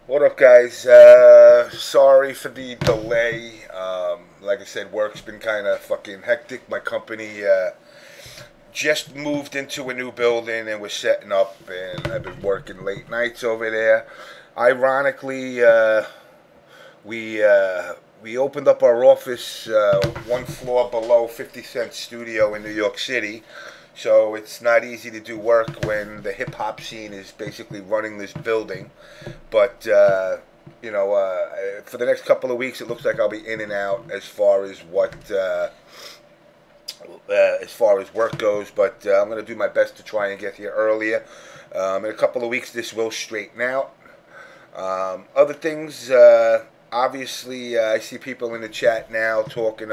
What up, guys? Sorry for the delay. Like I said, work's been kind of fucking hectic. My company just moved into a new building and we're setting up, and I've been working late nights over there. Ironically, we opened up our office one floor below 50 Cent Studio in New York City. So it's not easy to do work when the hip hop scene is basically running this building. But for the next couple of weeks, it looks like I'll be in and out as far as work goes. But I'm gonna do my best to try and get here earlier. In a couple of weeks, this will straighten out. Other things, obviously, I see people in the chat now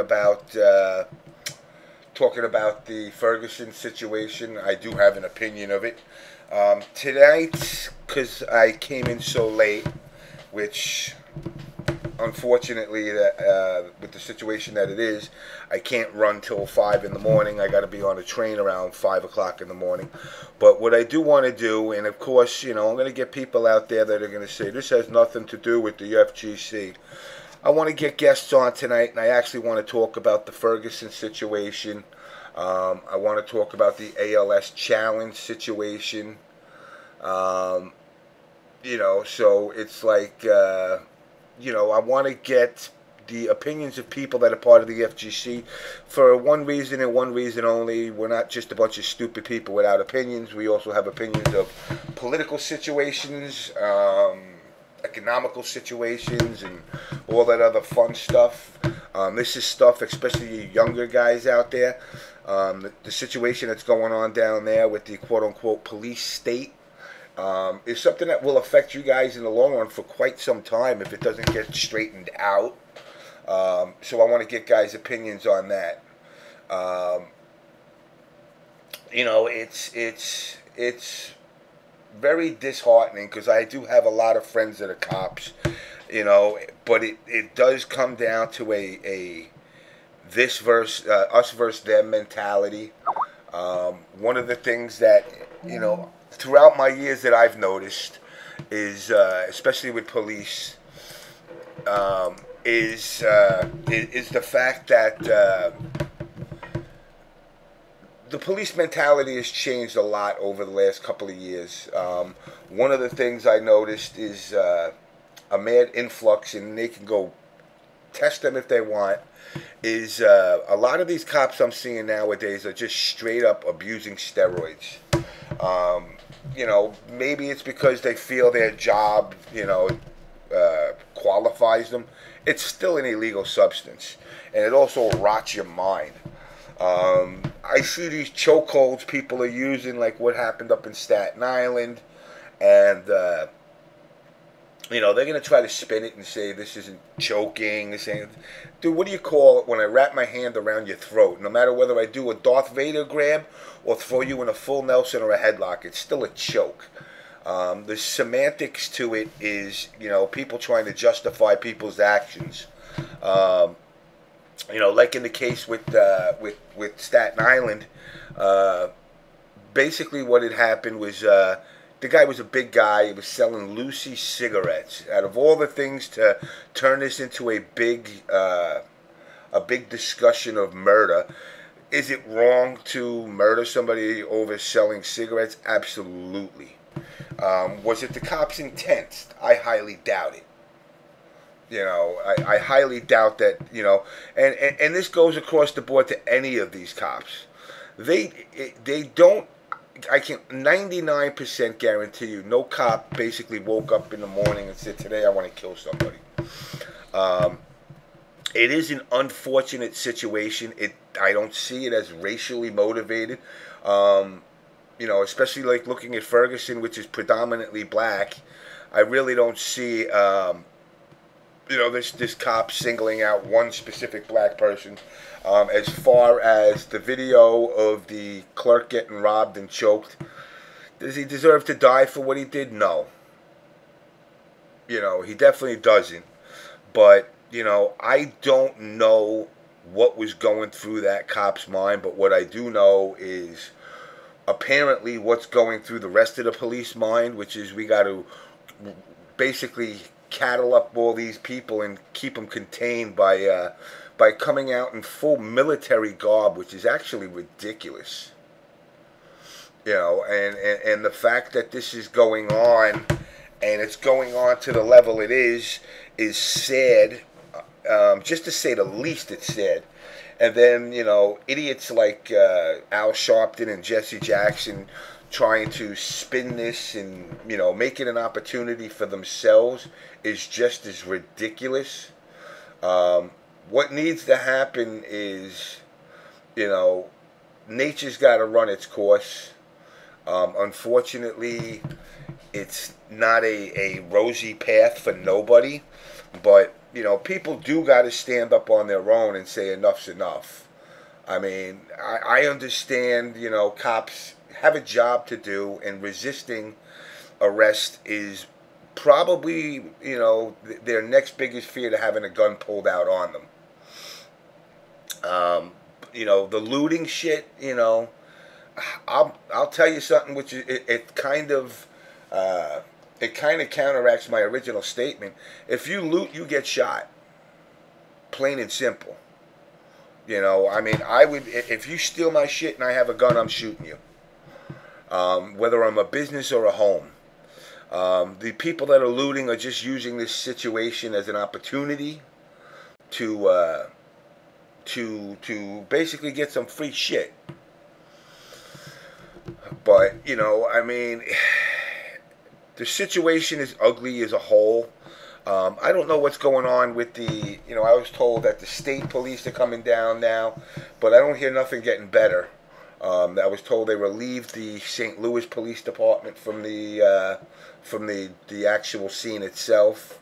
talking about the Ferguson situation. I do have an opinion of it. Tonight, because I came in so late, which unfortunately, with the situation that it is, I can't run till 5 in the morning. I got to be on a train around 5 o'clock in the morning. But what I do want to do, and of course, I'm going to get people out there that are going to say, this has nothing to do with the FGC. I want to get guests on tonight, and I actually want to talk about the Ferguson situation. I want to talk about the ALS challenge situation. So it's like, I want to get the opinions of people that are part of the FGC for one reason and one reason only. We're not just a bunch of stupid people without opinions. We also have opinions of political situations, economical situations, and all that other fun stuff. This is stuff, especially you younger guys out there, the situation that's going on down there with the quote-unquote police state is something that will affect you guys in the long run for quite some time if it doesn't get straightened out. So I want to get guys' opinions on that. It's very disheartening because I do have a lot of friends that are cops, but it does come down to a this versus us versus them mentality. One of the things that throughout my years that I've noticed is, especially with police, is the fact that the police mentality has changed a lot over the last couple of years. One of the things I noticed is a mad influx, and they can go test them if they want, is a lot of these cops I'm seeing nowadays are just straight up abusing steroids. Maybe it's because they feel their job, qualifies them. It's still an illegal substance, and it also rots your mind. I see these chokeholds people are using, like what happened up in Staten Island, and they're going to try to spin it and say this isn't choking. This ain't. Dude, what do you call it when I wrap my hand around your throat? No matter whether I do a Darth Vader grab or throw you in a full Nelson or a headlock, it's still a choke. The semantics to it is, people trying to justify people's actions. Like in the case with Staten Island, basically what had happened was the guy was a big guy. He was selling Lucy cigarettes. Out of all the things to turn this into a big discussion of murder, is it wrong to murder somebody over selling cigarettes? Absolutely. Was it the cops' intent? I highly doubt it. I highly doubt that, and this goes across the board to any of these cops. They don't, I can 99% guarantee you, no cop basically woke up in the morning and said, today I want to kill somebody. It is an unfortunate situation. I don't see it as racially motivated. Especially like looking at Ferguson, which is predominantly black. I really don't see, this cop singling out one specific black person. As far as the video of the clerk getting robbed and choked, does he deserve to die for what he did? No. He definitely doesn't. But, I don't know what was going through that cop's mind, but what I do know is apparently what's going through the rest of the police mind, which is we got to basically cattle up all these people and keep them contained by coming out in full military garb, which is actually ridiculous. You know, and the fact that this is going on, and it's going on to the level it is sad. Just to say the least, it's sad. And then, you know, idiots like Al Sharpton and Jesse Jackson trying to spin this and, you know, make it an opportunity for themselves is just as ridiculous. What needs to happen is, you know, nature's got to run its course. Unfortunately, it's not a rosy path for nobody, but, you know, people do got to stand up on their own and say enough's enough. I mean, I understand, you know, cops have a job to do, and resisting arrest is probably, you know, their next biggest fear, to having a gun pulled out on them. You know, the looting shit, you know, I'll tell you something, which it kind of counteracts my original statement. If you loot, you get shot. Plain and simple. You know, I mean, I would, if you steal my shit and I have a gun, I'm shooting you. Whether I'm a business or a home. The people that are looting are just using this situation as an opportunity to basically get some free shit. But, you know, I mean, the situation is ugly as a whole. I don't know what's going on with the, you know, I was told that the state police are coming down now, but I don't hear nothing getting better. I was told they relieved the St. Louis Police Department from the actual scene itself.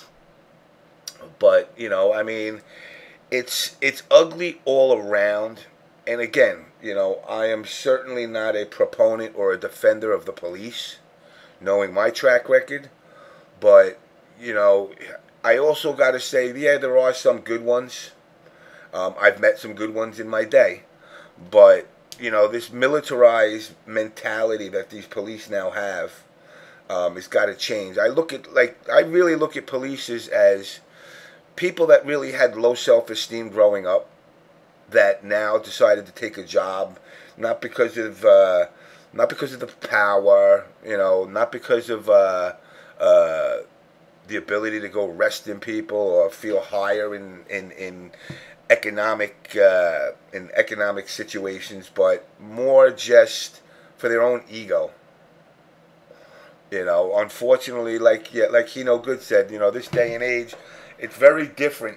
But, you know, I mean, it's ugly all around. And again, you know, I am certainly not a proponent or a defender of the police, knowing my track record. But, you know, I also got to say, yeah, there are some good ones. I've met some good ones in my day. But, you know, this militarized mentality that these police now have has got to change. I really look at police as people that really had low self-esteem growing up, that now decided to take a job, not because of the power, you know, not because of the ability to go arresting people or feel higher in economic situations, but more just for their own ego. You know, unfortunately, like Hino Good said, you know, this day and age, it's very different.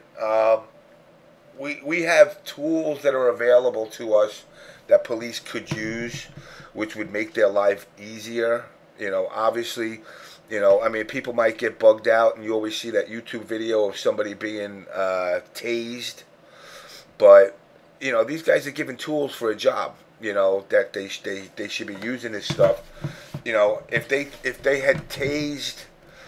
We have tools that are available to us that police could use, which would make their life easier. You know, obviously, you know, I mean, people might get bugged out, and you always see that YouTube video of somebody being tased. But, you know, these guys are given tools for a job, you know, that they should be using this stuff. You know, if they had tased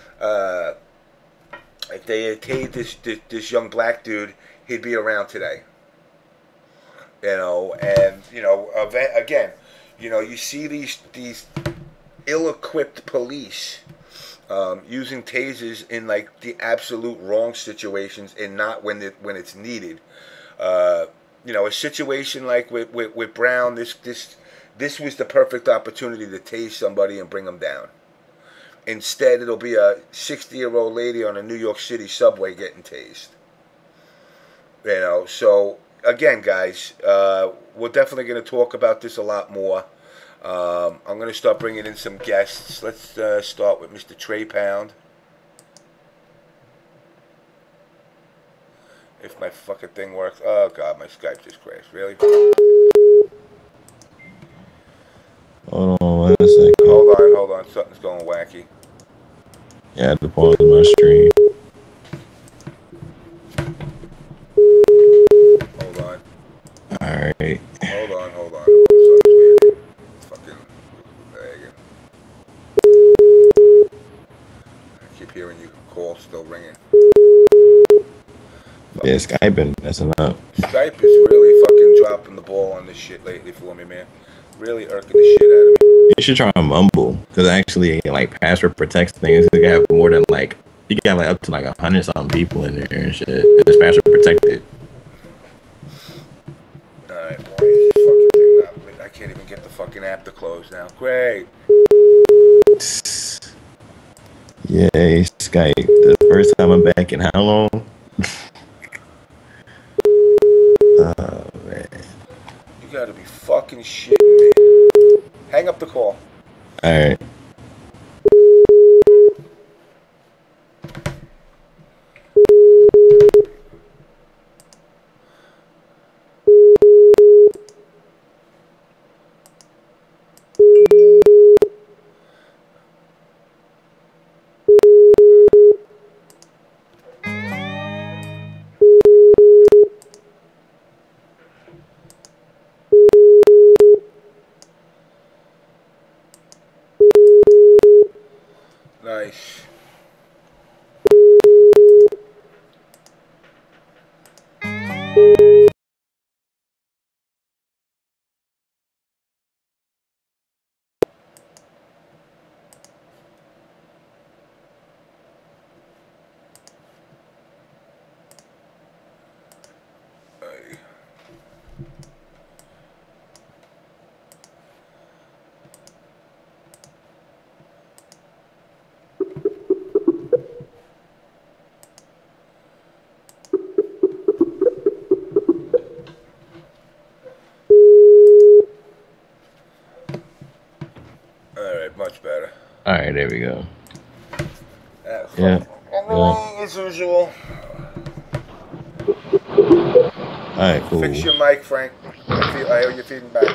this young black dude, he'd be around today. You know, and, you know, again, you know, you see these ill-equipped police using tasers in, like, the absolute wrong situations and not when it's needed. You know, a situation like with Brown, this was the perfect opportunity to tase somebody and bring them down. Instead, it'll be a 60-year-old lady on a New York City subway getting tased. You know, so again, guys, we're definitely going to talk about this a lot more. I'm going to start bringing in some guests. Let's start with Mr. Trey Pound. If my fucking thing works. Oh, God, my Skype just crashed. Really? Hold on 1 second. Hold on. Something's going wacky. Yeah, I had to pause my stream. Hold on. Alright. Hold on. Something's weird. Fucking lagging. I keep hearing you call still ringing. Yeah, Skype been messing up. Skype is really fucking dropping the ball on this shit lately for me, man. Really irking the shit out of me. You should try and mumble, because actually, like, password protects things. You can have more than like you can have like up to like 100 something people in there and shit. It's password protected. All right, why is this fucking thing not? I can't even get the fucking app to close now. Great. Yay, Skype. The first time I'm back in how long? Oh man. You gotta be fucking shitting me. Hang up the call. All right. Nice. Alright, much better. Alright, there we go. Yeah. Annoying as usual. Alright, cool. Fix your mic, Frank. I hear you feeding back.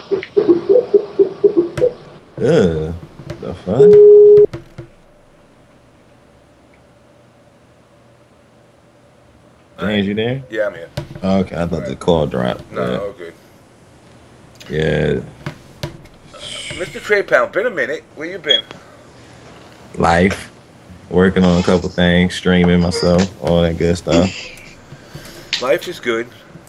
The fuck? James, you there? Yeah, I'm here. Okay, I thought the call dropped. No, good. Yeah. Mr. Trey Pound, been a minute. Where you been? Life. Working on a couple things, streaming myself, all that good stuff. Life is good.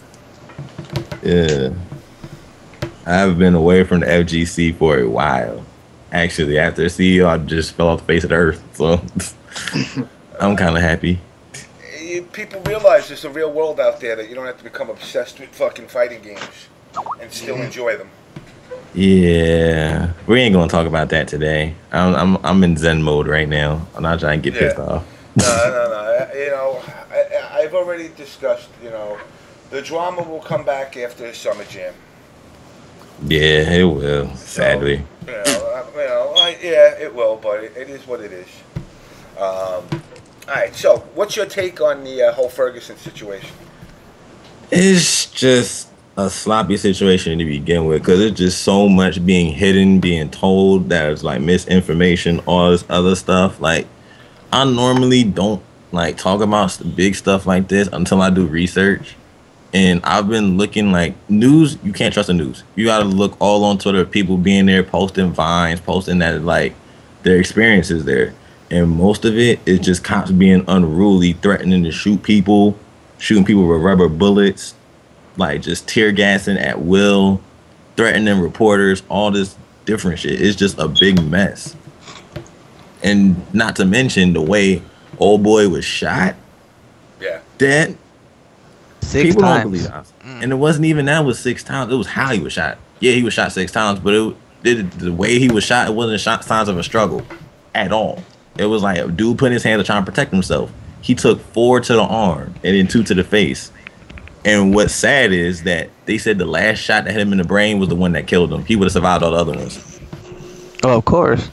Yeah. I've been away from the FGC for a while. Actually, after CEO, I just fell off the face of the earth. So I'm kind of happy. People realize there's a real world out there that you don't have to become obsessed with fucking fighting games and still enjoy them. Yeah, we ain't gonna talk about that today. I'm in Zen mode right now. I'm not trying to get pissed off. No. You know, I've already discussed. You know, the drama will come back after Summer Jam. Yeah, it will. Sadly. Yeah, it will, but it is what it is. All right. So, what's your take on the whole Ferguson situation? It's just a sloppy situation to begin with, because it's just so much being hidden, being told that it's like misinformation, all this other stuff. Like, I normally don't like talk about big stuff like this until I do research. And I've been looking like news. You can't trust the news. You got to look all on Twitter, people being there, posting vines, posting that like their experiences there. And most of it is just cops being unruly, threatening to shoot people, shooting people with rubber bullets, like just tear gassing at will, threatening reporters, all this different shit. It's just a big mess. And not to mention the way old boy was shot. Yeah. Dead. 6 People times. don't believe that. And it wasn't even that was 6 times. It was how he was shot. Yeah, he was shot 6 times, but the way he was shot, it wasn't signs of a struggle at all. It was like a dude putting his hand to try and protect himself. He took 4 to the arm and then 2 to the face. And what's sad is that they said the last shot that hit him in the brain was the one that killed him. He would have survived all the other ones. Oh, of course.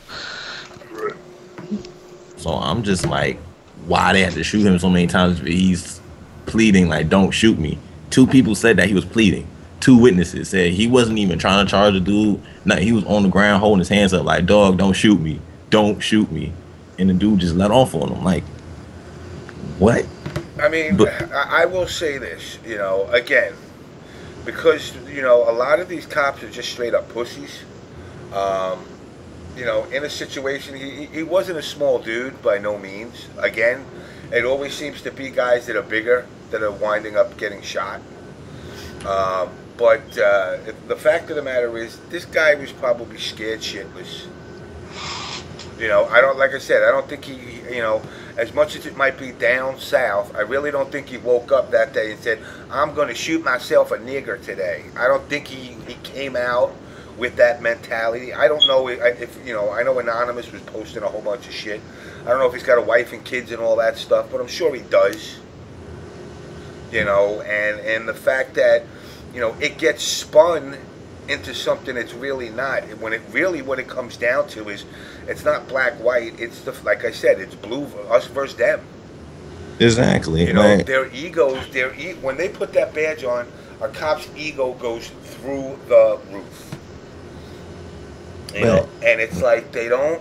So I'm just like, why they had to shoot him so many times? He's pleading like, don't shoot me. 2 people said that he was pleading. 2 witnesses said he wasn't even trying to charge the dude. No, he was on the ground holding his hands up like, dog, don't shoot me. Don't shoot me. And the dude just let off on him. Like, what? I mean, I will say this, you know, again, because, you know, a lot of these cops are just straight up pussies. You know, in a situation, he wasn't a small dude by no means. Again, it always seems to be guys that are bigger that are winding up getting shot. But the fact of the matter is, this guy was probably scared shitless. You know, I don't, like I said, I don't think he, you know, as much as it might be down south, I really don't think he woke up that day and said, I'm going to shoot myself a nigger today. I don't think he came out with that mentality. I don't know if, you know, I know Anonymous was posting a whole bunch of shit. I don't know if he's got a wife and kids and all that stuff, but I'm sure he does. You know, and the fact that, you know, it gets spun into something it's really not. When what it comes down to is, it's not black white. It's like I said, it's blue, us versus them. Exactly. You know, like, their egos. When they put that badge on, a cop's ego goes through the roof. You know, and it's like they don't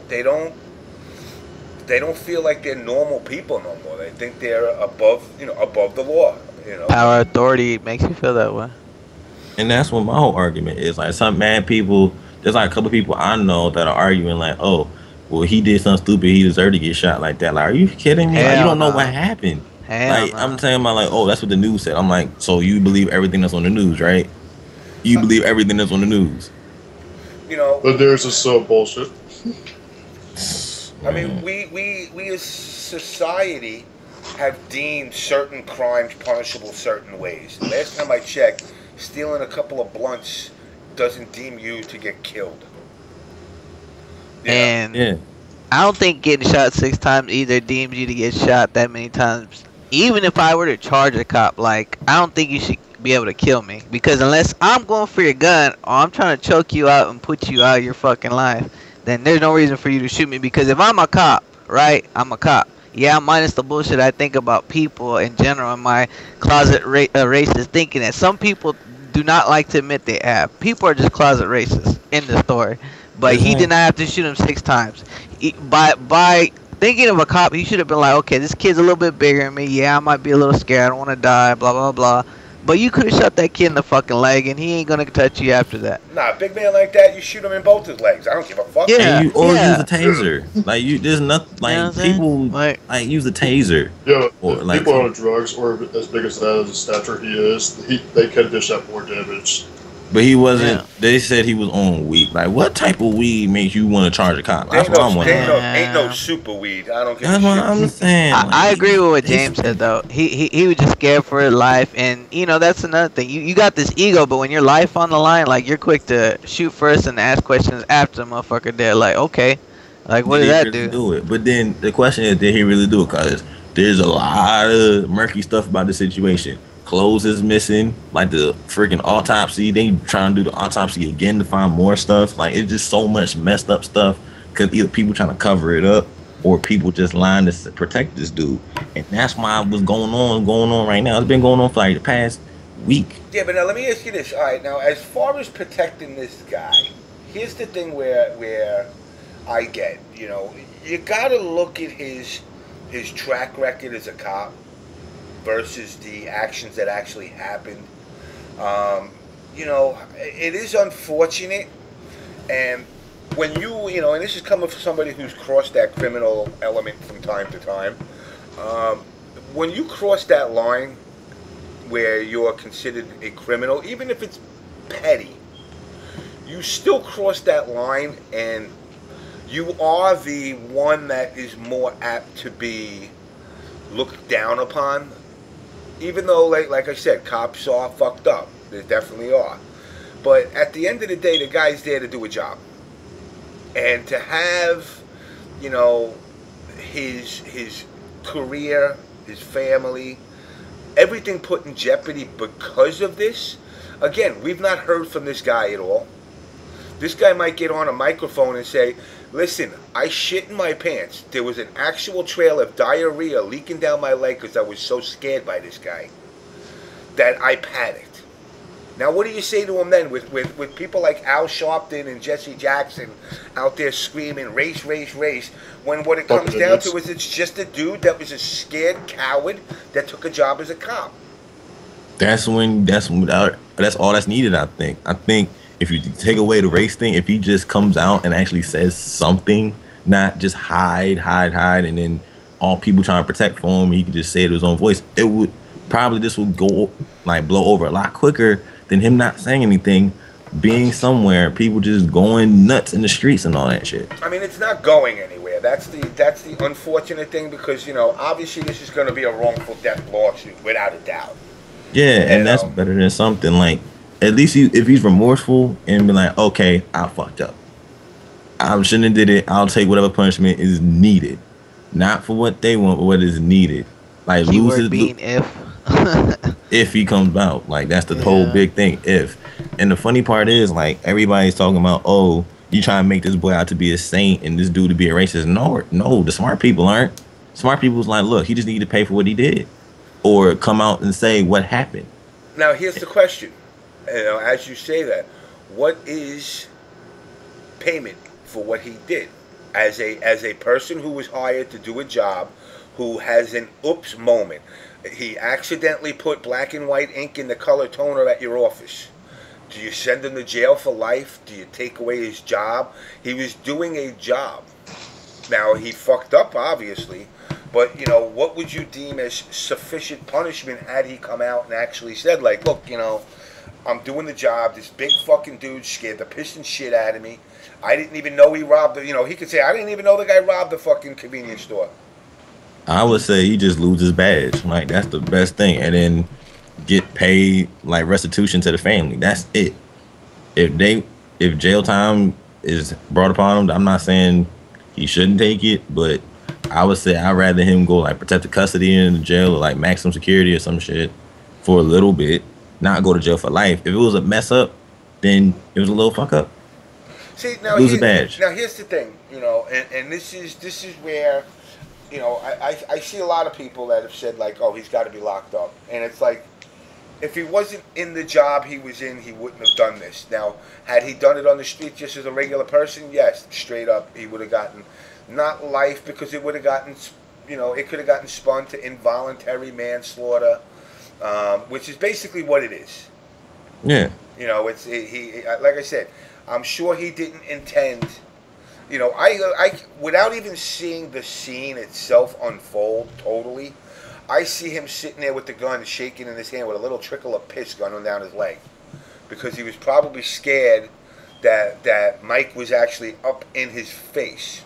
feel like they're normal people no more. They think they're above the law. You know, Power authority makes you feel that way. And that's what my whole argument is. Like, some mad people, there's like a couple people I know that are arguing like, oh, well, he did something stupid, he deserved to get shot like that. Like, are you kidding me? Like, you don't know what happened. Like, I'm saying about like, oh, that's what the news said. I'm like, so you believe everything that's on the news, right? You believe everything that's on the news. You know, but there's just so bullshit. I mean, we as society have deemed certain crimes punishable certain ways. The last time I checked, stealing a couple of blunts doesn't deem you to get killed. And I don't think getting shot 6 times either deems you to get shot that many times. Even if I were to charge a cop, like, I don't think you should be able to kill me. Because unless I'm going for your gun or I'm trying to choke you out and put you out of your fucking life, then there's no reason for you to shoot me. Because if I'm a cop, right, I'm a cop. Yeah, minus the bullshit I think about people in general and my closet racist thinking that some people do not like to admit they have. People are just closet racist in the story. But he did not have to shoot him 6 times. By thinking of a cop, he should have been like, okay, this kid's a little bit bigger than me. Yeah, I might be a little scared. I don't want to die, blah, blah, blah. But you could have shot that kid in the fucking leg, and he ain't going to touch you after that. Nah, a big man like that, you shoot him in both his legs. I don't give a fuck. Yeah, use a taser. Like, there's nothing, like, you know people, like, use a taser. Yeah, or, like, people on drugs, or as big as that, as a stature he is, they could dish out more damage. But he wasn't. Yeah. They said he was on weed. Like, what type of weed makes you want to charge a cop? That's what I'm wondering. Ain't no super weed. I don't get. That's what I'm saying. I agree with what James said though. He was just scared for his life, and you know that's another thing. You got this ego, but when your life on the line, like you're quick to shoot first and ask questions after the motherfucker dead. Like, okay, like what did that really do it? But then the question is, did he really do it? Because there's a lot of murky stuff about the situation. Clothes is missing, like the freaking autopsy. They trying to do the autopsy again to find more stuff. Like, it's just so much messed up stuff because either people trying to cover it up or people just lying to protect this dude. And that's why what's going on right now. It's been going on for like the past week. Yeah, but now let me ask you this. All right, now as far as protecting this guy, here's the thing where I get, you know, you got to look at his track record as a cop versus the actions that actually happened. You know, it is unfortunate, and when you know, and this is coming from somebody who's crossed that criminal element from time to time, when you cross that line where you're considered a criminal, even if it's petty, you still cross that line, and you are the one that is more apt to be looked down upon. Even though, like I said, cops are fucked up. They definitely are. But at the end of the day, the guy's there to do a job. And to have, you know, his career, his family, everything put in jeopardy because of this. Again, we've not heard from this guy at all. This guy might get on a microphone and say, listen, I shit in my pants. There was an actual trail of diarrhea leaking down my leg because I was so scared by this guy that I panicked. Now, what do you say to him then with people like Al Sharpton and Jesse Jackson out there screaming, race, race, race, when what it comes down to is it's just a dude that was a scared coward that took a job as a cop? That's all that's needed, I think. I think if you take away the race thing, if he just comes out and actually says something, not just hide, and then all people trying to protect for him, he could just say it with his own voice, this would go, like, blow over a lot quicker than him not saying anything, being somewhere, people just going nuts in the streets and all that shit. I mean, it's not going anywhere. That's the unfortunate thing, because obviously this is going to be a wrongful death lawsuit without a doubt. Yeah, and that's better than something like, at least if he's remorseful and be like, okay, I fucked up. I shouldn't have did it. I'll take whatever punishment is needed, not for what they want, but what is needed. Like Keyword being if he comes out, like that's the whole big thing. If, and the funny part is like everybody's talking about, oh, you trying to make this boy out to be a saint and this dude to be a racist. No, the smart people aren't. Smart people's like, look, he just needed to pay for what he did, or come out and say what happened. Now here's the question. As you say that, what is payment for what he did as a person who was hired to do a job, who has an oops moment? He accidentally put black and white ink in the color toner at your office. Do you send him to jail for life? Do you take away his job? He was doing a job. Now he fucked up, obviously, but what would you deem as sufficient punishment had he come out and actually said, like, look, I'm doing the job. This big fucking dude scared the piss and shit out of me. I didn't even know he robbed the, he could say, I didn't even know the guy robbed the fucking convenience store. I would say he just lose his badge. Like, that's the best thing. And then get paid, like, restitution to the family. That's it. If jail time is brought upon him, I'm not saying he shouldn't take it, but I would say I'd rather him go, like, protected custody in the jail or, like, maximum security or some shit for a little bit, not go to jail for life. If it was a mess up, then it was a little fuck up. See, now lose a badge. Now here's the thing, and this is where, I see a lot of people that have said, like, oh, he's got to be locked up, and it's like, if he wasn't in the job he was in, he wouldn't have done this. Now, had he done it on the street just as a regular person, yes, straight up, he would have gotten not life, because it would have gotten, it could have gotten spun to involuntary manslaughter, which is basically what it is. Yeah. It's he like I said, I'm sure he didn't intend. I without even seeing the scene itself unfold totally, I see him sitting there with the gun shaking in his hand with a little trickle of piss going down his leg, because he was probably scared that Mike was actually up in his face.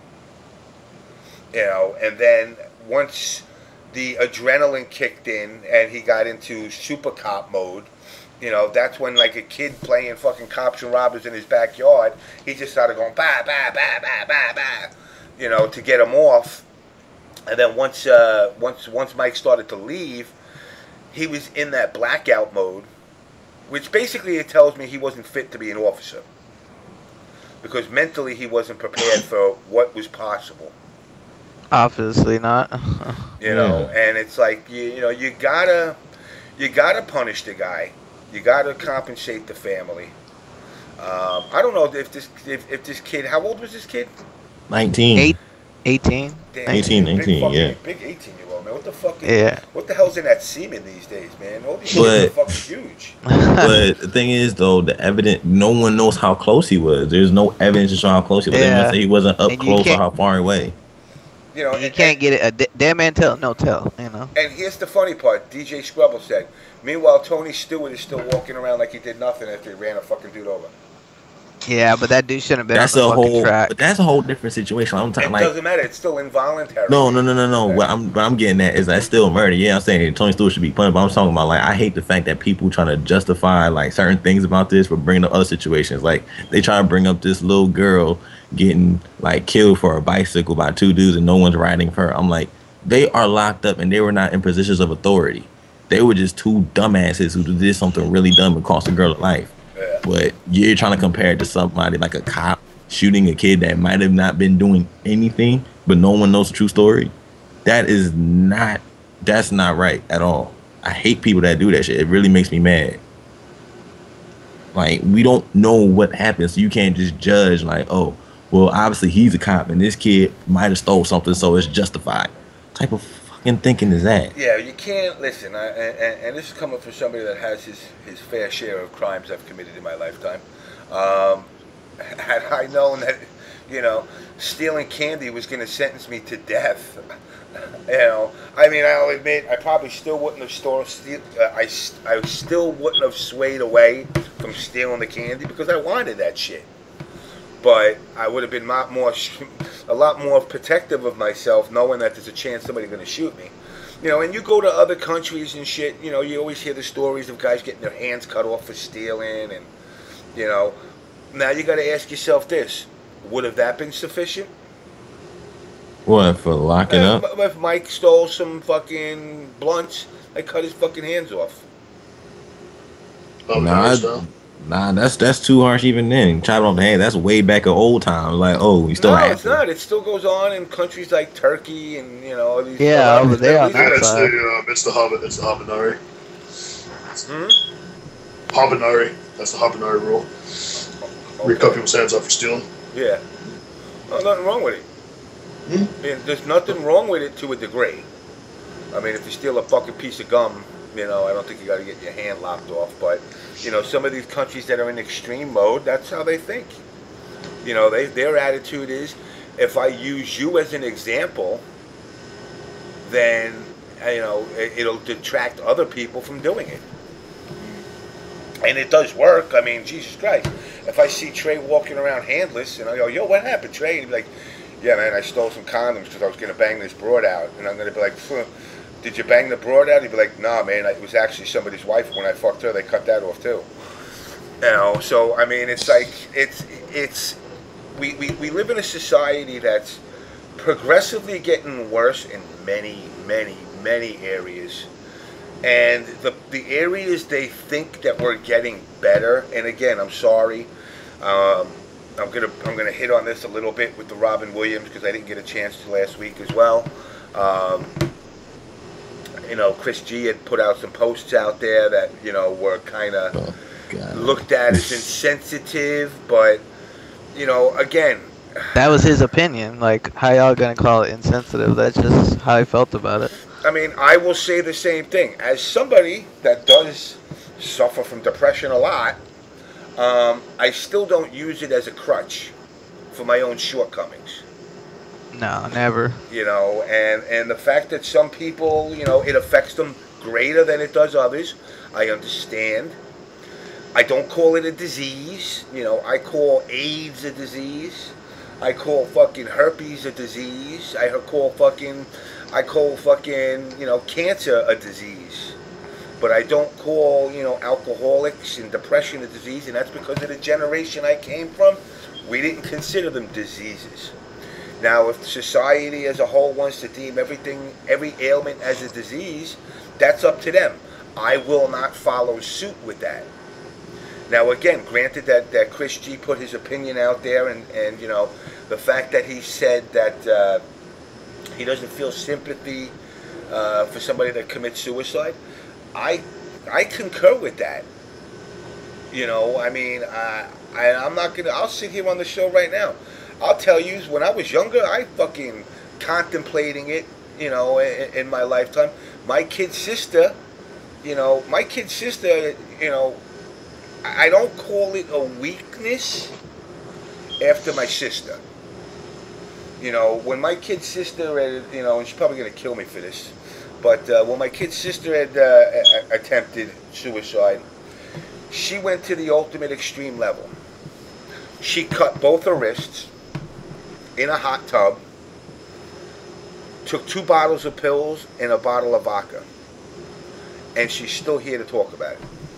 And then once the adrenaline kicked in and he got into super cop mode, that's when, like a kid playing fucking cops and robbers in his backyard, he just started going bah bah bah bah bah bah, to get him off. And then once Mike started to leave, he was in that blackout mode, which basically it tells me he wasn't fit to be an officer, because mentally he wasn't prepared for what was possible. Obviously not. And it's like you gotta punish the guy. You gotta compensate the family. I don't know if this kid, how old was this kid? 19. 18. Damn, 18, big 19, fucking, yeah. Big 18-year-old, man. What the fuck? What the hell's in that semen these days, man? All these kids are fucking huge. But the thing is, though, the evidence, no one knows how close he was. There's no evidence to show how close he was. They must say he wasn't up close or how far away. You can't get it. A dead man tell, no tell. And here's the funny part. DJ Scrubble said, meanwhile, Tony Stewart is still walking around like he did nothing after he ran a fucking dude over. Yeah, but that dude shouldn't have been on the fucking track. But that's a whole different situation. I'm talking, it doesn't matter. It's still involuntary. No. What I'm getting at is that's still murder. Yeah, I'm saying Tony Stewart should be punished, but I'm talking about, like, I hate the fact that people trying to justify, like, certain things about this for bringing up other situations. Like, they try to bring up this little girl getting, like, killed for a bicycle by two dudes and no one's riding for her. I'm like, they are locked up and they were not in positions of authority. They were just two dumbasses who did something really dumb and cost a girl a life. Yeah. But you're trying to compare it to somebody like a cop shooting a kid that might have not been doing anything, but no one knows the true story. That's not right at all. I hate people that do that shit. It really makes me mad. Like, we don't know what happened, so you can't just judge like, oh, well, obviously he's a cop and this kid might have stole something, so it's justified. What type of fucking thinking is that? Yeah, you can't listen. And this is coming from somebody that has his fair share of crimes I've committed in my lifetime. Had I known that, you know, stealing candy was going to sentence me to death. You know, I mean, I'll admit, I probably still wouldn't have I still wouldn't have swayed away from stealing the candy because I wanted that shit. But I would have been a lot more protective of myself, knowing that there's a chance somebody's going to shoot me. You know, and you go to other countries and shit. You know, you always hear the stories of guys getting their hands cut off for stealing, and you know, now you got to ask yourself this: would have that been sufficient? What, for locking up? If Mike stole some fucking blunts, they cut his fucking hands off. Nah, that's too harsh even then. Chopping off the hand, that's way back in old times. Like, oh, you still have it's not. It still goes on in countries like Turkey and, you know, these over there on that it's side. it's the Habanari. Hmm? Habanari. That's the Habanari rule. We cut people's hands off for stealing. Yeah. No, nothing wrong with it. I mean, there's nothing wrong with it to a degree. I mean, if you steal a fucking piece of gum, you know, I don't think you got to get your hand lopped off. But, you know, some of these countries that are in extreme mode, that's how they think. You know, their attitude is, if I use you as an example, then, you know, it'll detract other people from doing it. And it does work. I mean, Jesus Christ. If I see Trey walking around handless, and I go, yo, what happened, Trey? And he'd be like, yeah, man, I stole some condoms because I was going to bang this broad out. And I'm going to be like, did you bang the broad out? He'd be like, nah, man, it was actually somebody's wife. When I fucked her, they cut that off too. You know, so, I mean, it's like, we live in a society that's progressively getting worse in many, many, many areas. And the areas they think that we're getting better, and again, I'm sorry, I'm gonna hit on this a little bit with the Robin Williams because I didn't get a chance to last week as well. You know, Chris G had put out some posts out there that, you know, were kind of looked at as insensitive, but, you know, again, that was his opinion. Like, how y'all gonna call it insensitive? That's just how I felt about it. I mean, I will say the same thing. As somebody that does suffer from depression a lot, I still don't use it as a crutch for my own shortcomings. No, never. You know, and the fact that some people, you know, it affects them greater than it does others, I understand. I don't call it a disease. You know, I call AIDS a disease. I call fucking herpes a disease. I call fucking, you know, cancer a disease. But I don't call, you know, alcoholics and depression a disease, and that's because of the generation I came from. We didn't consider them diseases. Now, if society as a whole wants to deem every ailment as a disease, that's up to them. I will not follow suit with that. Now, again, granted that Chris G put his opinion out there, and you know, the fact that he said that he doesn't feel sympathy for somebody that commits suicide, I concur with that. You know, I mean, I'm not gonna. I'll sit here on the show right now. I'll tell you, when I was younger, I fucking contemplating it. You know, in my lifetime, my kid sister. You know, I don't call it a weakness after my sister. You know, when my kid's sister had, you know, and she's probably going to kill me for this, but when my kid's sister had attempted suicide, she went to the ultimate extreme level. She cut both her wrists in a hot tub, took 2 bottles of pills and a bottle of vodka, and she's still here to talk about it.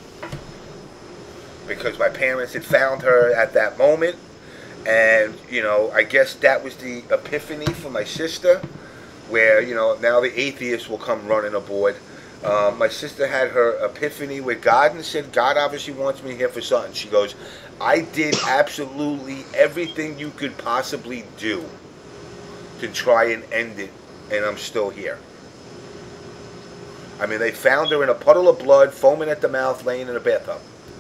Because my parents had found her at that moment, and, you know, I guess that was the epiphany for my sister, where, you know, now the atheist will come running aboard. My sister had her epiphany with God and said, God obviously wants me here for something. She goes, I did absolutely everything you could possibly do to try and end it, and I'm still here. I mean, they found her in a puddle of blood, foaming at the mouth, laying in a bathtub.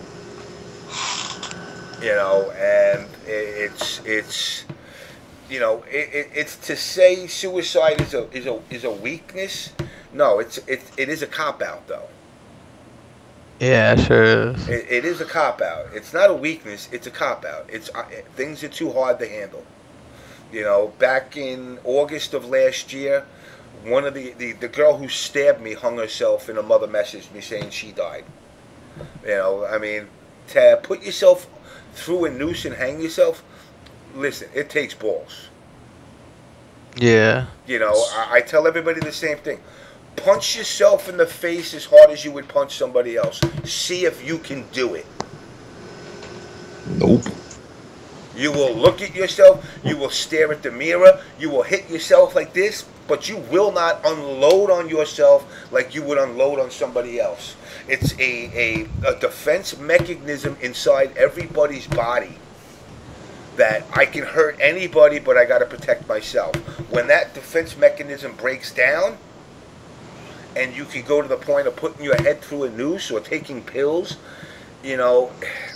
You know, and it's you know, it's to say suicide is a weakness. No, it is a cop out though. Yeah, sure is. It is a cop out. It's not a weakness. It's a cop out. Things are too hard to handle. You know, back in August of last year, one of the girl who stabbed me hung herself, and her mother messaged me saying she died. You know, I mean, to put yourself through a noose and hang yourself, listen, it takes balls. Yeah. You know, I tell everybody the same thing. Punch yourself in the face as hard as you would punch somebody else. See if you can do it. Nope. You will look at yourself, you will stare at the mirror, you will hit yourself like this, but you will not unload on yourself like you would unload on somebody else. It's a defense mechanism inside everybody's body that I can hurt anybody, but I got to protect myself. When that defense mechanism breaks down, and you can go to the point of putting your head through a noose or taking pills, you know,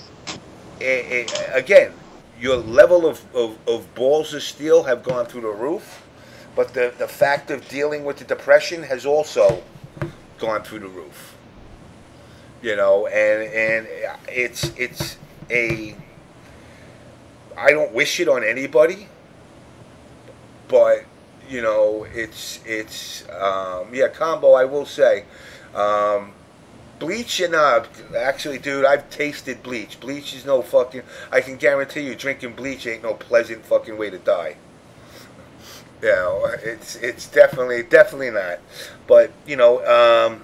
again, your level of balls of steel have gone through the roof, but the fact of dealing with the depression has also gone through the roof. You know, and it's a, I don't wish it on anybody, but you know, it's yeah, Combo, I will say, bleach, and actually, dude, I've tasted bleach. Bleach is no fucking, I can guarantee you, drinking bleach ain't no pleasant fucking way to die. You know, it's definitely not. But you know,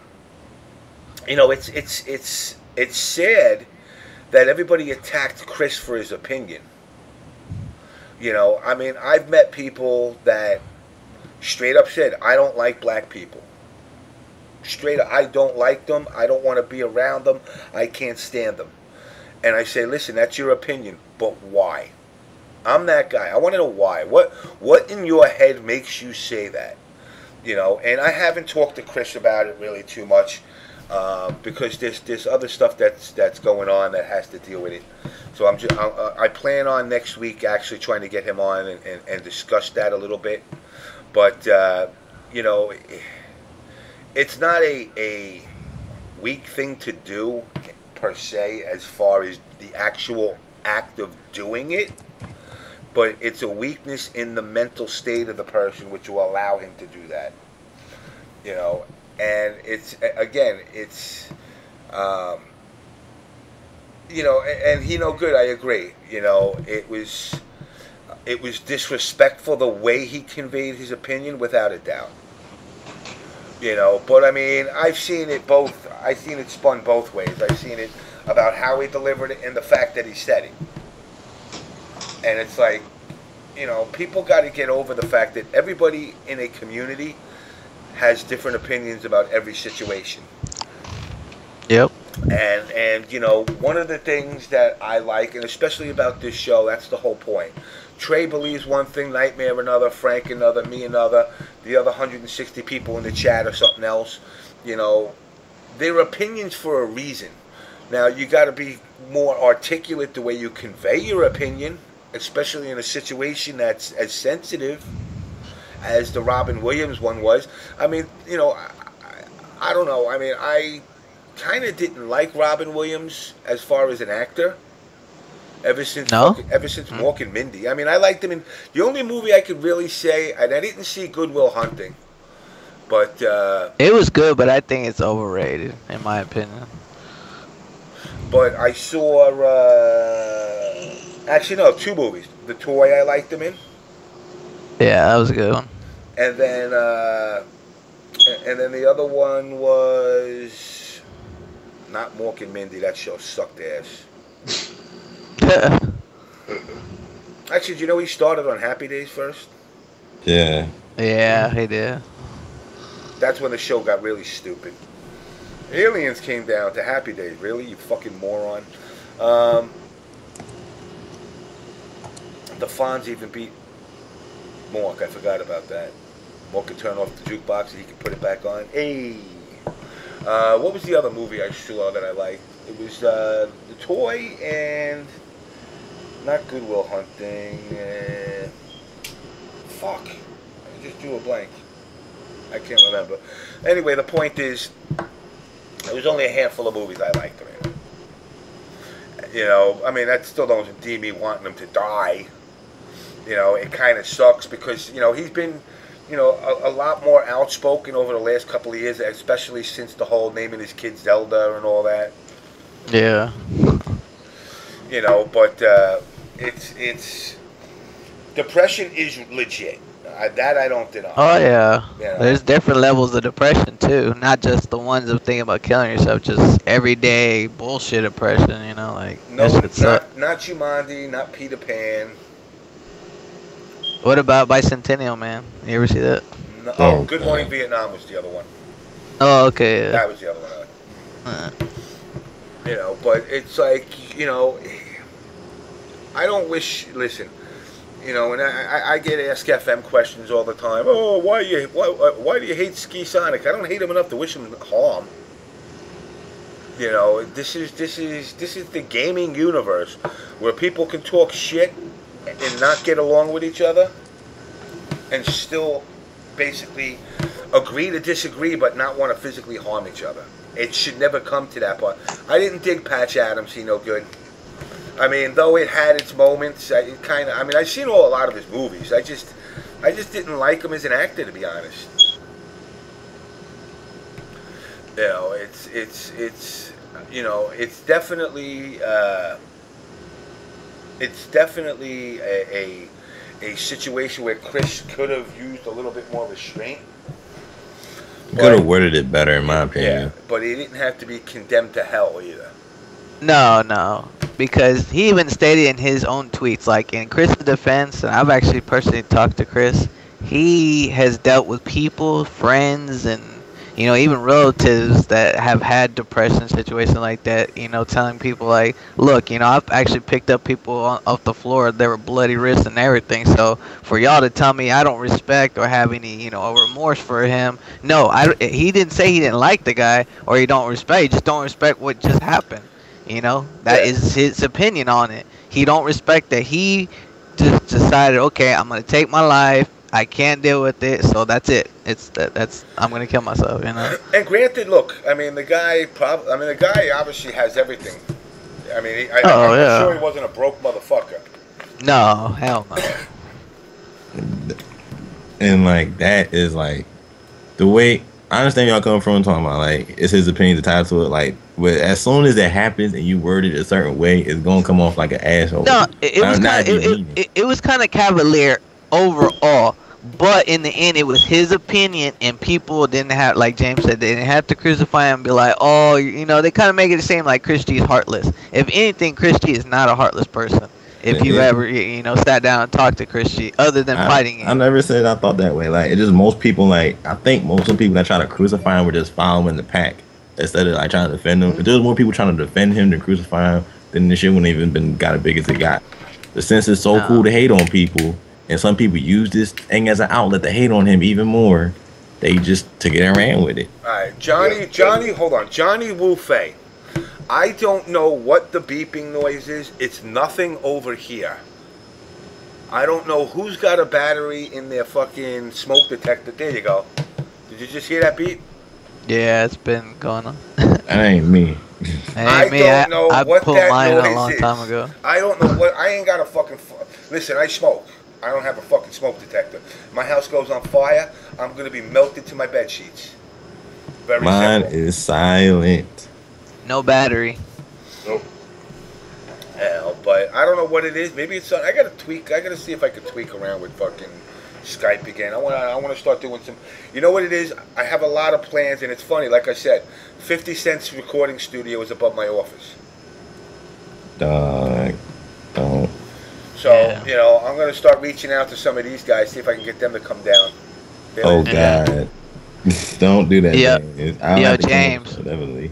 it's sad that everybody attacked Chris for his opinion. You know, I mean, I've met people that straight up said, I don't like black people. Straight up, I don't like them. I don't want to be around them. I can't stand them. And I say, listen, that's your opinion, but why? I'm that guy. I want to know why. What in your head makes you say that? You know, and I haven't talked to Chris about it really too much because there's other stuff that's going on that has to deal with it. So I plan on next week actually trying to get him on and discuss that a little bit. But you know, it's not a weak thing to do per se as far as the actual act of doing it, but it's a weakness in the mental state of the person which will allow him to do that. You know, and it's again, it's you know, and he no good. I agree. You know, it was disrespectful the way he conveyed his opinion, without a doubt. You know, but I mean, I've seen it both. I've seen it spun both ways. I've seen it about how he delivered it and the fact that he said it. And it's like, you know, people got to get over the fact that everybody in a community has different opinions about every situation. Yep. And you know, one of the things that I like, and especially about this show, that's the whole point. Trey believes one thing, Nightmare another, Frank another, me another, the other 160 people in the chat or something else. You know, they're opinions for a reason. Now, you got to be more articulate the way you convey your opinion, especially in a situation that's as sensitive as the Robin Williams one was. I mean, you know, I don't know. I mean, I kind of didn't like Robin Williams as far as an actor. Ever since Mork and Mindy. I mean, I liked him in the only movie I could really say, and I didn't see Good Will Hunting, but it was good, but I think it's overrated in my opinion. But I saw actually no, 2 movies. The Toy I liked him in. Yeah, that was a good one. And then the other one was not Mork and Mindy. That show sucked ass. Actually, do you know he started on Happy Days first? Yeah. Yeah, he did. That's when the show got really stupid. Aliens came down to Happy Days. Really? You fucking moron. The Fonz even beat Mork. I forgot about that. Mork could turn off the jukebox and he could put it back on. Hey! What was the other movie I saw that I liked? It was The Toy and... not Good Will Hunting. Fuck. I just drew a blank. I can't remember. Anyway, the point is, there was only a handful of movies I liked him in. You know, I mean, that still doesn't deem me wanting him to die. You know, it kind of sucks because, you know, he's been, you know, a lot more outspoken over the last couple of years, especially since the whole naming his kid Zelda and all that. Yeah. You know, but it's depression is legit. That I don't deny. Oh yeah. You know? There's different levels of depression too, not just the ones of thinking about killing yourself, just everyday bullshit depression. You know, like No, that shit sucks. not Jumanji, not Peter Pan. What about Bicentennial Man? You ever see that? No, Oh, Good God. Morning Vietnam was the other one. Oh, okay. Yeah. That was the other one. Uh, You know, but it's like, you know, I don't wish. Listen, you know, and I get Ask FM questions all the time. Oh, why do you hate Ski Sonic? I don't hate him enough to wish him harm. You know, this is the gaming universe where people can talk shit and not get along with each other, and still basically agree to disagree, but not want to physically harm each other. It should never come to that part. I didn't dig Patch Adams. He no good. I mean, though it had its moments, I've seen a lot of his movies. I just didn't like him as an actor, to be honest. You know, it's you know, it's definitely a situation where Chris could have used a little bit more restraint. Could have worded it better, in my opinion. Yeah, but he didn't have to be condemned to hell either. no, because he even stated in his own tweets, like in Chris's defense, and I've actually personally talked to Chris. He has dealt with people, friends, and you know, even relatives that have had depression situations like that, you know, telling people like, look, you know, I've actually picked up people off the floor, they were bloody wrists and everything, so for y'all to tell me I don't respect or have any, you know, remorse for him, no, he didn't say he didn't like the guy or he don't respect, he just don't respect what just happened, you know, that is his opinion on it. He don't respect that he just decided, okay, I'm going to take my life, I can't deal with it, so that's it. That's I'm gonna kill myself, you know. And granted, look, I mean, the guy obviously has everything. I mean, I'm sure he wasn't a broke motherfucker. No, hell no. And like that is like the way I understand y'all coming from, talking about like it's his opinion attached to it. Like, but as soon as it happens and you word it a certain way, it's gonna come off like an asshole. No, it was kind of cavalier overall. But in the end, it was his opinion, and people didn't have, like James said, they didn't have to crucify him and be like, oh, you know, they kind of make it seem like Chris G is heartless. If anything, Chris G is not a heartless person. If you've ever, you know, sat down and talked to Chris G, other than fighting him. I never said I thought that way. Like, it's just most people, like, I think most of the people that try to crucify him were just following the pack instead of, like, trying to defend him. If there was more people trying to defend him than crucify him, then this shit wouldn't even got as big as it got. The sense is so cool to hate on people. And some people use this thing as an outlet to hate on him even more. They just took it and ran with it. All right, hold on. Johnny Wu Fei. I don't know what the beeping noise is. It's nothing over here. I don't know who's got a battery in their fucking smoke detector. There you go. Did you just hear that beep? Yeah, it's been going on. That ain't me. I don't know what pulled that mine noise a long is. time ago. I don't know what. I ain't got a fucking. Listen, I smoke. I don't have a fucking smoke detector. My house goes on fire, I'm gonna be melted to my bed sheets. Very Mine simple. is silent. No battery. Nope. Hell, but I don't know what it is. Maybe it's. I gotta tweak. I gotta see if I can tweak around with fucking Skype again. I wanna start doing some. You know what it is? I have a lot of plans, and it's funny. Like I said, 50 Cent's recording studio is above my office. Dog. Don't. So, you know, I'm going to start reaching out to some of these guys, see if I can get them to come down. Oh, God. Don't do that. Yep. Yeah, James. Yeah.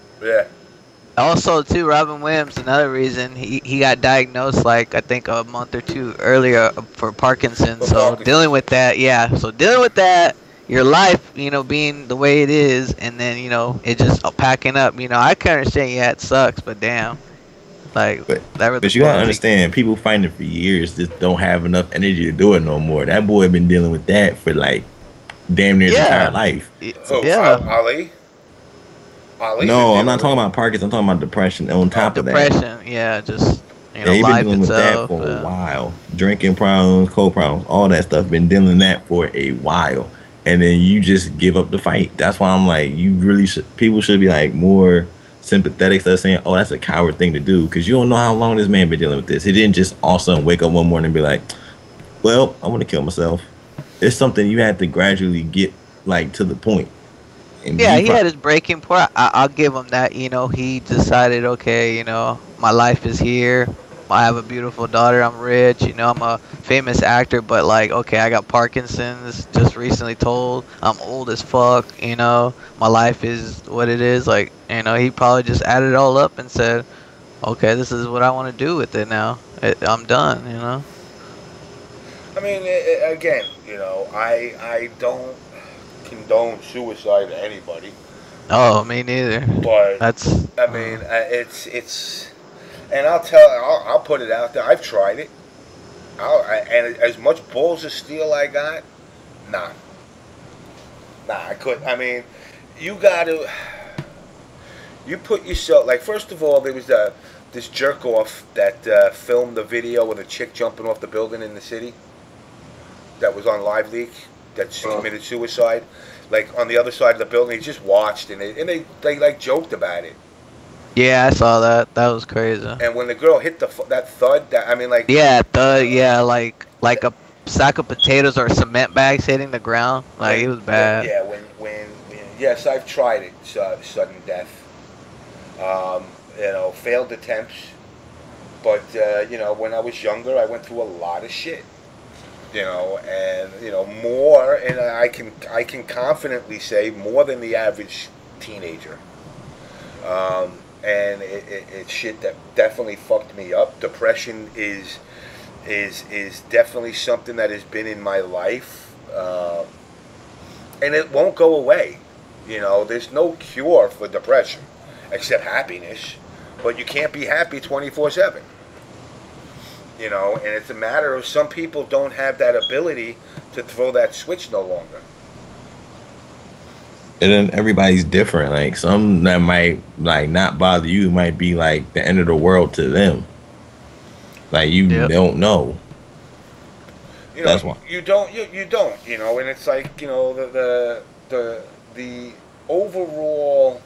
Also, too, Robin Williams, another reason, he got diagnosed, like, I think a month or two earlier for Parkinson's. So, dealing with that, your life, you know, being the way it is, and then, you know, it just packing up. You know, I can understand, yeah, it sucks, but damn. Like, but you gotta understand, people fighting for years just don't have enough energy to do it no more. That boy been dealing with that for like damn near his entire life. Ali? No, I'm not talking about Parkinson's. I'm talking about depression. On top of that, yeah, just You Yeah, know, he been life dealing with that itself. for a while. Drinking problems, co-problems, all that stuff. Been dealing with that for a while, and then you just give up the fight. That's why I'm like, you really should. People should be like more sympathetic to saying, "Oh, that's a coward thing to do," because you don't know how long this man been dealing with this. He didn't just all of a sudden wake up one morning and be like, "Well, I want to kill myself." It's something you had to gradually get like to the point, and Yeah, you he probably had his breaking point. I'll give him that. You know, he decided, okay, you know, my life is here. I have a beautiful daughter. I'm rich. You know, I'm a famous actor, but like, okay, I got Parkinson's. Just recently told. I'm old as fuck. You know, my life is what it is. Like, you know, he probably just added it all up and said, okay, this is what I want to do with it now. I'm done. You know. I mean, again, you know, I don't condone suicide to anybody, Oh, me neither. but That's. I mean, it's, and I'll put it out there. I've tried it. And as much balls of steel I got, nah, I couldn't. I mean, you gotta, you put yourself like first of all, there was this jerk off that filmed the video with a chick jumping off the building in the city. That was on Live Leak. That committed suicide. Like on the other side of the building, he just watched and they like joked about it. Yeah, I saw that. That was crazy. And when the girl hit that thud, that I mean, like Yeah, yeah, like a sack of potatoes or cement bags hitting the ground. Like it was bad. yeah, when yes, I've tried it. Sudden death. You know, failed attempts. But you know, when I was younger, I went through a lot of shit. You know, and you know more, and I can confidently say more than the average teenager. And it's shit that definitely fucked me up. Depression is definitely something that has been in my life, and it won't go away. You know, there's no cure for depression except happiness, but you can't be happy 24/7. You know, and it's a matter of some people don't have that ability to throw that switch no longer. and then everybody's different. Like some that might like not bother you might be like the end of the world to them. Like you Yep. don't know. You That's know, why. you don't, you know, and it's like, you know, the overall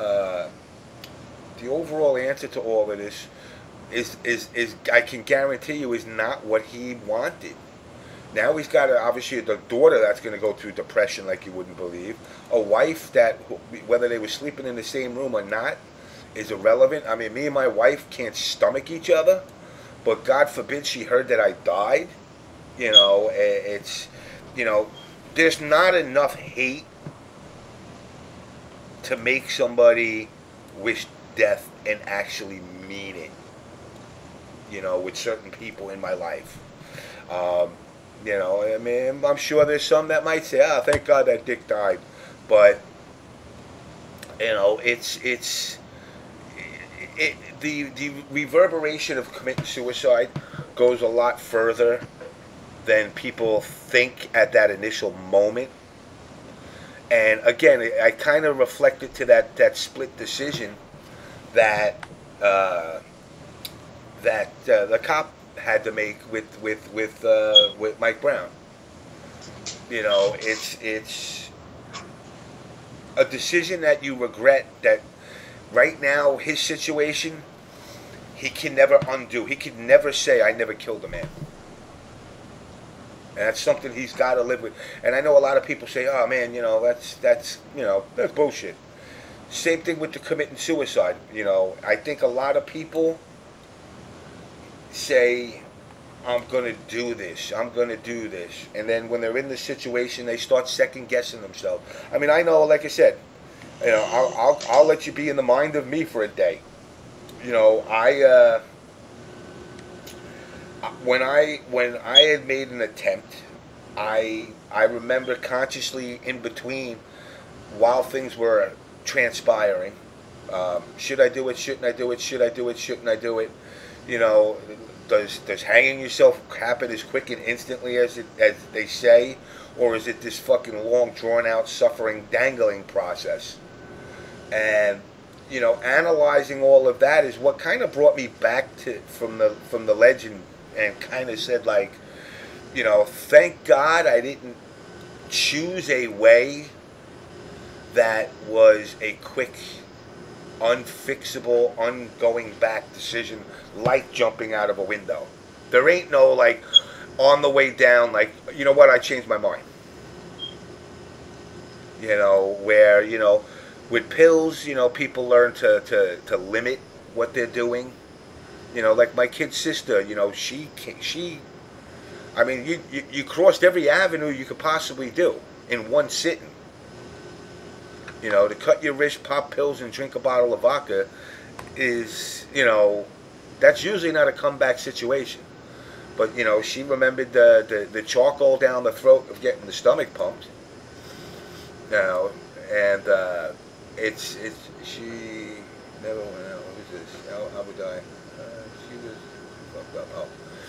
the overall answer to all of this is I can guarantee you is not what he wanted. Now he's got obviously a daughter that's going to go through depression like you wouldn't believe. A wife that, whether they were sleeping in the same room or not, is irrelevant. I mean, me and my wife can't stomach each other, but God forbid she heard that I died. You know, it's, you know, there's not enough hate to make somebody wish death and actually mean it. You know, with certain people in my life. You know, I mean, I'm sure there's some that might say, "Ah, thank God that dick died," but you know, the reverberation of committing suicide goes a lot further than people think at that initial moment. And again, I kind of reflected to that split decision that the cop had to make with Mike Brown. You know, it's a decision that you regret. That right now his situation, he can never undo. He can never say, "I never killed a man." And that's something he's got to live with. And I know a lot of people say, "Oh man, you know, that's you know, that's bullshit." Same thing with the committing suicide. You know, I think a lot of people say, "I'm going to do this. I'm going to do this." And then when they're in the situation, they start second guessing themselves. I mean, I know, like I said, you know, I'll let you be in the mind of me for a day. You know, when I had made an attempt, I remember consciously in between, while things were transpiring, should I do it? Shouldn't I do it? Should I do it? Shouldn't I do it? You know, does hanging yourself happen as quick and instantly as they say, or is it this fucking long drawn out suffering dangling process? And analyzing all of that is what kind of brought me back to from the legend, and kind of said, like, thank God I didn't choose a way that was a quick, unfixable, ungoing back decision, like jumping out of a window. There ain't no, like, on the way down, like, you know what, I changed my mind. Where, with pills, people learn to limit what they're doing. Like my kid's sister, I mean, you crossed every avenue you could possibly do in one sitting. To cut your wrist, pop pills, and drink a bottle of vodka is, that's usually not a comeback situation. But, she remembered the charcoal down the throat of getting the stomach pumped. And she never went out. What was this? Abu Dhabi. She was fucked up.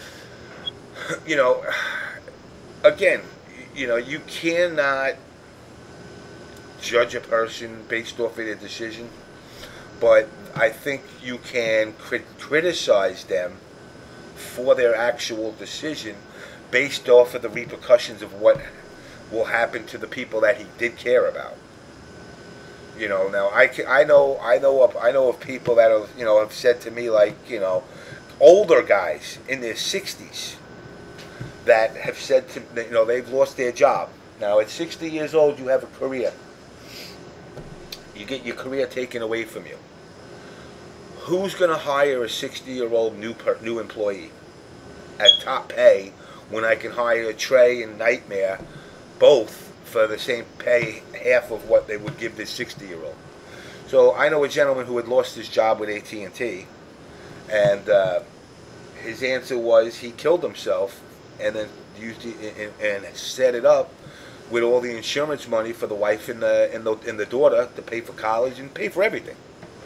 Again, you cannot judge a person based off of their decision, but I think you can criticize them for their actual decision based off of the repercussions of what will happen to the people that he did care about. Now I know of people that have said to me, like, older guys in their 60s that have said to they've lost their job. Now at 60 years old, you have a career. You get your career taken away from you. Who's going to hire a 60-year-old new employee at top pay when I can hire Trey and Nightmare both for the same pay, half of what they would give this 60-year-old? So I know a gentleman who had lost his job with AT&T, and his answer was he killed himself and then used it and set it up with all the insurance money for the wife and the daughter to pay for college and pay for everything.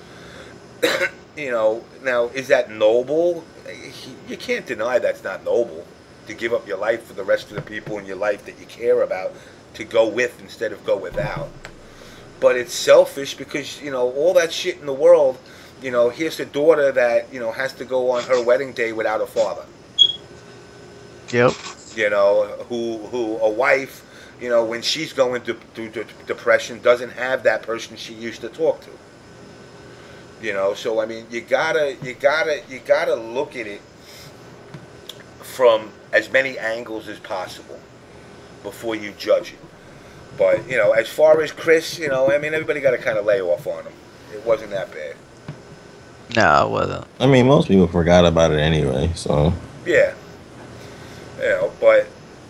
Now, is that noble? You can't deny that's not noble, to give up your life for the rest of the people in your life that you care about to go with instead of go without. But it's selfish because, all that shit in the world, here's a daughter that, has to go on her wedding day without a father. Yep. Who a wife, when she's going through depression, doesn't have that person she used to talk to. So I mean, you gotta look at it from as many angles as possible before you judge it. But as far as Chris, I mean, everybody got to kind of lay off on him. It wasn't that bad. No, it wasn't. I mean, most people forgot about it anyway, so. Yeah. But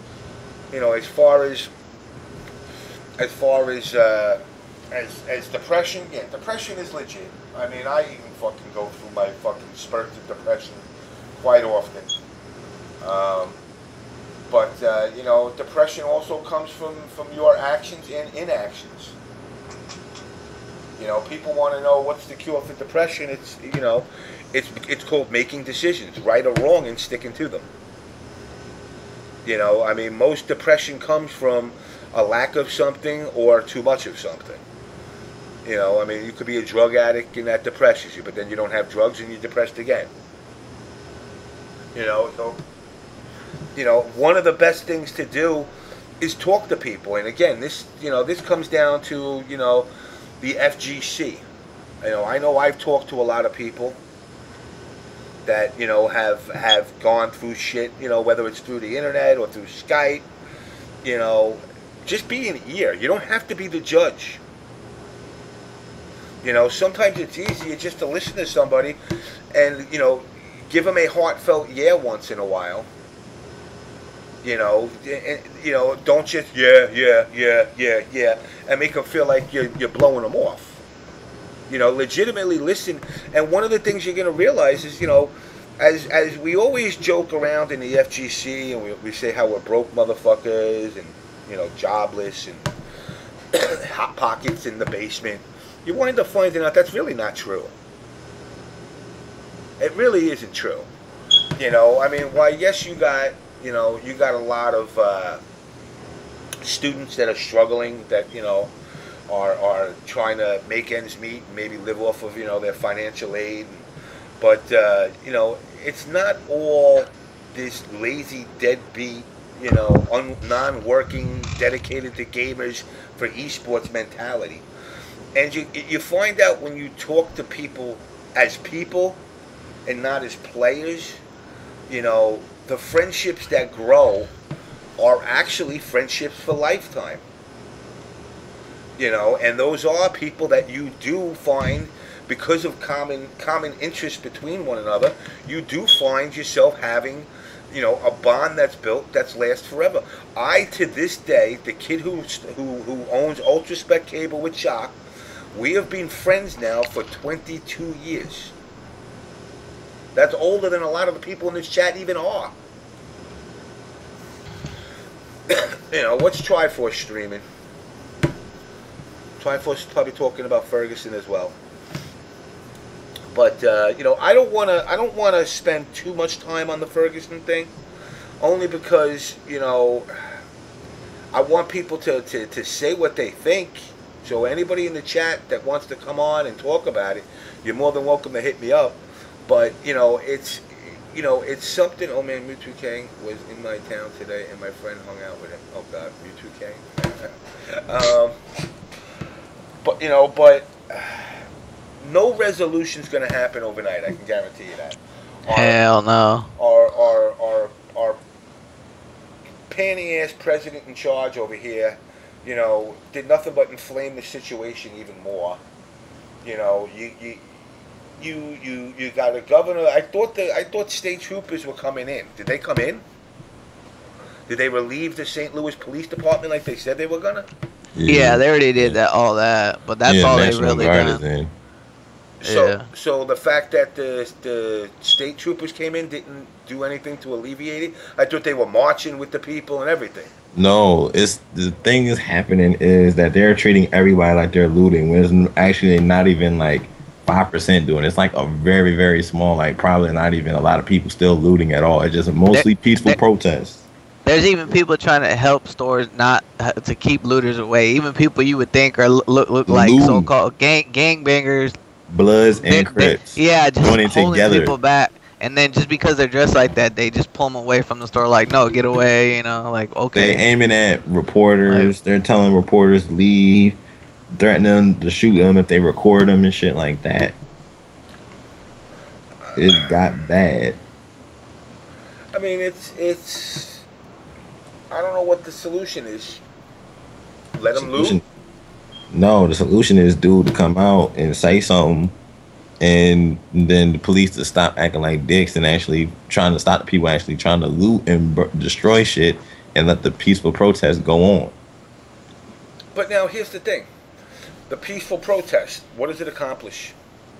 as depression, yeah, depression is legit. I mean, I even fucking go through my fucking spurts of depression quite often. But depression also comes from your actions and inactions. People want to know what's the cure for depression. It's called making decisions, right or wrong, and sticking to them. I mean, most depression comes from a lack of something or too much of something. I mean, you could be a drug addict and that depresses you, but then you don't have drugs and you're depressed again. So, one of the best things to do is talk to people. And again, this comes down to, the FGC. I know I've talked to a lot of people that, have gone through shit, whether it's through the internet or through Skype. Just be an ear. You don't have to be the judge. Sometimes it's easier just to listen to somebody and, give them a heartfelt yeah once in a while. Don't just yeah, and make them feel like you're blowing them off. Legitimately listen. And one of the things you're going to realize is, as we always joke around in the FGC and we say how we're broke motherfuckers and, jobless and hot pockets in the basement, you wind up finding out that's really not true. It really isn't true. I mean, why, yes, you got a lot of students that are struggling that, are trying to make ends meet and maybe live off of their financial aid. But it's not all this lazy deadbeat, non-working, dedicated to gamers for esports mentality. And you find out when you talk to people and not as players, the friendships that grow are actually friendships for lifetime. And those are people that you do find, because of common interests between one another, you do find yourself having, a bond that's built that's lasts forever. To this day, the kid who owns UltraSpec Cable with Shock, we have been friends now for 22 years. That's older than a lot of the people in this chat even are. What's Triforce streaming? Triforce is probably talking about Ferguson as well. But I don't want to spend too much time on the Ferguson thing, only because I want people to say what they think. So anybody in the chat that wants to come on and talk about it, you're more than welcome to hit me up. But it's something. Oh man, Mewtwo was in my town today, and my friend hung out with him. Oh God, Mewtwo. But no resolution's going to happen overnight. I can guarantee you that. Hell no. Our panty ass president in charge over here, did nothing but inflame the situation even more. You got a governor. I thought state troopers were coming in. Did they come in? Did they relieve the St. Louis Police Department like they said they were gonna? Yeah, they already did all that, but that's all they really done. So the fact that the state troopers came in didn't do anything to alleviate it. I thought they were marching with the people and everything. No, the thing is happening is that they're treating everybody like they're looting, when it's actually not even like 5% doing it. It's like a very, very small, like probably not even a lot of people still looting at all. It's just mostly peaceful protests. There's even people trying to help stores not to keep looters away. Even people you would think are look like so-called gangbangers. Bloods and Crips. Yeah, just joining holding together. people back. And then just because they're dressed like that, they just pull them away from the store. Like, no, get away. Like, okay. They're aiming at reporters. They're telling reporters to leave. Threatening them to shoot them if they record them and shit like that. It got bad. I mean, it's. I don't know what the solution is. Let them loot? No, the solution is dude to come out and say something, and then the police to stop acting like dicks and actually trying to stop the people actually trying to loot and destroy shit, and let the peaceful protest go on. But now here's the thing. The peaceful protest, what does it accomplish?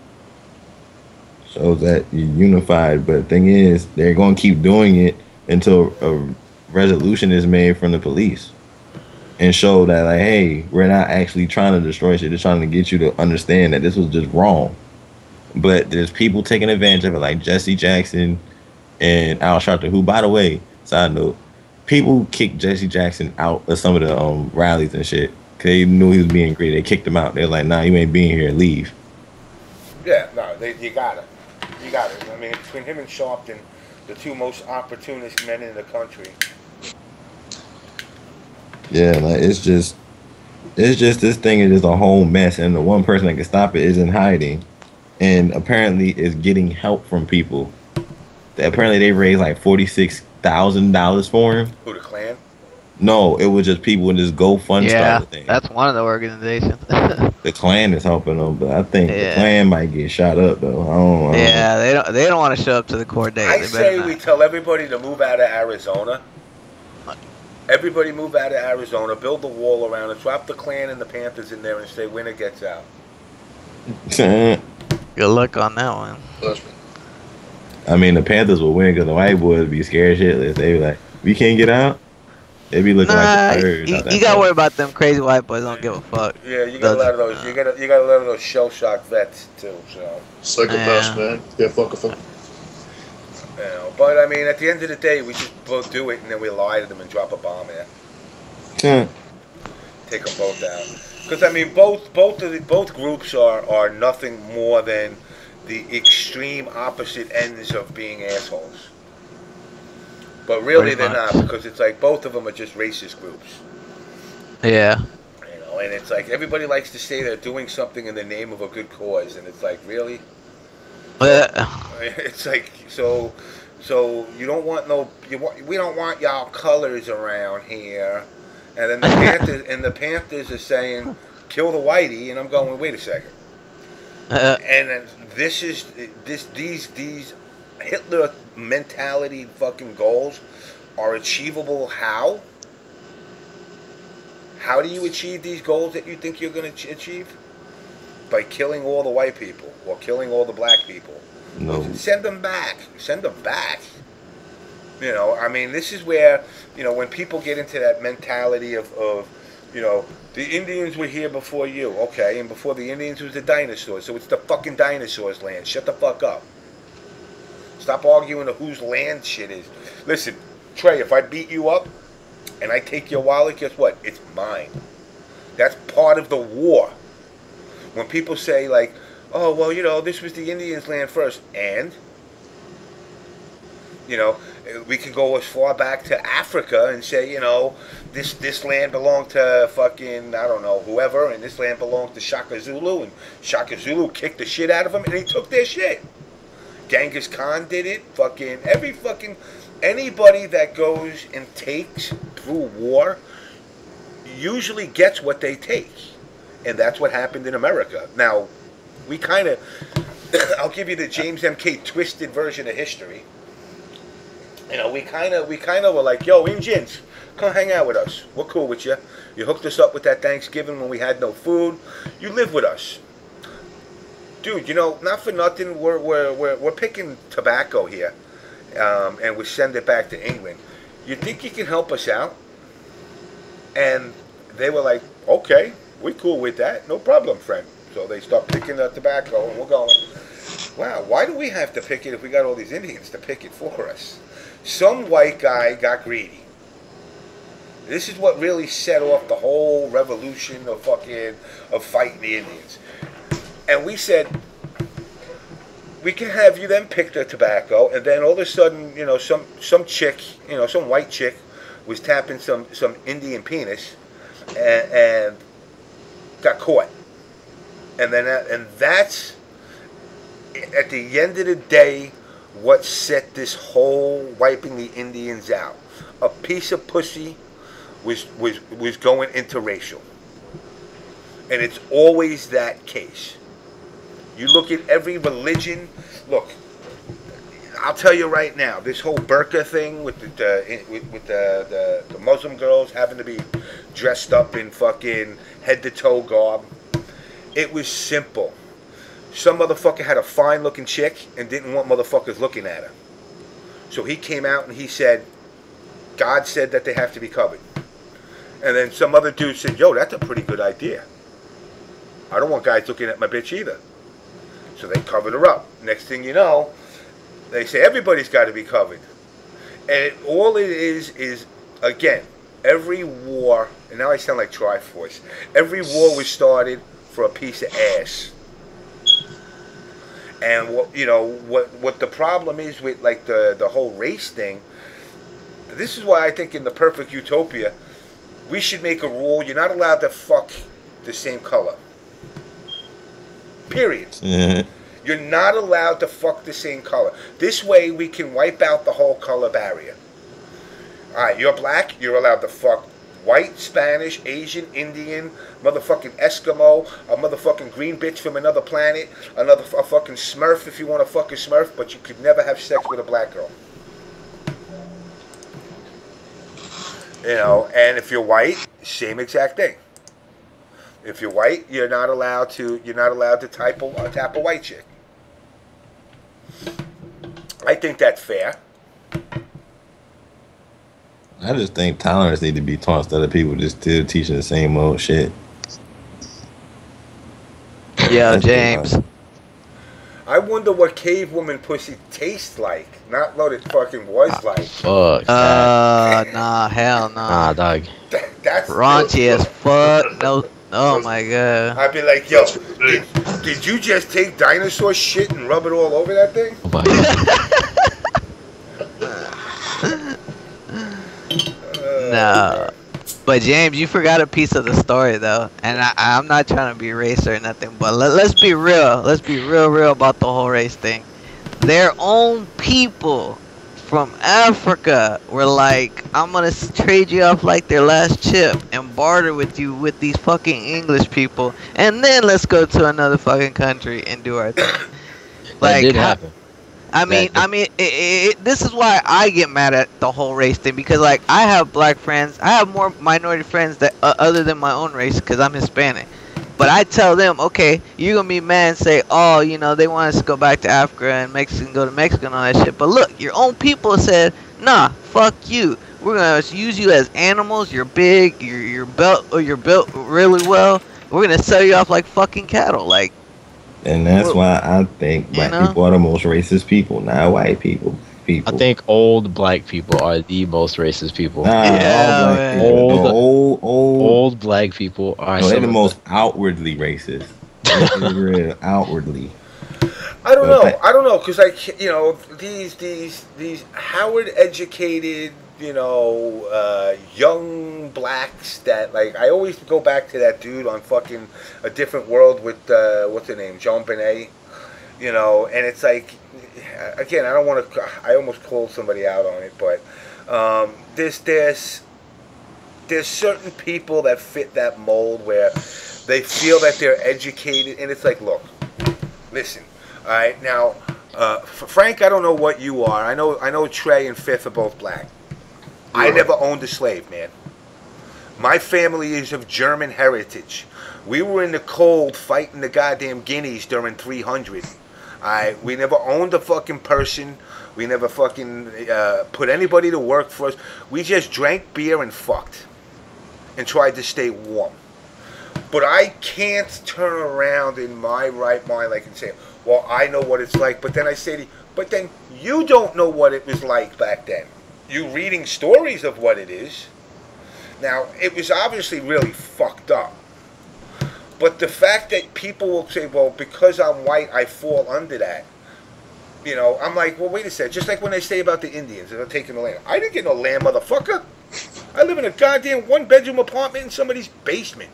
So that you're unified, but the thing is, they're going to keep doing it until a resolution is made from the police and show that, like, hey, we're not actually trying to destroy shit. They're trying to get you to understand that this was just wrong. But there's people taking advantage of it, like Jesse Jackson and Al Sharpton, who, by the way, side note, people kicked Jesse Jackson out of some of the rallies and shit. Cause they knew he was being greedy. They kicked him out. They're like, nah, you ain't being here. Leave. Yeah, no, you got it. You got it. I mean, between him and Sharpton, the two most opportunist men in the country. Yeah, like it's just this thing is just a whole mess, and the one person that can stop it is in hiding, and apparently is getting help from people. Apparently, they raised like $46,000 for him. Who, the Klan? No, it was just people in this GoFund style thing. That's one of the organizations. The Klan is helping them, but I think the Klan might get shot up though. I don't know. They don't want to show up to the court date. I say we tell everybody to move out of Arizona. Everybody move out of Arizona, build the wall around it, drop the Klan and the Panthers in there, and say winner gets out. Good luck on that one. I mean, the Panthers will win because the white boys be scared shitless. They be like, we can't get out. They be looking like the birds. You gotta worry about them crazy white boys. Don't give a fuck. Yeah, you got a lot of those. You got a lot of those shell shock vets too. So psychopaths, man. Yeah, fuck with them. But I mean, at the end of the day, we just both do it, and then we lie to them and drop a bomb in. Yeah. Take them both out. Because I mean, both groups are nothing more than the extreme opposite ends of being assholes. But really, they're not, because it's like both of them are just racist groups. Yeah. You know, and it's like everybody likes to say they're doing something in the name of a good cause, and it's like, really? It's like, so you don't want we don't want y'all colors around here, and then the Panthers are saying kill the whitey, and I'm going, wait a second. And then these Hitler mentality fucking goals are achievable. How? How do you achieve these goals that you think you're going to achieve? By killing all the white people or killing all the black people. No. Send them back. Send them back. You know, I mean, this is where, you know, when people get into that mentality of you know, the Indians were here before you. Okay, and before the Indians was the dinosaurs. So it's the fucking dinosaurs' land. Shut the fuck up. Stop arguing whose land shit is. Listen, Trey, if I beat you up and I take your wallet, guess what? It's mine. That's part of the war. When people say, like, oh, well, you know, this was the Indians' land first. And, you know, we can go as far back to Africa and say, you know, this land belonged to fucking, I don't know, whoever, and this land belonged to Shaka Zulu, and Shaka Zulu kicked the shit out of them, and he took their shit. Genghis Khan did it. Anybody that goes and takes through war usually gets what they take. And that's what happened in America. Now, we kind of, I'll give you the James M.K. twisted version of history. You know, we kind of were like, yo, Indians, come hang out with us. We're cool with you. You hooked us up with that Thanksgiving when we had no food. You live with us. Dude, you know, not for nothing, we're picking tobacco here, and we send it back to England. You think you can help us out? And they were like, okay, we're cool with that, no problem, friend. So they start picking the tobacco, and we're going, wow, why do we have to pick it if we got all these Indians to pick it for us? Some white guy got greedy. This is what really set off the whole revolution of fighting the Indians. And we said, we can have you then pick the tobacco, and then all of a sudden, you know, some chick, you know, some white chick was tapping some Indian penis, and got caught. And then and that's at the end of the day what set this whole wiping the Indians out. A piece of pussy was going interracial, and it's always that case. You look at every religion. Look, I'll tell you right now, this whole burqa thing with the Muslim girls having to be dressed up in fucking head to toe garb, it was simple. Some motherfucker had a fine looking chick and didn't want motherfuckers looking at her. So he came out and he said, God said that they have to be covered. And then some other dude said, yo, that's a pretty good idea. I don't want guys looking at my bitch either. So they covered her up. Next thing you know, they say everybody's got to be covered. And all it is, again, every war, and now I sound like Triforce, every war was started for a piece of ass. And what the problem is with like the whole race thing, this is why I think in the perfect utopia, we should make a rule, you're not allowed to fuck the same color. Period. Mm-hmm. You're not allowed to fuck the same color. This way we can wipe out the whole color barrier. Alright, you're black, you're allowed to fuck white, Spanish, Asian, Indian, motherfucking Eskimo, a motherfucking green bitch from another planet, a fucking Smurf if you want to fuck a Smurf, but you could never have sex with a black girl. You know, and if you're white, same exact thing. If you're white, you're not allowed to tap a white chick. I think that's fair. I just think tolerance need to be taught instead of people just still teaching the same old shit. Yeah, James. I wonder what cave woman pussy tastes like. Not what it fucking was like. Fuck. Nah, hell nah. Nah, dog. That's raunchy as fuck. No, Oh my god. I'd be like, yo, That's ridiculous. did you just take dinosaur shit and rub it all over that thing? Oh my God. No. But James, you forgot a piece of the story though, and I'm not trying to be racist or nothing, but let's be real. Let's be real about the whole race thing. Their own people from Africa were like, I'm gonna trade you off like their last chip and barter with you with these fucking English people, and then let's go to another fucking country and do our thing. That did happen. This is why I get mad at the whole race thing, because like I have black friends, I have more minority friends that other than my own race, because I'm Hispanic. But I tell them, okay, you're gonna be mad and say, oh, you know, they want us to go back to Africa and Mexico, go to Mexico and all that shit. But look, your own people said, nah, fuck you. We're gonna use you as animals. You're big. You're built really well. We're gonna sell you off like fucking cattle. Like. And that's why I think black people are the most racist people, not white people. I think old black people are the most racist people. Nah, yeah, old black people are they're the most outwardly racist. Real outwardly. I don't know, because like, you know, these Howard educated, you know, young blacks that, like, I always go back to that dude on fucking A Different World with what's her name, Joan Benet, you know, and it's like, again, I don't want to, I almost called somebody out on it, but there's certain people that fit that mold where they feel that they're educated, and it's like, look, listen, all right, now, Frank, I don't know what you are. I know Trey and Fifth are both black. I never owned a slave, man. My family is of German heritage. We were in the cold fighting the goddamn Guineas during 300. We never owned a fucking person. We never fucking put anybody to work for us. We just drank beer and fucked. And tried to stay warm. But I can't turn around in my right mind like and say, well, I know what it's like. But then I say to you, but then you don't know what it was like back then. You reading stories of what it is. Now, it was obviously really fucked up. But the fact that people will say, well, because I'm white, I fall under that. You know, I'm like, well, wait a second. Just like when they say about the Indians, they're taking the land. I didn't get no land, motherfucker. I live in a goddamn one-bedroom apartment in somebody's basement.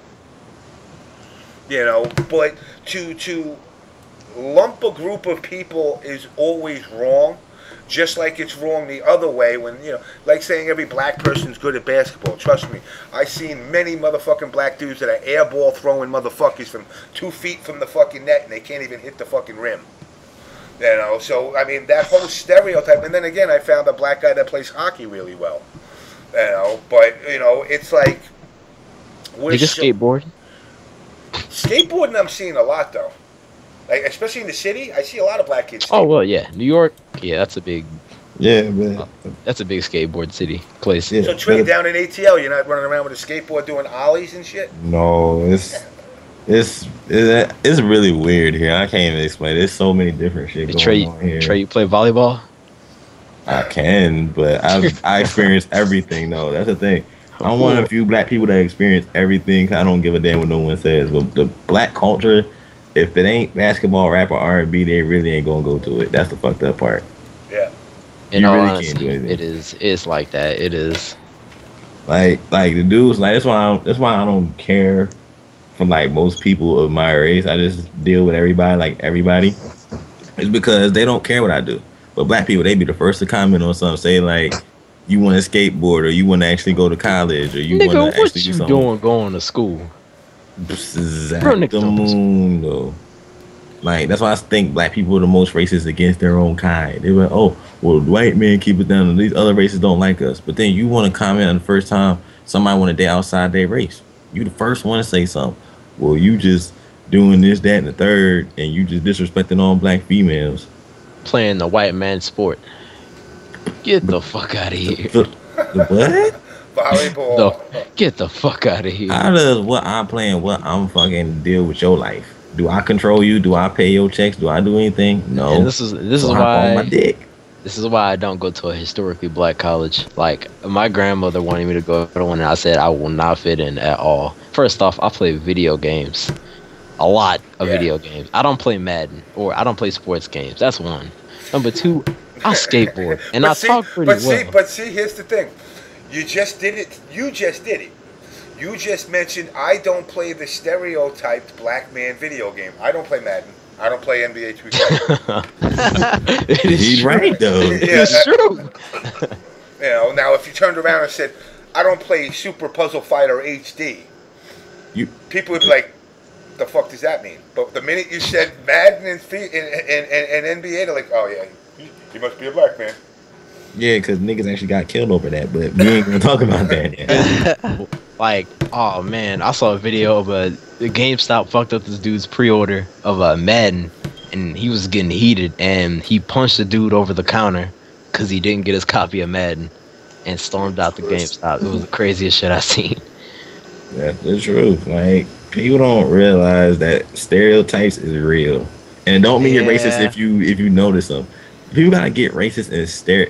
You know, but to lump a group of people is always wrong. Just like it's wrong the other way when, you know, like saying every black person's good at basketball. Trust me, I've seen many motherfucking black dudes that are airball throwing motherfuckers from 2 feet from the fucking net and they can't even hit the fucking rim. You know, so, I mean, that whole stereotype. And then again, I found a black guy that plays hockey really well. You know, but, you know, it's like... They just skateboard? Skateboarding I'm seeing a lot, though. Like, especially in the city, I see a lot of black kids. Oh well, yeah, New York, yeah, that's a big, man. That's a big skateboard city place. Yeah. So Trey, down in ATL, you're not running around with a skateboard doing ollies and shit? No, it's really weird here. I can't even explain. There's so many different shit going on here. Trey, you play volleyball? I can, but I experience everything though. That's the thing. I'm one of the few black people that experience everything. I don't give a damn what no one says. But the black culture, if it ain't basketball, rap, or R&B, they really ain't gonna go to it. That's the fucked up part. Yeah. In You all really honesty, can't do anything. it is. It's like that. It is. Like the dudes, like that's why I don't care for like most people of my race. I just deal with everybody like everybody. It's because they don't care what I do. But black people, they be the first to comment on something, say like, you want to skateboard, or you want to actually go to college, or you want Nigga, to what actually do you something. doing going to school? Exact the moon though. Like that's why I think black people are the most racist against their own kind. They went, oh, well, white men keep it down, and these other races don't like us. But then you want to comment on the first time somebody want to date outside their race. You the first one to say something. Well, you just doing this, that, and the third, and you just disrespecting all black females. Playing the white man sport. Get the fuck out of here. The what? Volleyball. Get the fuck out of here. How does what I'm playing, what I'm fucking deal with your life? Do I control you? Do I pay your checks? Do I do anything? No. And this is So hop why on my dick. This is why I don't go to a historically black college. Like, my grandmother wanted me to go to one, and I said I will not fit in at all. First off, I play video games. A lot of video games. I don't play Madden, or I don't play sports games. That's one. Number two, I skateboard, and I talk pretty well. But see, here's the thing. You just did it. You just mentioned I don't play the stereotyped black man video game. I don't play Madden. I don't play NBA 2K. He's right though. It's true. You know, now if you turned around and said, I don't play Super Puzzle Fighter HD, people would be like, the fuck does that mean? But the minute you said Madden and NBA, they're like, oh yeah, he must be a black man. Yeah, because niggas actually got killed over that, but we ain't gonna talk about that yet. Like, oh man, I saw a video of the GameStop fucked up this dude's pre-order of a Madden, and he was getting heated, and he punched the dude over the counter because he didn't get his copy of Madden, and stormed out the GameStop. It was the craziest shit I've seen. That's the truth. Like, people don't realize that stereotypes is real, and it don't mean you're racist if you notice them. People gotta get racist and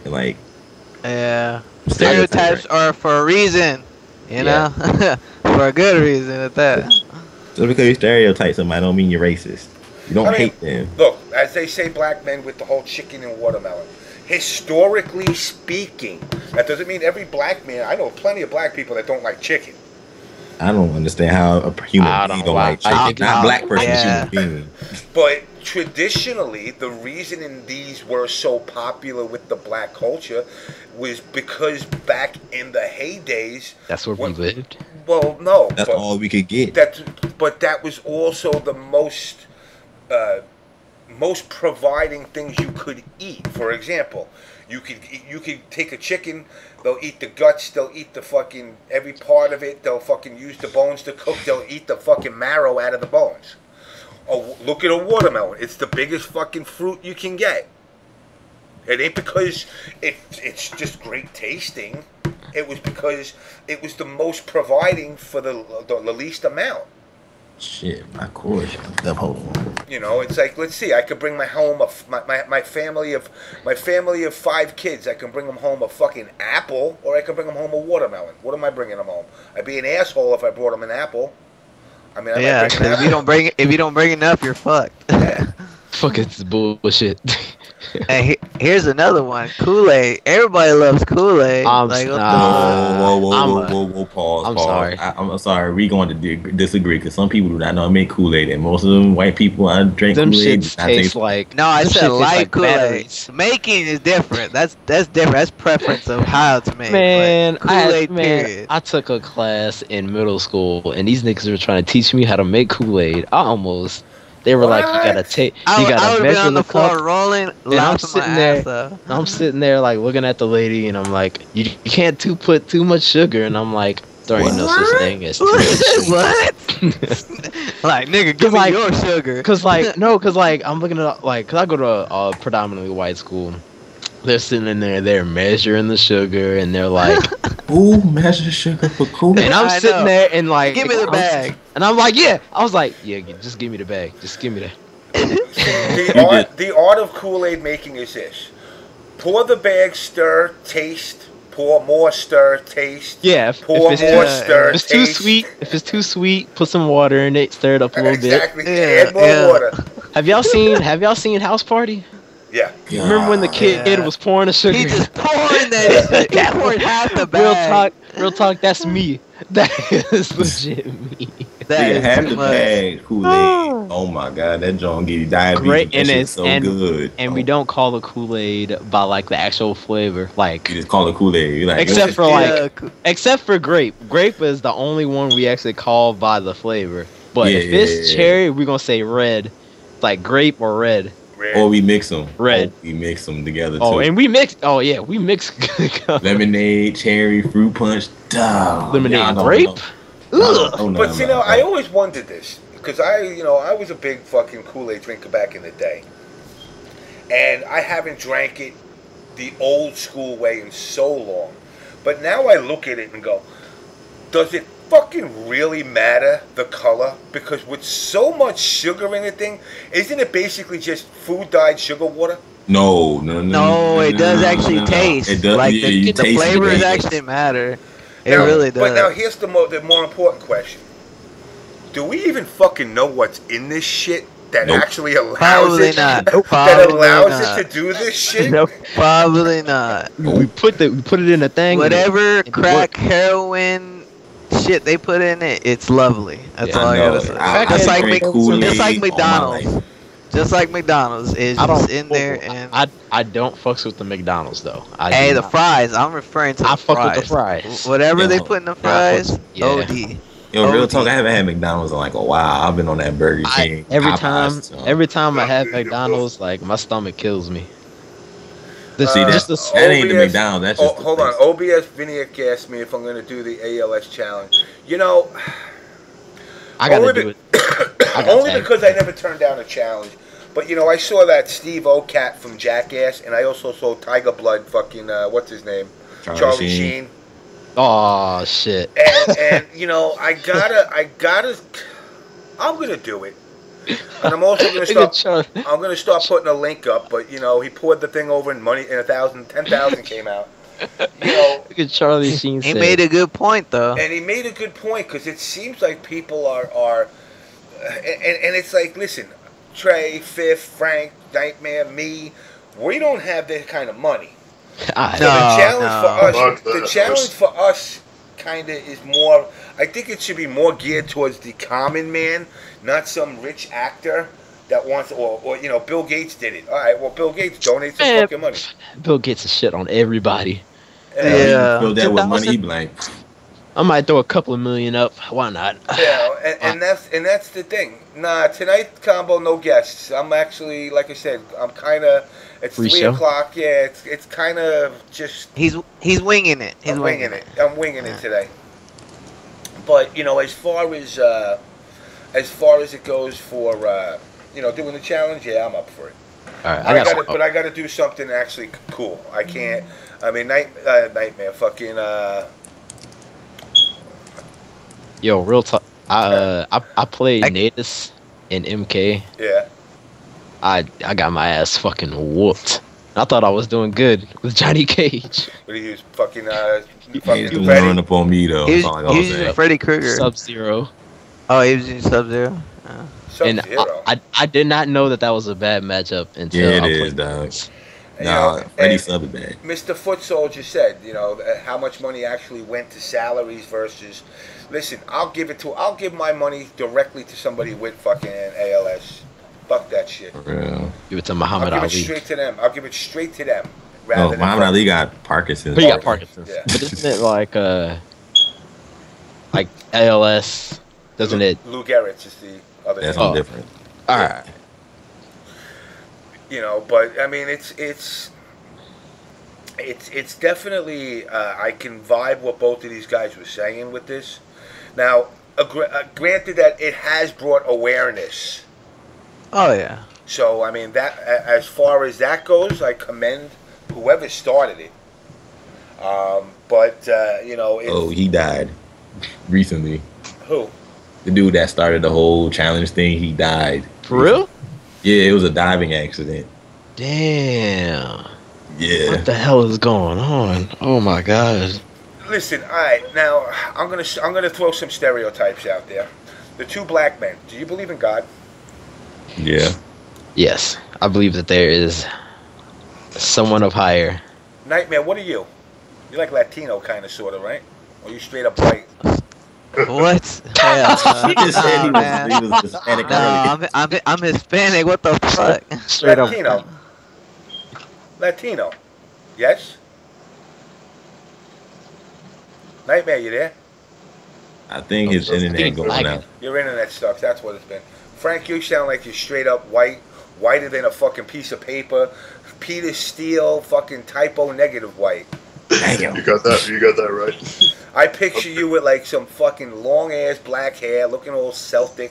stereotypes are for a reason, you know, for a good reason at that. Just because you stereotype somebody don't mean you're racist. You don't hate them. Look, as they say, black men with the whole chicken and watermelon. Historically speaking, that doesn't mean every black man. I know plenty of black people that don't like chicken. I don't understand how a human being don't like chicken. Not black person, human being. But traditionally, the reason in these were so popular with the black culture was because back in the heydays, that's where we lived. Well, no, that's all we could get. But that was also the most providing things you could eat. For example, you could take a chicken. They'll eat the guts. They'll eat the fucking every part of it. They'll fucking use the bones to cook. They'll eat the fucking marrow out of the bones. Oh, look at a watermelon. It's the biggest fucking fruit you can get. It ain't because it's just great tasting. It was because it was the most providing for the least amount. Shit, of course. You know, it's like, let's see. I could bring my family of 5 kids. I can bring them home a fucking apple, or I can bring them home a watermelon. What am I bringing them home? I'd be an asshole if I brought them an apple. I mean, if you don't bring enough, you're fucked. Fuck, it's bullshit. Hey, here's another one. Kool-Aid. Everybody loves Kool-Aid. Whoa, pause. Sorry. I'm sorry. We going to disagree because some people do not know how to make Kool-Aid, and most of them white people drink Kool-Aid. Taste like no, I said light Kool-Aid. Batteries. Making is different. That's different. That's preference of how to make. Man, Kool-Aid. Period. I took a class in middle school, and these niggas were trying to teach me how to make Kool-Aid. They were like, you gotta measure on the floor cup. rolling, and I'm sitting there like looking at the lady, and I'm like, you can't put too much sugar, and I'm like, there ain't no such thing as too much sugar. What? Like, nigga, give me your sugar. Cause I'm looking at cause I go to a predominantly white school. They're sitting in there, they're measuring the sugar, and they're like, "Who measures sugar for Kool-Aid?" And I'm sitting there and like, give me the bag. And I'm like, yeah. I was like, yeah, just give me the bag. Just give me that. The art of Kool-Aid making is this: pour the bag, stir, taste. Pour more, stir, taste. Yeah. Pour more, stir, taste. If it's too sweet, put some water in it. Stir it up a little bit. Exactly. Add more water. Have y'all seen House Party? Yeah. Remember when the kid was pouring the sugar? He just pouring that shit. He poured half the bag. Real talk, that's me. That is legit me. Half the bag Kool-Aid. Oh my god, that joint give you diabetes. Great, and it's so good. And we don't call it Kool-Aid by like the actual flavor. Like, you just call it Kool-Aid. Like, except for grape. Grape is the only one we actually call by the flavor. But if it's cherry, we're gonna say red. Like grape or red. Or we mix them. Red. We mix them together too. Oh, and we mix. Oh yeah, we mix. Lemonade, cherry, fruit punch. Lemonade and grape. But see, now I always wondered this because I was a big fucking Kool-Aid drinker back in the day, and I haven't drank it the old school way in so long. But now I look at it and go, does it fucking really matter the color? Because with so much sugar in the thing, isn't it basically just food dyed sugar water? No, it does actually taste. It does. Like Yeah, you the taste flavors the actually matter. It Now, really does. But now here's the more important question: do we even fucking know what's in this shit that Nope. actually allows Probably it? not. That Probably allows not. it to do this shit? Nope. Probably not. We put it in a thing. Whatever and it crack, worked. heroin shit they put in it, it's lovely. That's Yeah, all I know. gotta say. I Just like, drink Mc- Kool-Aid just like all my McDonald's. life. Just like McDonald's is I just don't in there and I don't fucks with the McDonald's though. I hey, do the not. fries. I'm referring to the I fuck fries. with the fries. Whatever they Yeah. put in the Nah, I fries, fuck- yeah. OD. Yo, real OD. talk, I haven't had McDonald's in like a while. I've been on that Burger King. Every Popeyes, time so. I have McDonald's, like my stomach kills me. See, Just that the ain't the OBS McDonald's. That's just the hold on. taste. OBS Viniak asked me if I'm going to do the ALS challenge. You know, I gotta only do it. I got only tagged. because I never turned down a challenge. But you know, I saw that Steve O cat from Jackass, and I also saw Tiger Blood. Fucking what's his name? Charlie Sheen. Oh shit. And you know, I'm gonna do it. And I'm also gonna start. I'm gonna start putting a link up. But you know, he poured the thing over, and 10,000 came out. You know, Look at Charlie Sheen. He made a good point though. and he made a good point because it seems like people are, and it's like, listen, Trey, Fifth, Frank, Nightmare, me, we don't have that kind of money. So No. the challenge for us, Fuck that. the challenge for us, kind of is more. I think it should be more geared towards the common man, not some rich actor that wants, or you know, Bill Gates did it. All right, well, Bill Gates donates some Man, fucking money. Bill Gates a shit on everybody. Yeah. Fill that with 2,000? money, he be like, I might throw a couple of million up. Why not? Yeah, and that's the thing. Nah, tonight combo, no guests. I'm actually, like I said, I'm kind of. It's Free 3 show? o'clock. Yeah, it's kind of just. He's winging it. He's I'm winging it. I'm winging it today. But you know, as far as it goes for you know, doing the challenge, yeah, I'm up for it. All right, But I got to do something actually cool. I can't. I mean, Nightmare, fucking. Yo, real talk. I played I- Natus in MK. Yeah. I got my ass fucking whooped. I thought I was doing good with Johnny Cage. What do you use? Fucking he fucking was Freddy. running up on me though. He was, That's all I he gotta was using say. Freddy Krueger. Sub-Zero. Oh, he was using Sub-Zero. And Sub-Zero. I did not know that was a bad matchup until Yeah, it I is, played dog. this. You Nah, know, Freddy and- Sub is bad. Mr. Foot Soldier said, you know, how much money actually went to salaries versus. Listen, I'll give my money directly to somebody with fucking ALS. Fuck that shit. For real. Give it to I'll Muhammad give Ali. it straight to them. I'll give it straight to them. Oh, Rather than Muhammad Ali got Parkinson's. But he got Parkinson's. Yeah. But isn't it like ALS? Doesn't it? Lou Gehrig's is the other That's name. Oh. different. All right. You know, but I mean, it's definitely I can vibe what both of these guys were saying with this. Now, granted that it has brought awareness. Oh yeah. So I mean that as far as that goes, I commend whoever started it. But you know, Oh, he died recently. who? The dude that started the whole challenge thing, he died. For real? Yeah, it was a diving accident. Damn. Yeah. What the hell is going on? Oh my god. Listen, all right. Now I'm gonna throw some stereotypes out there. The two black men. Do you believe in God? Yeah. Yes, I believe that there is someone of higher. Nightmare. What are you? You're like Latino kind of, sort of, right? Or you straight up white? What? Hell, He just said he man. was Hispanic No, earlier. I'm Hispanic. What the fuck? Straight up. Latino. Latino. Yes. Nightmare, you there? I think his internet going Black. out. Your internet sucks. That's what it's been. Frank, you sound like you're straight up white, whiter than a fucking piece of paper. Peter Steele, fucking typo negative white. Damn. You got that right. I picture you with like some fucking long ass black hair, looking all Celtic.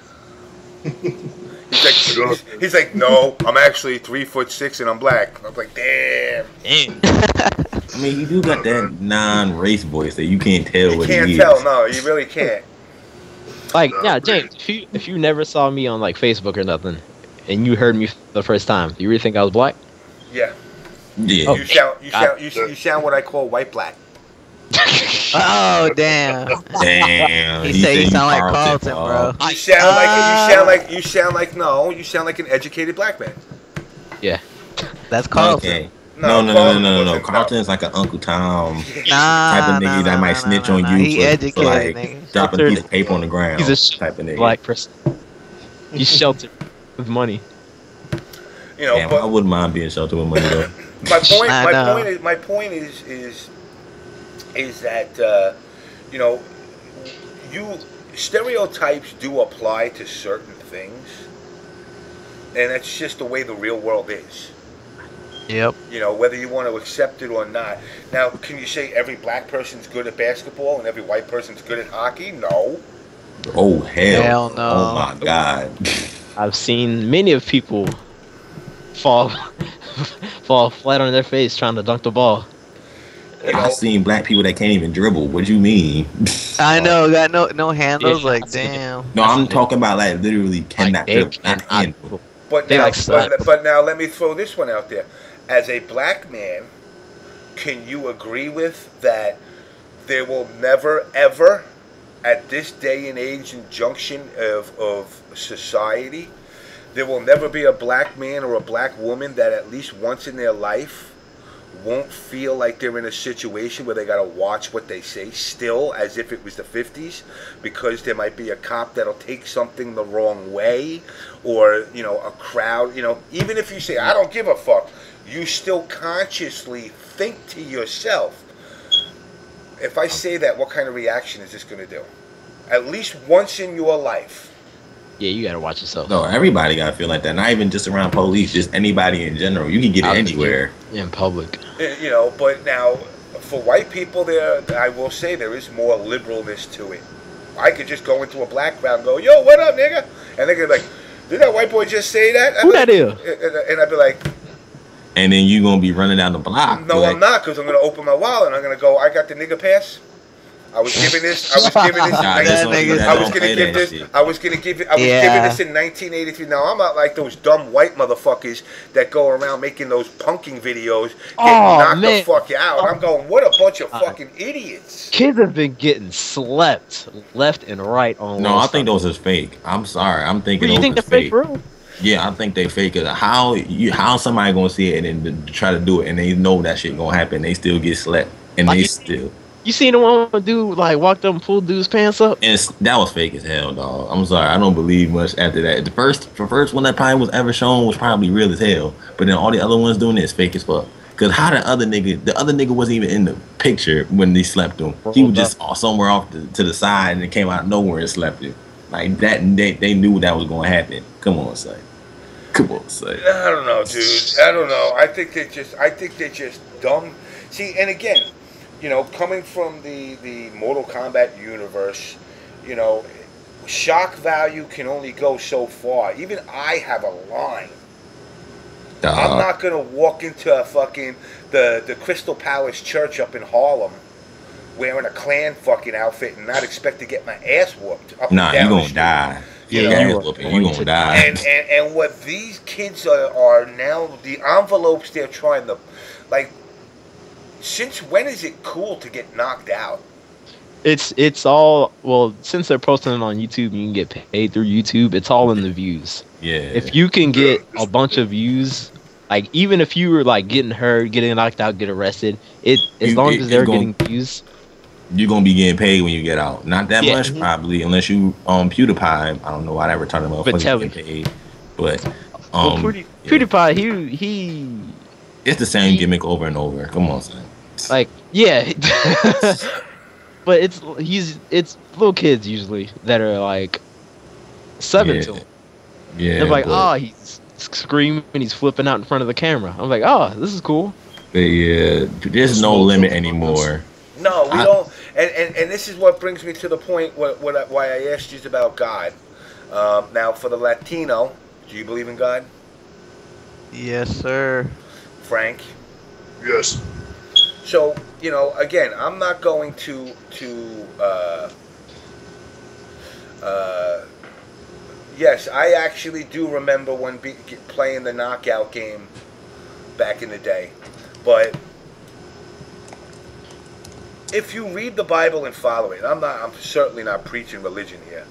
He's like, no, I'm actually 3'6" and I'm black. I'm like, damn. I mean, you do got that non-race voice that you can't tell You what can't he tell. is. No, you really can't. Like, yeah, James, if you never saw me on like Facebook or nothing, and you heard me for the first time, do you really think I was black? Yeah. Yeah. Oh. You sound what I call white black. Oh damn! Damn. He said you said sound like Carlton, Carlton, bro. You sound like an educated black man. Yeah. That's Carlton. Okay. No, No. listen, Carlton is like an Uncle Tom type Nah, of nigga that might snitch on you He for educated, like nigga. dropping a piece of paper on the ground. He's a type of nigga. black person. He's sheltered with money. You know, Damn, but I wouldn't mind being sheltered with money though. my point is that you know, stereotypes do apply to certain things, and that's just the way the real world is. Yep. You know, whether you want to accept it or not. Now, can you say every black person's good at basketball and every white person's good at hockey? No. Oh hell. Hell no. Oh my god. I've seen many of people fall fall flat on their face trying to dunk the ball. You know, I've seen black people that can't even dribble. What you mean? I know. Got no handles. Yeah, like I see it. damn. No, I'm talking about like literally cannot They dribble. Not handle. But They now, like slaps. but now let me throw this one out there. As a black man, can you agree with that there will never, ever, at this day and age and junction of society, there will never be a black man or a black woman that at least once in their life won't feel like they're in a situation where they got to watch what they say still as if it was the 50s, because there might be a cop that'll take something the wrong way, or, you know, a crowd, you know, even if you say, I don't give a fuck, you still consciously think to yourself, if I say that, what kind of reaction is this going to do? At least once in your life. Yeah, you gotta watch yourself. No, everybody gotta feel like that. Not even just around police, just anybody in general. You can get it anywhere. In public. You know, but now, for white people, I will say there is more liberalness to it. I could just go into a black crowd and go, yo, what up, nigga? And they're gonna be like, did that white boy just say that? Who that is? And I'd be like, And then you gonna be running down the block. no, like, I'm not, because I'm gonna open my wallet and I'm gonna go, I got the nigga pass. I was giving this. Nah, I this one- was don't gonna play give that this. shit. I was giving this in 1983. Now I'm not like those dumb white motherfuckers that go around making those punking videos, getting knocked the fuck out. I'm going, what a bunch of fucking idiots. Kids have been getting slept left and right on. No, I think those is fake. I'm sorry. I'm thinking You those think is they're fake, fake. bro? Yeah, I think they fake it. How somebody gonna see it and then try to do it and they know that shit gonna happen? They still get slept and Like, they still. You seen the one where dude like walked up and pulled dude's pants up? And that was fake as hell, dog. I'm sorry. I don't believe much after that. The first one that probably was ever shown was probably real as hell. But then all the other ones doing it is fake as fuck. Cause how the other nigga wasn't even in the picture when they slept him. He was just somewhere off to the side and it came out of nowhere and slept him. Like that, they knew that was gonna happen. Come on, say. Come on, say. I don't know, dude. I don't know. I think they're just dumb. See, and again, you know, coming from the Mortal Kombat universe, you know, shock value can only go so far. Even I have a line. I'm not gonna walk into a fucking the Crystal Palace Church up in Harlem wearing a Klan fucking outfit and not expect to get my ass whooped. Nah, you gonna die. Yeah, you gonna die. And what these kids are now, the envelopes they're trying to, like, since when is it cool to get knocked out? It's all, well, since they're posting it on YouTube, you can get paid through YouTube. It's all in the views. Yeah. If you can get a bunch of views, like even if you were like getting hurt, getting knocked out, get arrested, as long as they're getting views, you're gonna be getting paid when you get out. Not that Yeah. much probably, unless you PewDiePie. I don't know why that retarded motherfucker getting paid. But well, PewDiePie, he it's the same gimmick over and over. Come on, son. like, yeah. But it's little kids usually that are like 7 to him. Yeah. They're like, oh, he's screaming, he's flipping out in front of the camay. I'm like, oh, this is cool. But yeah, there's no limit anymore. No, we don't. And this is what brings me to the point why I asked you about God. Now, for the Latino, do you believe in God? Yes, sir. Frank? Yes. So, you know, again, I'm not going to yes, I actually do remember when playing the knockout game back in the day. But if you read the Bible and follow it, I'm certainly not preaching religion here.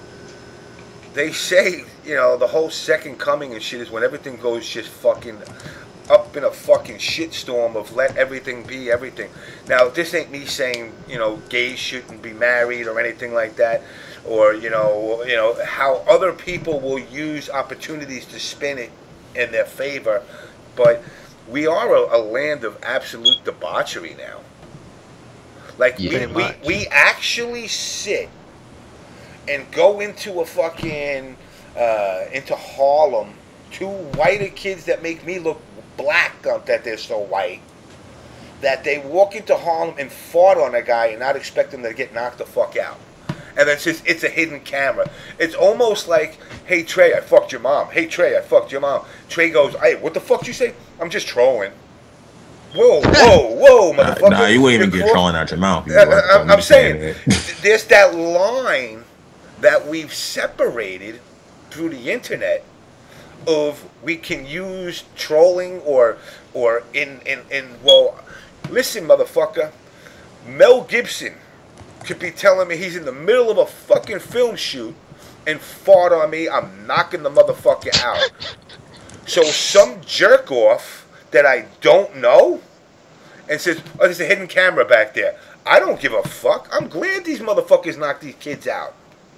They say, you know, the whole second coming and shit is when everything goes just fucking up in a fucking shitstorm of let everything be everything. Now, this ain't me saying, you know, gays shouldn't be married or anything like that, or you know how other people will use opportunities to spin it in their favor, but we are a land of absolute debauchery now. Like we actually sit and go into a fucking into Harlem, two whiter kids that make me look black that they're so white, that they walk into Harlem and fart on a guy and not expect him to get knocked the fuck out. And then it's a hidden camera. It's almost like, hey Trey, I fucked your mom. Hey Trey, I fucked your mom. Trey goes, hey, what the fuck did you say? I'm just trolling. Whoa, motherfucker. Nah, you wouldn't even get trolling out your mouth. I'm saying, there's that line that we've separated through the internet of we can use trolling or in well, listen, motherfucker, Mel Gibson could be telling me he's in the middle of a fucking film shoot and fart on me, I'm knocking the motherfucker out. So some jerk off that I don't know and says, oh, there's a hidden camera back there. I don't give a fuck. I'm glad these motherfuckers knocked these kids out.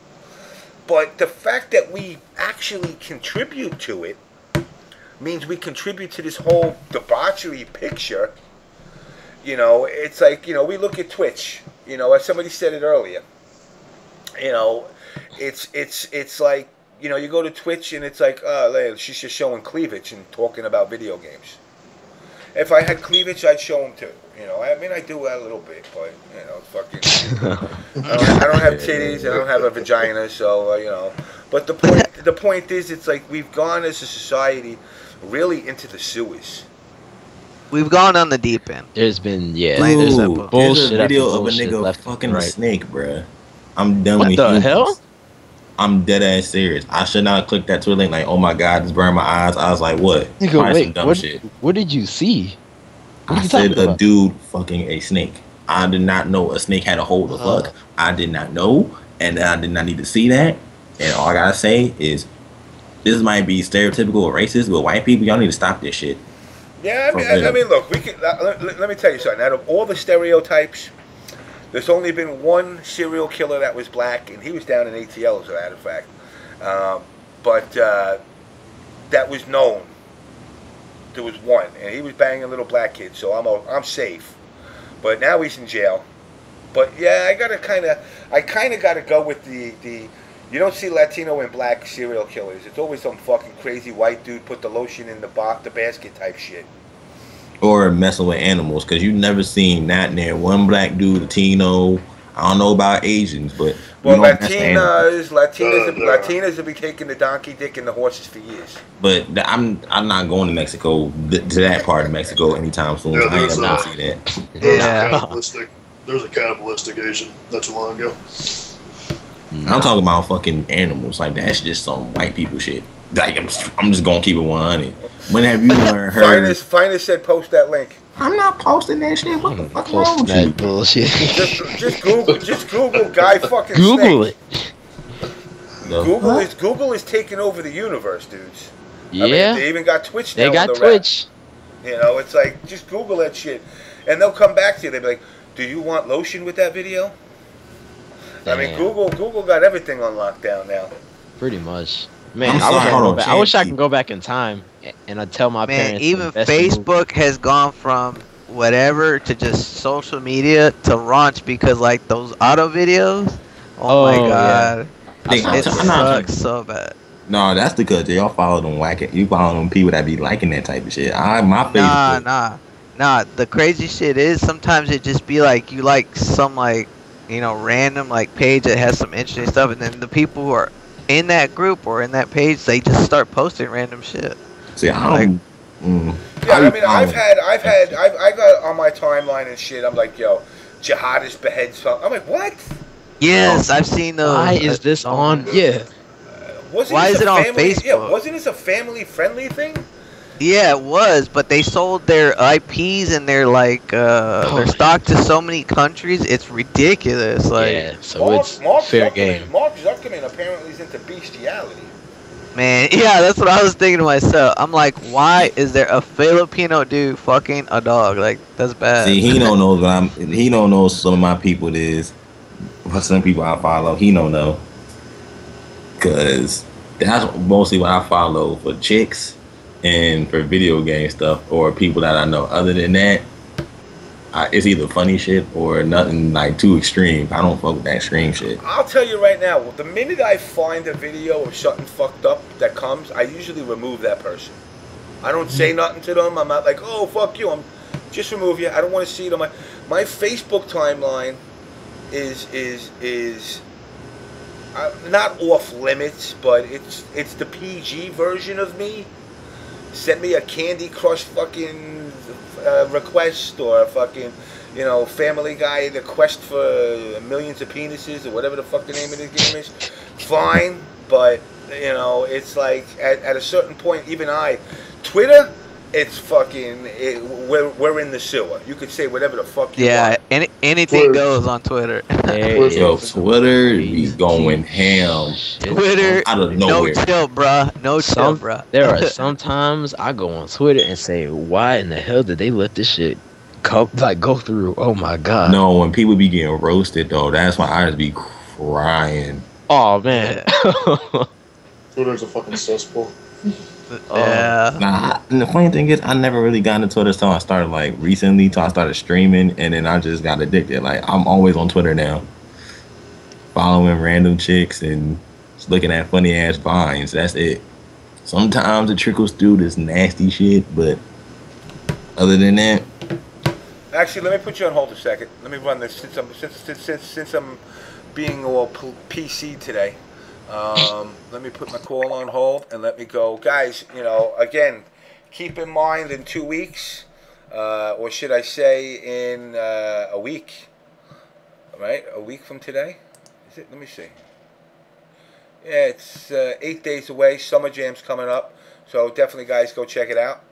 But the fact that we actually contribute to it means we contribute to this whole debauchery picture. You know, it's like, you know, we look at Twitch, you know, as somebody said it earlier. You know, it's like, you know, you go to Twitch and it's like, she's just showing cleavage and talking about video games. If I had cleavage, I'd show them too. You know, I mean, I do a little bit, but, you know, fucking, I don't have titties, I don't have a vagina, so, you know. But the point is, it's like we've gone as a society really into the sewers. We've gone on the deep end. There's been, there's a bullshit video of a bullshit nigga left fucking and right. a snake, bruh. I'm done What with the humans. hell? I'm dead ass serious. I should not have clicked that Twitter link like, oh my god, this burned my eyes. I was like, what? Nigga, Probably some wait, dumb shit. what did you see? What are I you said talking a about? dude fucking a snake. I did not know a snake had a hold of fuck. I did not know, and I did not need to see that. And all I gotta say is, this might be stereotypical or racist, but white people, y'all need to stop this shit. Yeah, I mean, look, we can. Let me tell you something. Out of all the stereotypes, there's only been one serial killer that was black, and he was down in ATL, as a matter of fact. But that was known. There was one, and he was banging little black kids, so I'm safe. But now he's in jail. But yeah, I kind of gotta go with the. You don't see Latino and black serial killers. It's always some fucking crazy white dude put the lotion in the basket type shit. Or messing with animals, because you never seen that near one black dude, Latino. I don't know about Asians, but well, Latinas have been taking the donkey dick and the horses for years. But I'm not going to Mexico to that part of Mexico anytime soon. Yeah, I ain't there's gonna see that. There's a cannibalistic Asian not too long ago. I'm talking about fucking animals. Like, that's just some white people shit. Like, I'm just gonna keep it 100. When have you learned her? Finest said post that link. I'm not posting that shit. What the fuck wrong with you? That bullshit. Just Google guy fucking Google snake. it. Google is taking over the universe, dudes. Yeah. I mean, they even got Twitch now. They got on the Twitch. Rap. You know, it's like, just Google that shit. And they'll come back to you. They'll be like, do you want lotion with that video? Damn. I mean, Google got everything on lockdown now. Pretty much. Man, I'm I wish I could go back in time and I'd tell my Man, parents. even Facebook has gone from whatever to just social media to raunch because like those auto videos. Oh my god, Yeah. it sucks so bad. No, that's because y'all follow them you follow them people that be liking that type of shit. My Facebook. Nah. The crazy shit is sometimes it just be like you like some like random like page that has some interesting stuff, and then the people who are in that group or in that page they just start posting random shit. See, Yeah, I mean, I got on my timeline and shit. I'm like, yo, jihadist beheads. I'm like, what? Yes, I've seen those. Why is this on? Yeah. Why is it on Facebook? Yeah, wasn't this a family-friendly thing? Yeah, it was, but they sold their IPs and their their stock to so many countries. It's ridiculous. Like, Yeah, so it's fair game. Mark Zuckerman apparently is into bestiality. man, yeah, that's what I was thinking to myself. I'm like, why is there a Filipino dude fucking a dog? Like, that's bad. See, he don't know that he don't know some of my people is. For some people I follow, he don't know. Cause that's mostly what I follow for chicks and for video game stuff or people that I know. Other than that, it's either funny shit or nothing like too extreme. I don't fuck with that extreme shit. I'll tell you right now, the minute I find a video of something fucked up that comes, I usually remove that person. I don't say nothing to them. I'm not like, oh, fuck you. I'm just remove you. I don't want to see it on my Facebook timeline is not off limits, but it's the PG version of me. Send me a Candy Crush fucking request or a fucking, Family Guy, the quest for millions of penises or whatever the fuck the name of the game is. Fine, but it's like at a certain point, even Twitter, it's fucking, we're in the sewer. You could say whatever the fuck you want. Anything goes on Twitter. Yo, Twitter be going ham. Twitter, out of no nowhere. chill, bruh. No chill, bruh. There are sometimes I go on Twitter and say, why in the hell did they let this shit go through? Oh my god. No, when people be getting roasted though, that's why I just be crying. Oh man. Twitter's a fucking cesspool. Yeah. Nah, and the funny thing is, I never really got into Twitter until I started recently. Till I started streaming, and then I just got addicted. Like I'm always on Twitter now, following random chicks and just looking at funny ass vines. That's it. Sometimes it trickles through this nasty shit, but other than that, Actually, let me put you on hold a second. Let me run this since I'm being all PC today. Let me put my call on hold and let me go. Guys, again, keep in mind in 2 weeks, or should I say in a week, right? A week from today? Is it? Let me see. Yeah, it's 8 days away. Summer Jam's coming up. So definitely, guys, go check it out.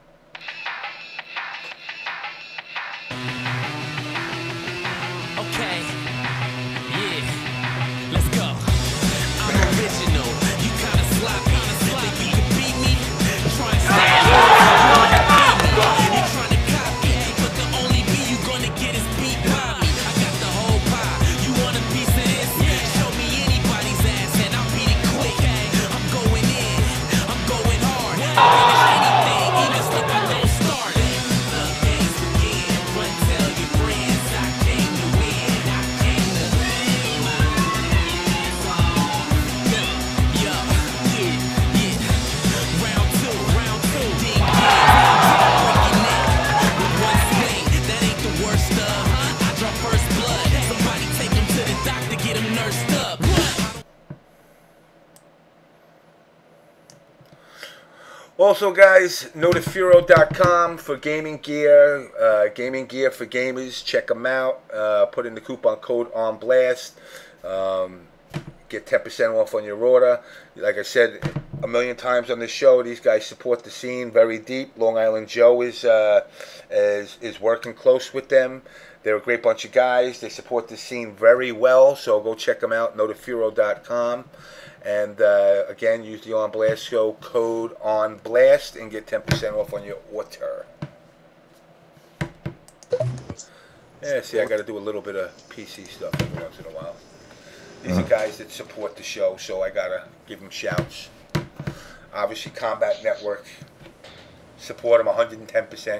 Also, guys, Notafuro.com for gaming gear for gamers. Check them out. Put in the coupon code ONBLAST. Get 10% off on your order. Like I said a million times on this show, these guys support the scene very deep. Long Island Joe is working close with them. They're a great bunch of guys. They support the scene very well. So go check them out. Notafuro.com. And again, use the On Blast Show code On Blast and get 10% off on your order. Yeah, see, I got to do a little bit of PC stuff every once in a while. These are guys that support the show, so I got to give them shouts. Obviously, Combat Network, support them 110%.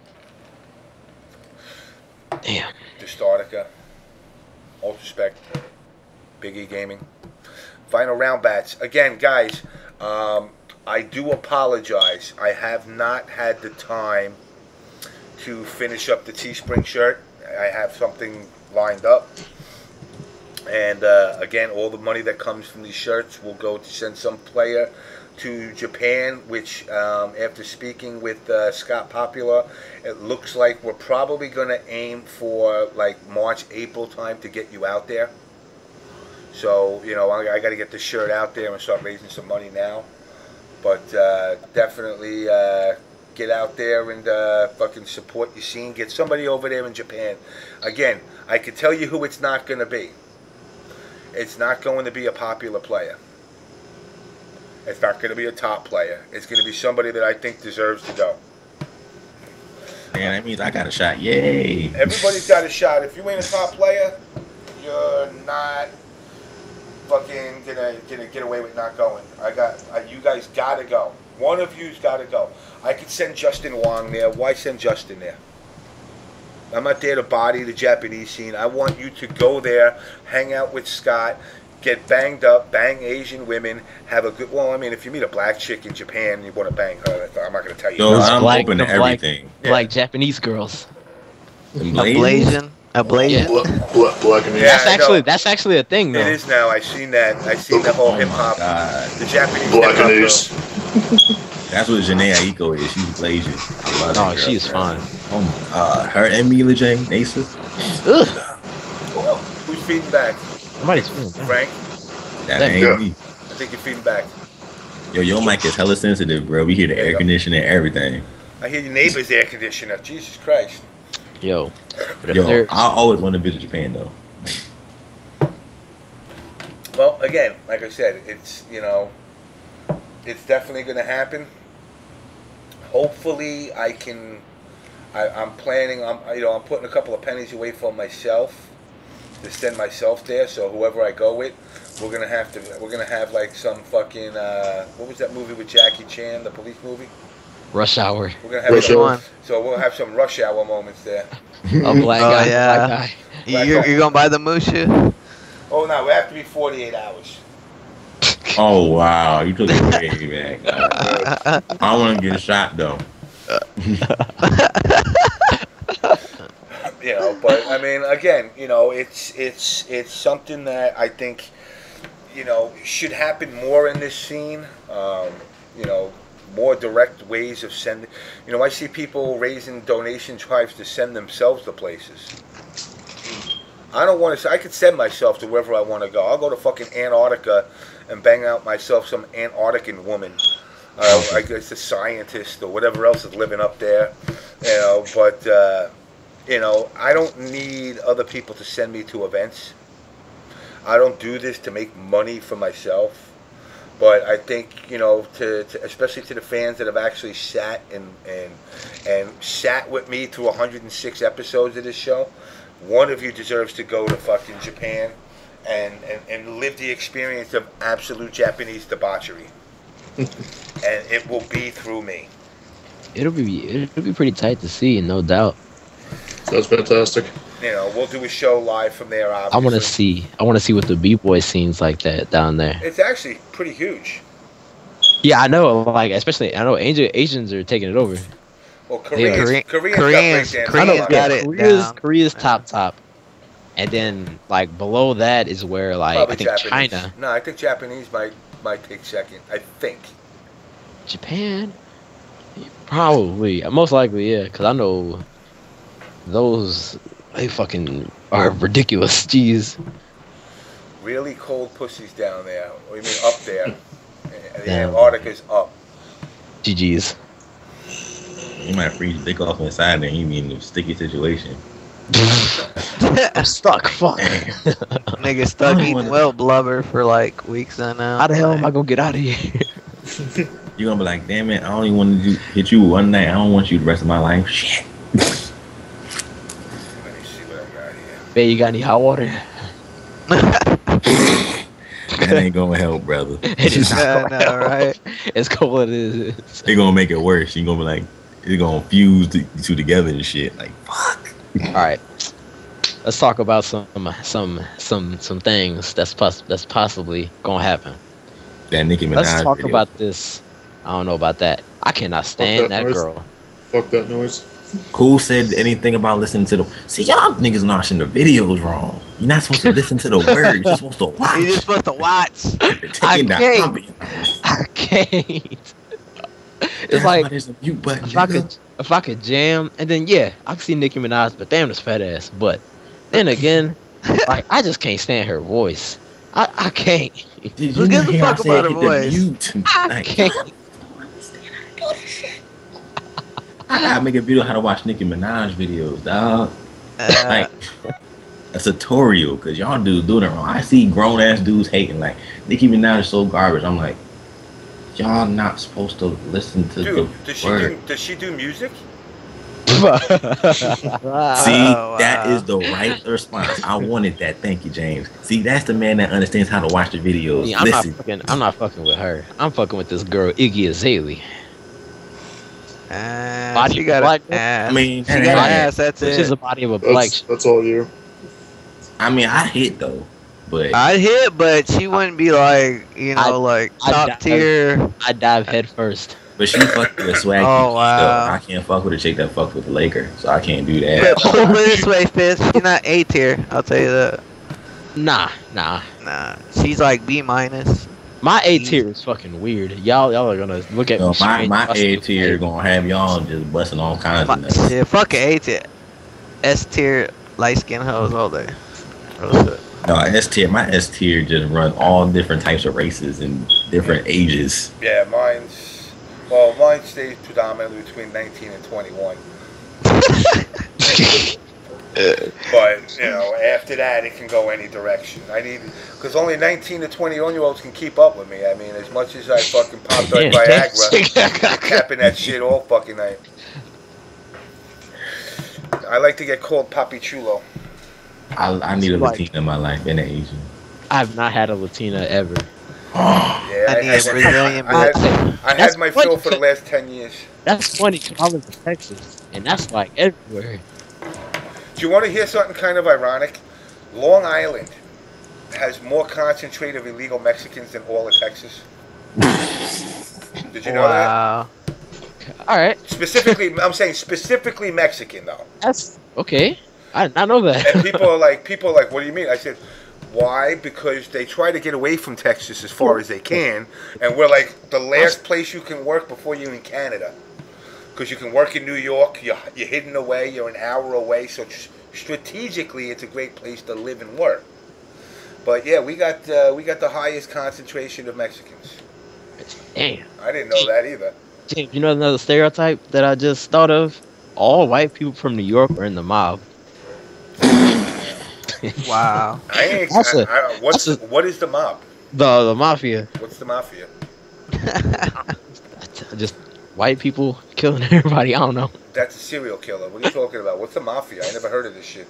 Damn. Distartica, Ultraspec, Big E Gaming. Final Round Bats. Again, guys, I do apologize. I have not had the time to finish up the Teespring shirt. I have something lined up. And again, all the money that comes from these shirts will go to send some player to Japan, which after speaking with Scott Popular, it looks like we're probably going to aim for like March, April time to get you out there. So, I got to get this shirt out there and start raising some money now. But definitely get out there and fucking support your scene. Get somebody over there in Japan. Again, I can tell you who it's not going to be. It's not going to be a popular player. It's not going to be a top player. It's going to be somebody that I think deserves to go. Man, that means I got a shot. Yay! Everybody's got a shot. If you ain't a top player, you're not fucking gonna get away with not going. You guys gotta go. One of you's gotta go. I could send Justin Wong there. Why send Justin there? I'm not there to body the Japanese scene. I want you to go there, hang out with Scott, get banged up, bang Asian women, have a good. Well, I mean, if you meet a black chick in Japan and you want to bang her, I'm not gonna tell you. Yo, no. I'm black- open to the black- everything. Like Japanese girls. Ablasian. Ablasian. Black and Yeah, I know. That's actually a thing though. It is now. I seen that. I seen the whole Oh hip my hop, God. the Japanese Black hip hop and girl. Ace. That's what Janae Aiko is. She's Blasian. I love Oh, that she girl, is man. fine. Oh my God. Her and Mila J. Nasus. Ugh. Who's feeding back? Somebody's feeling bad. Frank? That That- ain't Yeah. me. I think you're feeding back. Yo, your mic is hella sensitive, bro. We hear the There you air go. conditioning and everything. I hear your neighbor's air conditioner. Jesus Christ. Yo. But if Yo, there's- I always want to visit Japan though. Well, again, like I said, it's it's definitely going to happen. Hopefully, I'm planning. I'm putting a couple of pennies away from myself to send myself there. So whoever I go with, we're gonna have like some fucking what was that movie with Jackie Chan, the police movie? Rush Hour. We're gonna have Rush some, Hour. so we'll have some rush hour moments there. A black Oh, guy. yeah. Black guy. You're gonna buy the Musha? Oh no, we have to be 48 hours. Oh wow, you took it way back. I want to get a shot though. But I mean, again, it's something that I think, should happen more in this scene. More direct ways of sending. I see people raising donation drives to send themselves to places. I don't want to. I could send myself to wherever I want to go. I'll go to fucking Antarctica and bang out myself some Antarctican woman. I guess a scientist or whatever else is living up there. But I don't need other people to send me to events. I don't do this to make money for myself. But I think, to especially to the fans that have actually sat and sat with me through 106 episodes of this show, one of you deserves to go to fucking Japan and live the experience of absolute Japanese debauchery. And it will be through me. It'll be pretty tight to see, no doubt. That's fantastic. We'll do a show live from there, obviously. I want to see what the b-boy scene's like that down there. It's actually pretty huge. Yeah, I know. Like, especially I know Asians are taking it over. Well, Yeah, Koreans got it down. Korea's top, and then like below that is where like Probably I think Japanese. China, No, I think Japanese might take second. I think. Japan, probably most likely, yeah. Because I know those they fucking are ridiculous. Jeez. Really cold pussies down there. What do you mean up there? The Damn. Antarctica's up. GG's. You might freeze your dick off inside there. You mean a sticky situation. I'm stuck. Fuck. Nigga stuck eating well blubber for like weeks on now. How the hell am I gonna get out of here? You're gonna be like, damn it, I only want to hit you one night. I don't want you the rest of my life. Shit. Let me see what I got here. Babe, you got any hot water? That ain't gonna help, brother. It is Yeah, I know, right? It's cold as it is. They gonna make it worse. You gonna be like, it's gonna fuse the two together and shit. Like, fuck. All right, let's talk about some things that's possibly gonna happen. That Nicki Minaj Let's talk video. about this. I don't know about that. I cannot stand that that noise. girl. Fuck that noise. Who said anything about listening to the? See, y'all niggas watching the videos wrong. You're not supposed to listen to the words. You're supposed to watch. You just supposed to watch. You're taking that can't. copy. I can't. It's That's like why there's a mute button. if I could jam, and then yeah, I could see Nicki Minaj, but damn this fat ass. But then again, like I just can't stand her voice. I can't. Did Who gives a hear fuck I said about her hit the voice? mute? I Like, can't. do this shit. I gotta make a video how to watch Nicki Minaj videos, dog. Like a tutorial, cause y'all dudes doing it wrong. I see grown ass dudes hating like Nicki Minaj is so garbage. I'm like, y'all not supposed to listen to Dude, the word. does she do music? See, Wow. that is the right response. I wanted that. Thank you, James. See, that's the man that understands how to watch the videos. Yeah, Listen, I'm not fucking with her. I'm fucking with this girl Iggy Azalea. Body She of got black an ass. I mean, She got an ass. That's Which is it. the body of a black. That's all you. I mean, I hit though, but I'd hit, but she wouldn't be like, you know, like I'd top dive- tier. I dive head first. but she fucked with a swag. Oh, wow. I can't fuck with a chick that fucked with the Laker, so I can't do But that. put it this way, Fitz. She's not A tier. I'll tell you that. Nah. Nah, she's like B minus. My A tier is fucking weird. Y'all are gonna look at So me. strange. my A tier gonna have y'all just busting all kinds of nuts. Shit, fuck A tier. S tier, light skin hoes all day. Oh, shit. No, my S tier just run all different types of races and different ages. Yeah, mine stays predominantly between 19 and 21. But, you know, after that, it can go any direction. Because only 19 to 21-year-olds can keep up with me. I mean, as much as I fucking popped on Viagra, I'm capping that shit all fucking night. I like to get called Papi Chulo. I need a Like- Latina in my life and an Asian. I've not had a Latina ever. Yeah, I need a Brazilian I had my fill for the last 10 years. That's funny because I live in Texas, and that's like everywhere. Do you want to hear something kind of ironic? Long Island has more concentrate of illegal Mexicans than all of Texas. Did you know that? Wow. All right, Specifically, I'm saying specifically Mexican though. that's okay. I did not know that. And people are like, what do you mean? I said, why? Because they try to get away from Texas as far as they can, and we're like the last place you can work before you're in Canada. Because you can work in New York, you're hidden away, you're an hour away, so strategically it's a great place to live and work. But yeah, we got the highest concentration of Mexicans. Damn. I didn't know that either. James, you know another stereotype that I just thought of? All white people from New York are in the mob. Wow. What is the mob? The mafia. What's the mafia? Just white people killing everybody. I don't know. That's a serial killer. What are you talking about? What's the mafia? I never heard of this shit.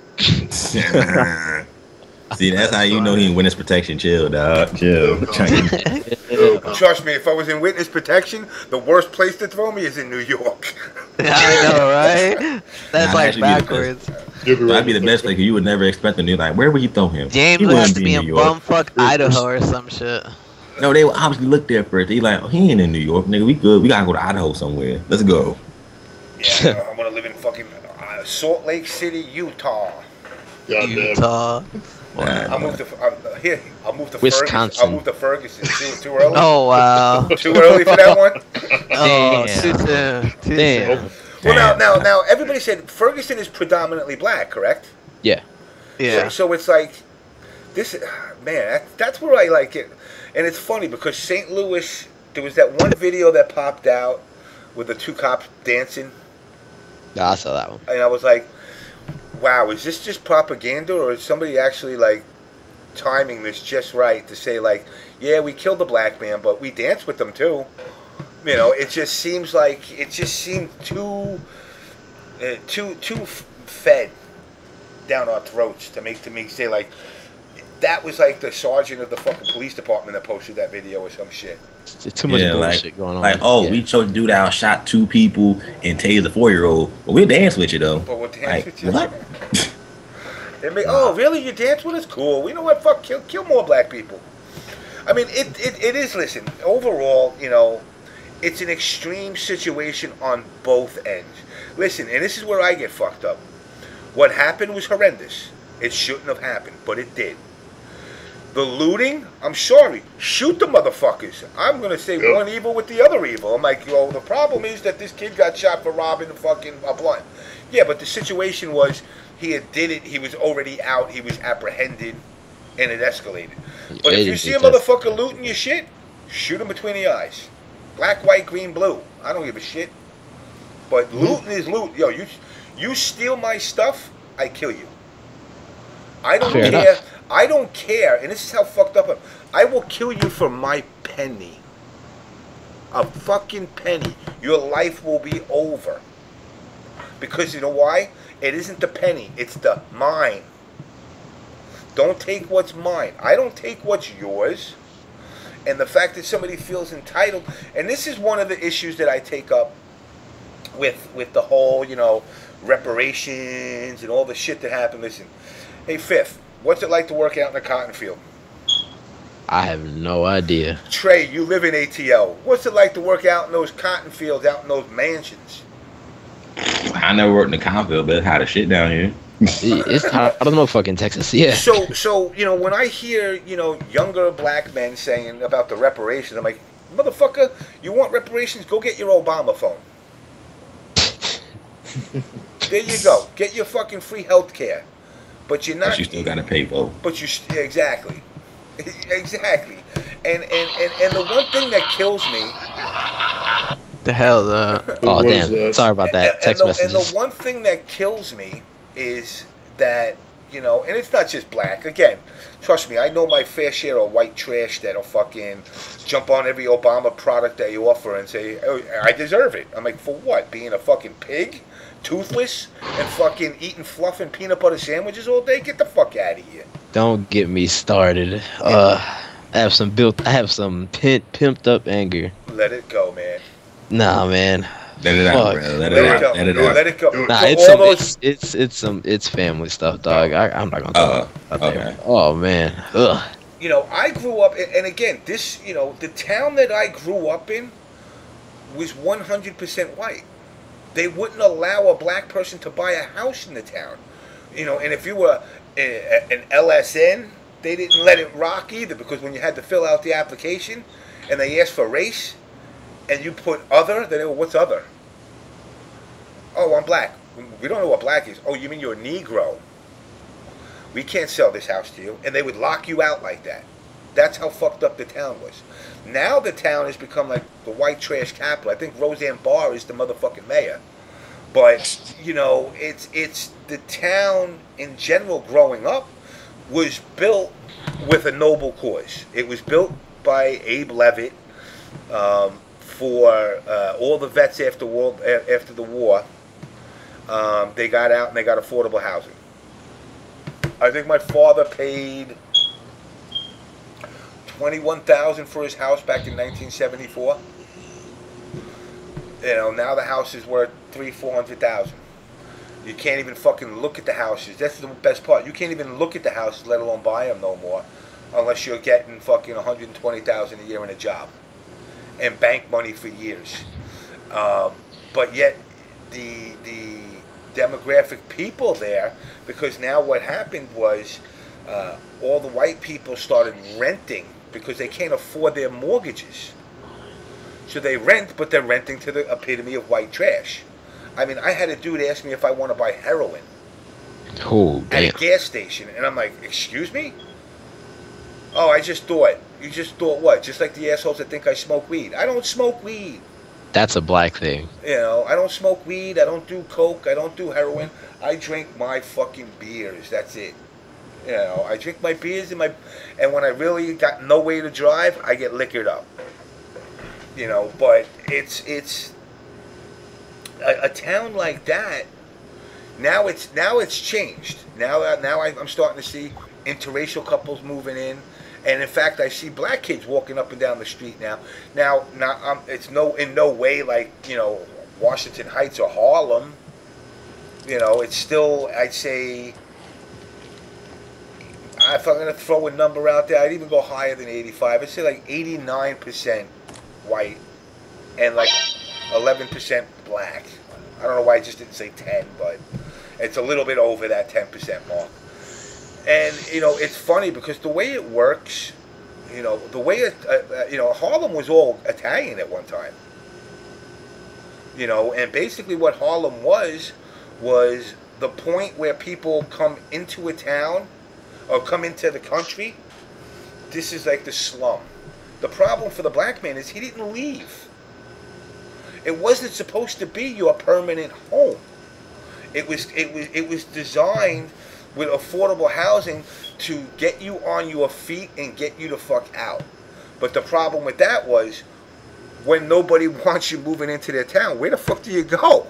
See, that's how you know he in witness protection. Chill, dog. Chill. Trust me, if I was in witness protection, the worst place to throw me is in New York. I know, right? That's Nah, like that should be the backwards. That'd be the best thing. You would never expect them to. Like, where would you throw him? James He would have wouldn't to be in in New York. bumfuck Idaho or some shit. No, they would obviously look there first. They like, oh, he ain't in New York, nigga. We good. We gotta go to Idaho somewhere. Let's go. Yeah, I'm gonna live in fucking Salt Lake City, Utah. Goddamn. Utah. I'll move to Wisconsin. I'll move to Ferguson. Too early. Oh, wow. Too early for that one. Oh, Damn. too soon. Too Damn. soon. Well, now, everybody said Ferguson is predominantly black, correct? Yeah. Yeah. So it's like this, man. That's where I like it, and it's funny because St. Louis. There was that one video that popped out with the two cops dancing, Yeah, I saw that one. and I was like, "Wow, is this just propaganda, or is somebody actually like timing this just right to say like, yeah, we killed the black man, but we danced with them too." You know, it just seemed too fed down our throats to me say like that was like the sergeant of the fucking police department that posted that video or some shit. It's too much bullshit like, going on. Like, oh, Yeah. we chose to do that, shot 2 people and tased a 4-year-old. But we'll dance with you though. But we'll dance Like, with you. what? Oh, really? You dance with us? Cool. You know what? Fuck, kill more black people. I mean, it is. Listen, overall, you know, it's an extreme situation on both ends. Listen, and this is where I get fucked up. What happened was horrendous. It shouldn't have happened, but it did. The looting, I'm sorry, shoot the motherfuckers. I'm gonna say one evil with the other evil. I'm like, well, the problem is that this kid got shot for robbing a blunt. Yeah, but the situation was he had did it. He was already out. He was apprehended, and it escalated. But if you see a motherfucker looting your shit, shoot him between the eyes. Black, white, green, blue. I don't give a shit. But looting is loot. Yo, you steal my stuff, I kill you. I don't Fair care. enough. I don't care. And this is how fucked up I will kill you for my penny. A fucking penny. Your life will be over. Because you know why? It isn't the penny. It's the mine. Don't take what's mine. I don't take what's yours. And the fact that somebody feels entitled, and this is one of the issues that I take up with the whole, you know, reparations and all the shit that happened. Listen, hey, Fifth, what's it like to work out in a cotton field? I have no idea. Trey, you live in ATL. What's it like to work out in those cotton fields, out in those mansions? I never worked in the cotton field, but it's hot as shit down here. It's hot. I don't know, fucking Texas. Yeah. So you know, when I hear, you know, younger black men saying about the reparations, I'm like, motherfucker, you want reparations? Go get your Obama phone. There you go. Get your fucking free health care. But you're not. But you still gotta pay for. But you exactly, exactly. And the one thing that kills me. The hell, Oh What is damn! that? Sorry about that. Text and messages. the one thing that kills me is that, you know, and it's not just black. Again, trust me, I know my fair share of white trash that'll fucking jump on every Obama product that you offer and say, oh, I deserve it. I'm like, for what? Being a fucking pig? Toothless? And fucking eating fluff and peanut butter sandwiches all day? Get the fuck out of here. Don't get me started. I have some pimped up anger. Let it go, man. Nah, man. Let it out, Fuck. bro. Let Let it it out. go. Let it out. Let it go. Nah, So it's all some, those, it's family stuff, dog. I'm not gonna talk about okay. that. Oh man. Ugh. you know, I grew up, and again, this, you know, the town that I grew up in was 100% white. They wouldn't allow a black person to buy a house in the town. You know, and if you were an LSN, they didn't let it rock either, because when you had to fill out the application and they asked for race and you put other, then they go, what's other? Oh, I'm black. We don't know what black is. Oh, you mean you're a Negro? We can't sell this house to you. And they would lock you out like that. That's how fucked up the town was. Now the town has become like the white trash capital. I think Roseanne Barr is the motherfucking mayor. But, you know, it's the town in general growing up was built with a noble cause. It was built by Abe Levitt for all the vets after the war. They got out and they got affordable housing. I think my father paid $21,000 for his house back in 1974. You know, now the house is worth $300,000-$400,000. You can't even fucking look at the houses. That's the best part. You can't even look at the houses, let alone buy them no more, unless you're getting fucking $120,000 a year in a job and bank money for years. But yet, the demographic people there, because now what happened was all the white people started renting because they can't afford their mortgages. So they rent, but they're renting to the epitome of white trash. I mean, I had a dude ask me if I want to buy heroin Oh at damn. a gas station, and I'm like, excuse me? Oh, I just thought. You just thought what? Just like the assholes that think I smoke weed. I don't smoke weed. That's a black thing. You know, I don't smoke weed. I don't do coke. I don't do heroin. I drink my fucking beers. That's it. You know, I drink my beers and when I really got no way to drive, I get liquored up. You know, but it's a town like that. Now it's changed. Now I'm starting to see interracial couples moving in, and in fact I see black kids walking up and down the street now. Now it's in no way like, you know, Washington Heights or Harlem. You know, it's still, I'd say, if I'm gonna throw a number out there, I'd even go higher than 85. I'd say like 89% white and like 11% black. I don't know why I just didn't say 10, but it's a little bit over that 10% mark. And, you know, it's funny because the way it works, you know, the way it, you know, Harlem was all Italian at one time. You know, and basically what Harlem was the point where people come into a town or come into the country. This is like the slum. The problem for the black man is he didn't leave. It wasn't supposed to be your permanent home. It was designed with affordable housing to get you on your feet and get you the fuck out. But the problem with that was, when nobody wants you moving into their town, where the fuck do you go?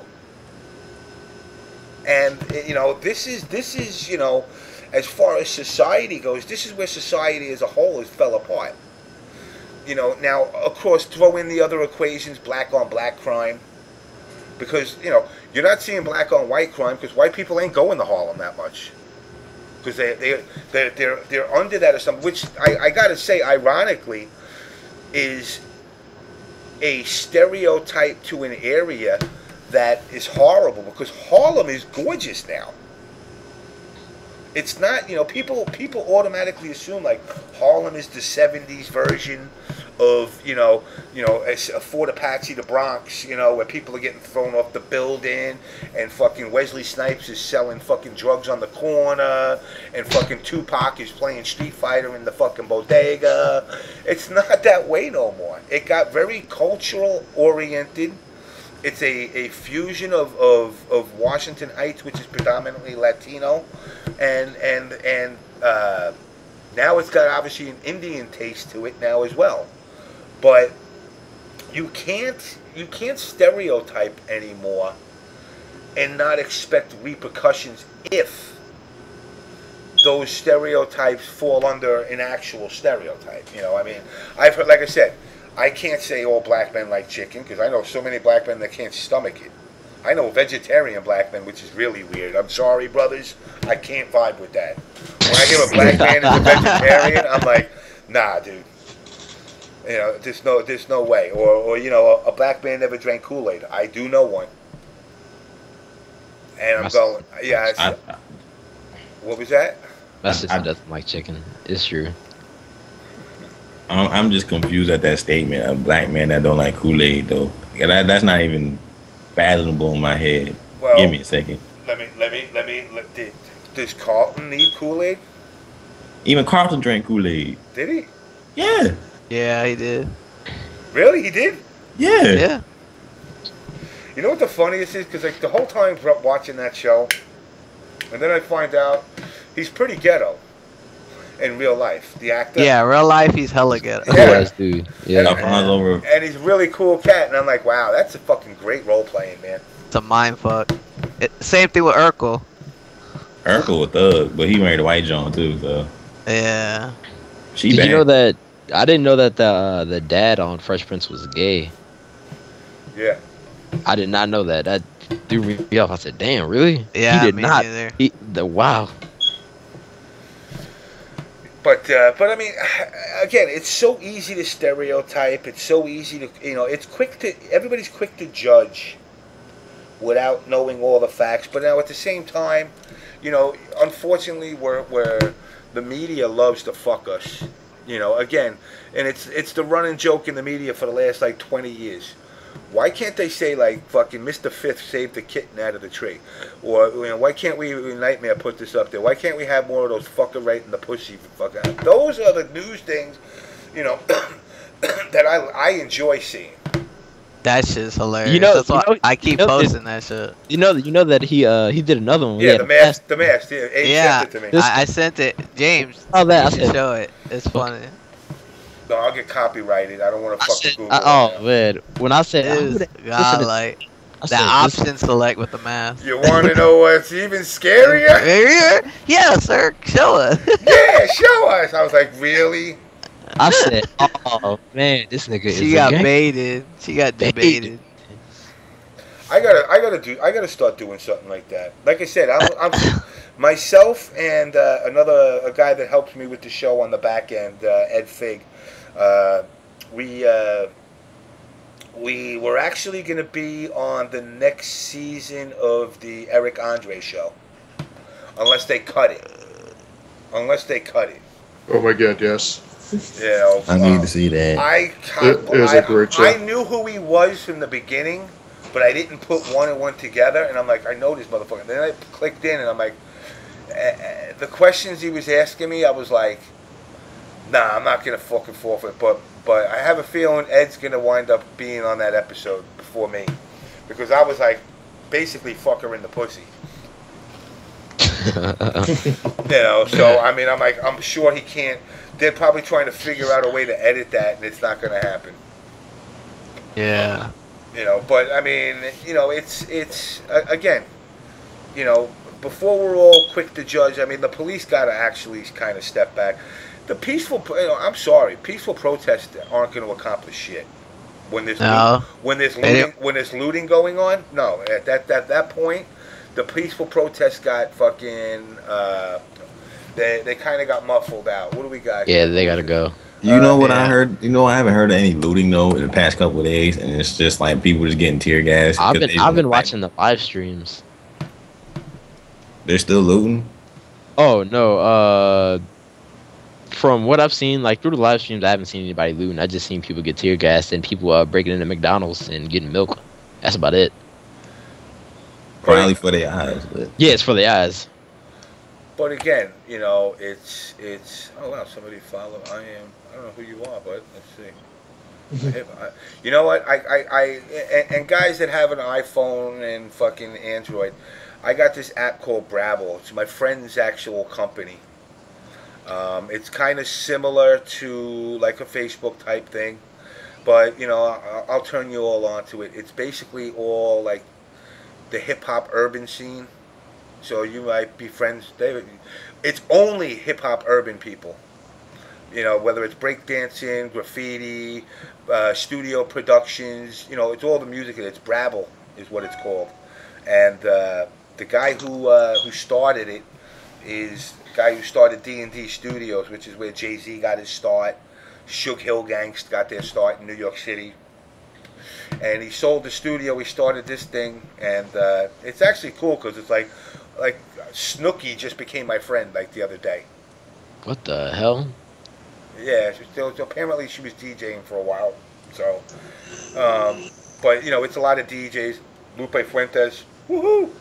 And you know, this is you know, as far as society goes, this is where society as a whole has fell apart. You know, now of course throw in the other equations, black on black crime, because you know you're not seeing black on white crime because white people ain't going to Harlem that much, because they're under that or something. Which I gotta say, ironically, is a stereotype to an area that is horrible, because Harlem is gorgeous now. It's not, you know, people automatically assume like Harlem is the 70s version of, you know, Fort Apache, the Bronx, you know, where people are getting thrown off the building and fucking Wesley Snipes is selling fucking drugs on the corner and fucking Tupac is playing Street Fighter in the fucking bodega. It's not that way no more. It got very cultural oriented. It's a fusion of Washington Heights, which is predominantly Latino, and now it's got obviously an Indian taste to it now as well. But you can't stereotype anymore and not expect repercussions if those stereotypes fall under an actual stereotype. You know, I mean, I've heard, like I said, I can't say all black men like chicken, because I know so many black men that can't stomach it. I know vegetarian black men, which is really weird. I'm sorry, brothers, I can't vibe with that. When I hear a black man is a vegetarian, I'm like, nah, dude. You know, there's no way. Or you know, a black man never drank Kool-Aid. I do know one. And I'm going, yeah. What was that? My sister doesn't like chicken. It's true. I'm just confused at that statement. A black man that don't like Kool-Aid, though. That's not even fathomable in my head. Well, give me a second. Does Carlton need Kool-Aid? Even Carlton drank Kool-Aid. Did he? Yeah. Yeah, he did. Really? He did? Yeah. Yeah. You know what the funniest is? Because like the whole time watching that show, and then I find out he's pretty ghetto in real life. The actor. Yeah, real life he's hella ghetto. Yeah. Dude. Yeah. And he's a really cool cat, and I'm like, wow, that's a fucking great role playing, man. It's a mind fuck. Same thing with Urkel. Urkel a thug, but he married a white John too, so. Yeah. She Did bad. you know that? I didn't know that the dad on Fresh Prince was gay. Yeah. I did not know that. That threw me off. I said, "Damn, really?" Yeah, he did me not. neither. Wow. But I mean, again, it's so easy to stereotype. It's so easy to, you know, everybody's quick to judge without knowing all the facts. But now at the same time, you know, unfortunately, where the media loves to fuck us. You know, again, and it's the running joke in the media for the last like 20 years. Why can't they say like fucking Mr. Fifth saved the kitten out of the tree? Or, you know, why can't we, Nightmare, put this up there? Why can't we have more of those fucker right in the pussy? Fucker. Those are the news things, you know, that I enjoy seeing. That shit's hilarious. You know, that's why I keep posting that shit. You know that he did another one. Yeah, the mask. Yeah, Abe sent it to me. I sent it. James, Oh, that you should show it. It's funny. No, I'll get copyrighted. I don't want to fucking Google it. Oh man, when I said It's godlike. The option select with the mask. You want to know what's even scarier? Yeah, sir. Show us. Yeah, show us. I was like, really? I said, oh man, this nigga is. She got baited. She got debated. I gotta start doing something like that. Like I said, I'm myself and a guy that helps me with the show on the back end, Ed Fig. We were actually going to be on the next season of the Eric Andre show, unless they cut it. Oh my god, yes. You know, I need to see that. It is a great show. I knew who he was from the beginning, but I didn't put one and one together. And I'm like, I know this motherfucker. And then I clicked in, and I'm like, the questions he was asking me, I was like, Nah, I'm not gonna fucking forfeit, but I have a feeling Ed's gonna wind up being on that episode before me, because I was like, basically fuck her in the pussy. So I mean, I'm sure he can't. They're probably trying to figure out a way to edit that, and it's not gonna happen. Yeah. But I mean, it's again, before we're all quick to judge. I mean, the police gotta actually kind of step back. The peaceful, I'm sorry, peaceful protests aren't going to accomplish shit. When there's looting going on, no. At that point, the peaceful protests got fucking. They kind of got muffled out. What do we got? Yeah, they gotta go. You know what I heard? I haven't heard of any looting though in the past couple of days, and it's just like people just getting tear gas. I've been watching the live streams. They're still looting. Oh no. From what I've seen, like through the live streams, I haven't seen anybody looting. I just seen people get tear gassed and people breaking into McDonald's and getting milk. That's about it. Probably for their eyes, but yeah, it's for the eyes. But again, it's. Oh wow, somebody followed. I don't know who you are, but let's see. You know what? And guys that have an iPhone and fucking Android, I got this app called Brabble. It's my friend's actual company. It's kind of similar to like a Facebook type thing, but I'll turn you all onto it. It's basically all like the hip hop urban scene, so you might be friends. It's only hip hop urban people, whether it's breakdancing, graffiti, studio productions. It's all the music. It's Brabble is what it's called, and the guy who started it is the guy who started D&D Studios, which is where Jay-Z got his start. Suge Hill Gangs got their start in New York City. And he sold the studio, he started this thing, and it's actually cool because it's like Snooki just became my friend like the other day. What the hell? Yeah, apparently she was DJing for a while. So, but it's a lot of DJs. Lupe Fuentes, woohoo!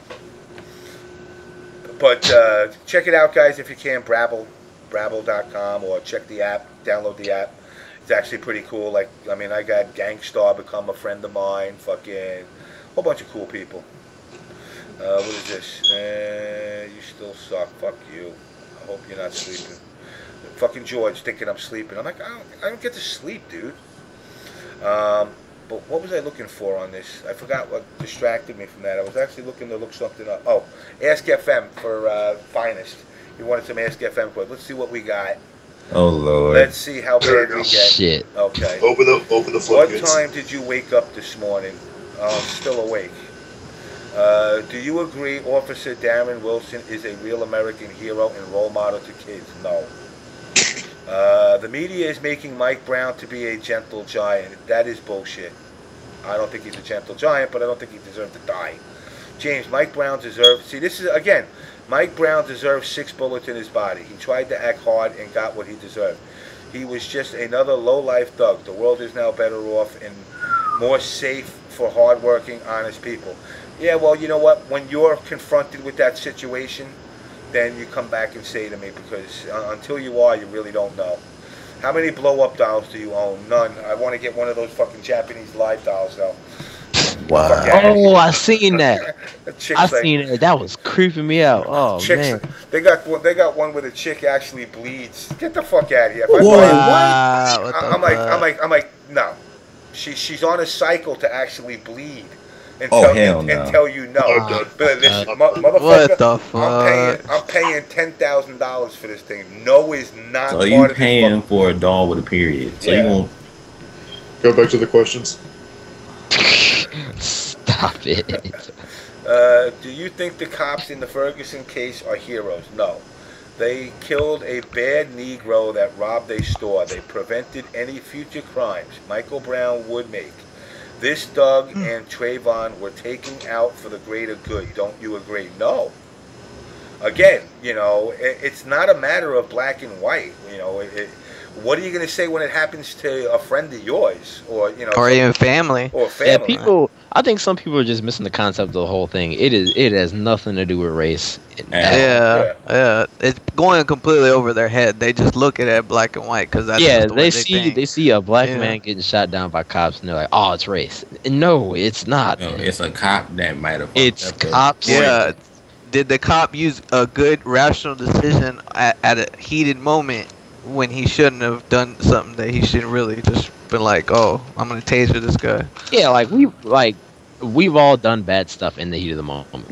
But check it out, guys, if you can. Brabble.com, or check the app, download the app. It's actually pretty cool. Like, I mean, I got Gangstar become a friend of mine. Fucking whole bunch of cool people. What is this? You still suck. Fuck you. I hope you're not sleeping. Fucking George thinking I'm sleeping. I'm like, I don't get to sleep, dude. But what was I looking for on this? I forgot what distracted me from that. I was actually looking to look something up. Oh, Ask FM for Finest. You wanted some Ask FM quotes. Let's see what we got. Oh Lord. Let's see how bad we get. Shit. Okay. Open the floodgates. What time did you wake up this morning? Still awake. Do you agree Officer Darren Wilson is a real American hero and role model to kids? No. The media is making Mike Brown to be a gentle giant. That is bullshit. I don't think he's a gentle giant, but I don't think he deserved to die. James, Mike Brown deserved... See, this is, again, Mike Brown deserved 6 bullets in his body. He tried to act hard and got what he deserved. He was just another low-life thug. The world is now better off and more safe for hard-working, honest people. Yeah, well, you know what? When you're confronted with that situation, then you come back and say to me, because until you are, you really don't know. How many blow-up dolls do you own? None. I want to get one of those fucking Japanese live dolls, though. Wow. Oh, I seen that. I seen it. That was creeping me out. Oh man. They got one where the chick actually bleeds. Get the fuck out of here. I'm like, no. She's on a cycle to actually bleed. And tell you no. But listen, motherfucker, what the fuck? I'm paying $10,000 for this thing. No is not. So you paying for a doll with a period? So you won't go back to the questions. Stop it. Do you think the cops in the Ferguson case are heroes? No. They killed a bad Negro that robbed a store. They prevented any future crimes Michael Brown would make. This Doug and Trayvon were taken out for the greater good. Don't you agree? No. Again, it's not a matter of black and white. what are you going to say when it happens to a friend of yours, or or even family? or Yeah, family? people. I think some people are just missing the concept of the whole thing. It has nothing to do with race. Yeah. It's going completely over their head. They just look at it black and white because that's Yeah, just the way they think. see a black Yeah. man getting shot down by cops, and they're like, "Oh, it's race." And no, it's not. No, it's a cop that might have. It's fucked up the cops. point. Yeah. Did the cop use a good rational decision at a heated moment when he shouldn't have done something that he shouldn't really just been like, oh, I'm gonna taser this guy. Yeah, we've all done bad stuff in the heat of the moment.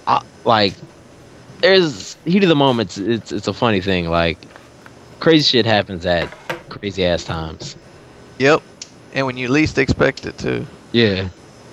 There's heat of the moments. It's a funny thing. Like crazy shit happens at crazy ass times. Yep. And when you least expect it too. Yeah.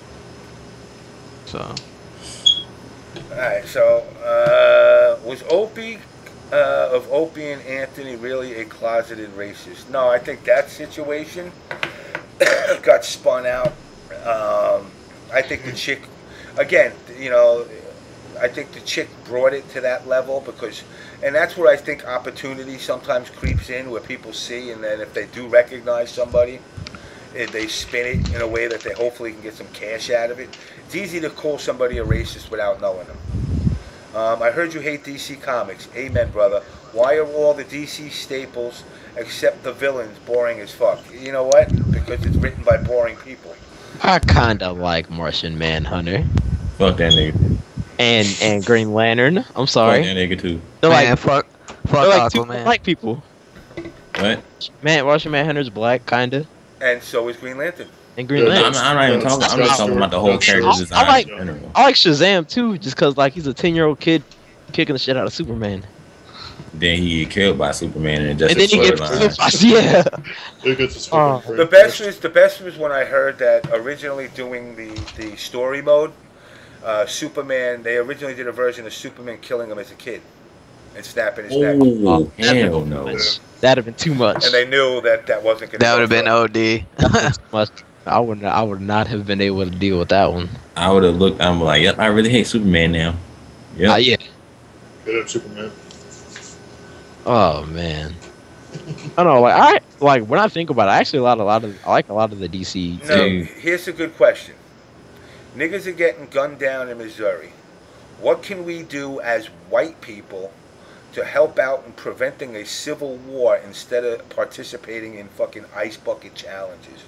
So Alright, so was Opie and Anthony really a closeted racist? No, I think that situation got spun out. I think the chick, again, I think the chick brought it to that level and that's where I think opportunity sometimes creeps in, where people see, and then if they do recognize somebody, they spin it in a way that they hopefully can get some cash out of it. It's easy to call somebody a racist without knowing them. I heard you hate DC Comics. Amen, brother. Why are all the DC staples, except the villains, boring as fuck? You know what? Because it's written by boring people. I kinda like Martian Manhunter Fuck that nigga. and Green Lantern. I'm sorry. Fuck that nigga too. They're man, like fuck they're like two Aquaman. black people. What? Martian Manhunter's black, kinda, And so is Green Lantern. and Green Yeah, Lantern. I'm not even talking. I'm just talking about the whole character design like- in general. I like Shazam too, just cause like he's a 10-year-old kid kicking the shit out of Superman, Then he get killed by Superman and just and then he gets yeah. It gets his Oh. fucking The best was when I heard that originally doing the story mode, Superman. They originally did a version of Superman killing him as a kid and snapping his neck, Oh, that'd hell have been no. too much. That'd have been too much. and they knew that wasn't going to. That would have been OD. Too much. I would not have been able to deal with that one. I would have looked. I'm like, yep, I really hate Superman now. Yep. Yeah. Good up Superman. Oh man. I don't know. Like when I think about it, I actually I like a lot of the DC. No, Dude. here's a good question. Niggas are getting gunned down in Missouri. What can we do as white people to help out in preventing a civil war instead of participating in fucking ice bucket challenges?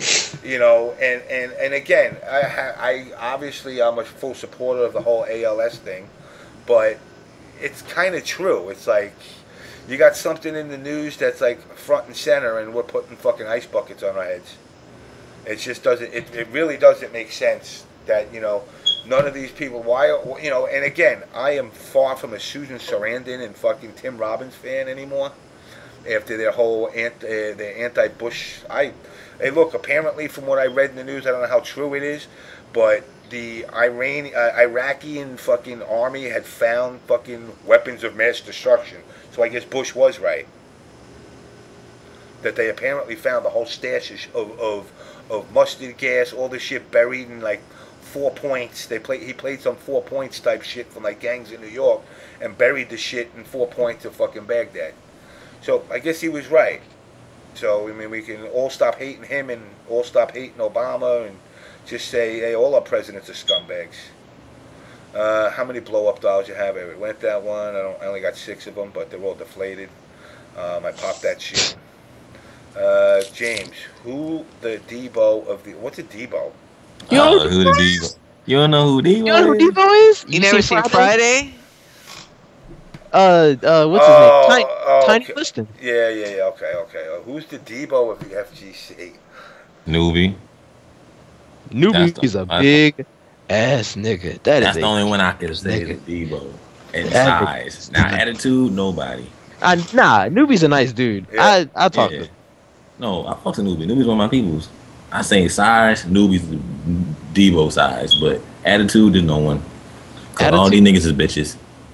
And again, I obviously I'm a full supporter of the whole ALS thing, but it's kind of true. It's like you got something in the news that's like front and center, and we're putting fucking ice buckets on our heads. It just doesn't. It really doesn't make sense that none of these people. Why? And again, I am far from a Susan Sarandon and fucking Tim Robbins fan anymore. After their whole their anti-Bush, hey, look. Apparently, from what I read in the news, I don't know how true it is, but the Iraqi fucking army had found fucking weapons of mass destruction. So I guess Bush was right. That they apparently found the whole stash of mustard gas, all this shit buried in like 4 points. He played some 4 points type shit from like gangs in New York and buried the shit in 4 points of fucking Baghdad. So I guess he was right. So I mean, we can all stop hating him and all stop hating Obama and just say, hey, all our presidents are scumbags. How many blow-up dolls you have? I went that one. I only got 6 of them, but they're all deflated. I popped that shit. James, who the Debo of the? What's a Debo? You don't know who the Debo? You don't know who Debo You know who is? Debo is? You never seen Friday? What's his Oh, name? Tiny okay. Liston. Yeah. Okay. Who's the Debo of the FGC? Newbie. Newbie is a big ass nigga. That's the only one I could say nigga. is Debo. And That size. Now attitude, nobody. Nah, Newbie's a nice dude. Yeah. I talk to Yeah. him. No, I fuck to Newbie. Newbie's one of my peoples. I say size, Newbie's Debo size, but attitude is no one. Cause all these niggas is bitches.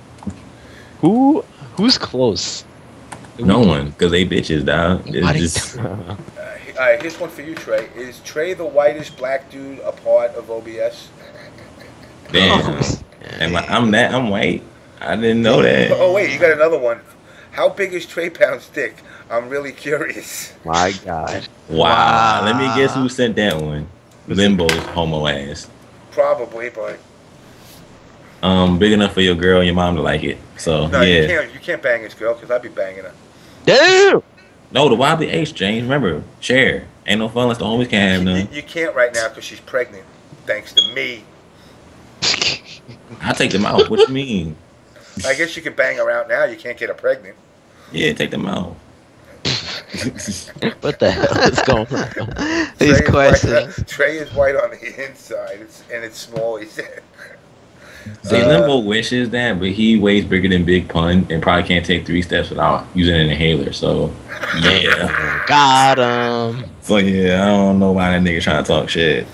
Who's close? No one, cause they bitches, dog. It's just Alright, here's one for you, Trey. Is Trey the whitest black dude a part of OBS? damn. I'm white. I didn't know that. Oh wait, you got another one. How big is Trey Pound's dick? I'm really curious. My God. Wow. Let me guess who sent that one. Limbo's homo ass. Probably, but Big enough for your girl and your mom to like it. So no, yeah. you can't bang his girl because I'd be banging her. Damn. No, the wobbly H, James. Remember, share. Ain't no fun unless the homies can't have none. You can't right now because she's pregnant, thanks to me. I'll take them out. What you mean? I guess you can bang her out now. You can't get her pregnant. Yeah, take them out. What the hell is going on? These Trey questions. Trey is white on the inside, and it's small. He said. See, Limbo wishes that, but he weighs bigger than Big Pun and probably can't take 3 steps without using an inhaler. So, yeah. Got him. So, yeah, I don't know why that nigga trying to talk shit.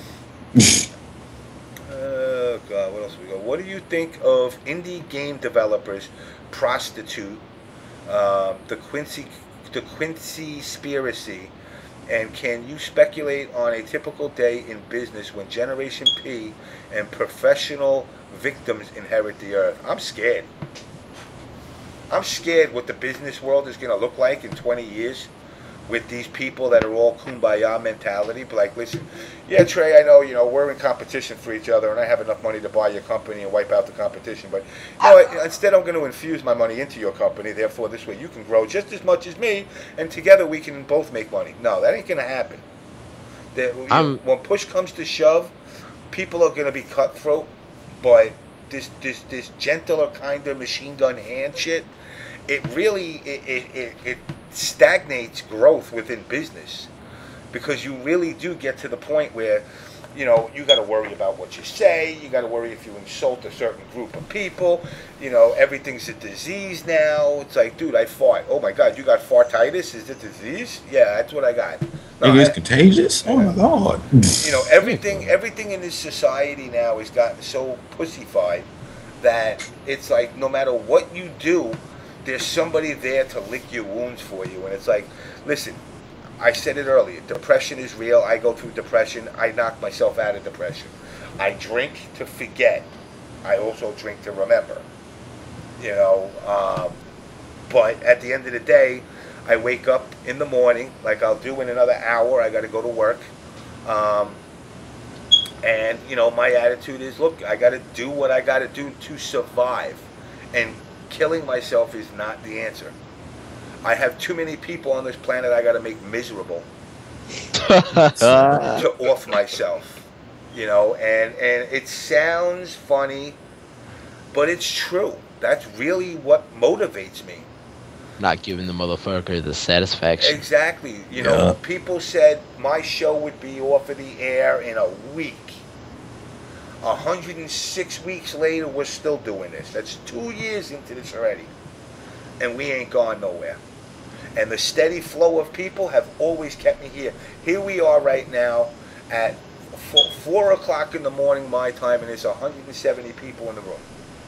Oh, God, what else we got? What do you think of indie game developers prostitute the Quincy-spiracy? And can you speculate on a typical day in business when Generation P and professional victims inherit the earth? I'm scared. I'm scared what the business world is going to look like in 20 years with these people that are all kumbaya mentality. But like, listen, yeah, Trey, I know, we're in competition for each other, and I have enough money to buy your company and wipe out the competition. But instead, I'm going to infuse my money into your company. Therefore, this way you can grow just as much as me, and together we can both make money. No, that ain't going to happen. When push comes to shove, people are going to be cutthroat. But this gentler kind of machine gun hand shit, it really it stagnates growth within business, because you really do get to the point where you got to worry about what you say. You got to worry if you insult a certain group of people. Everything's a disease now. It's like, dude, I fart. Oh my God, you got fartitis? Is it disease? Yeah, that's what I got. No, it's contagious. Oh my God. Everything in this society now has gotten so pussified that it's like no matter what you do, there's somebody there to lick your wounds for you. And it's like, listen, I said it earlier, depression is real. I go through depression. I knock myself out of depression. I drink to forget. I also drink to remember. But at the end of the day, I wake up in the morning, like I'll do in another hour. I got to go to work. And my attitude is, look, I got to do what I got to do to survive. And killing myself is not the answer. I have too many people on this planet I got to make miserable to off myself. And it sounds funny, but it's true. That's really what motivates me. Not giving the motherfucker the satisfaction. Exactly. People said my show would be off of the air in a week. 106 weeks later, we're still doing this. That's 2 years into this already. And we ain't gone nowhere. And the steady flow of people have always kept me here. Here we are right now at 4 o'clock in the morning my time, and there's 170 people in the room.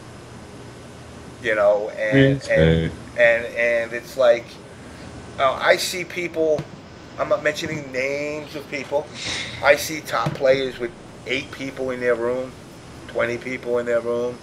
And it's like, I see people, I'm not mentioning names of people, I see top players with 8 people in their room, 20 people in their room,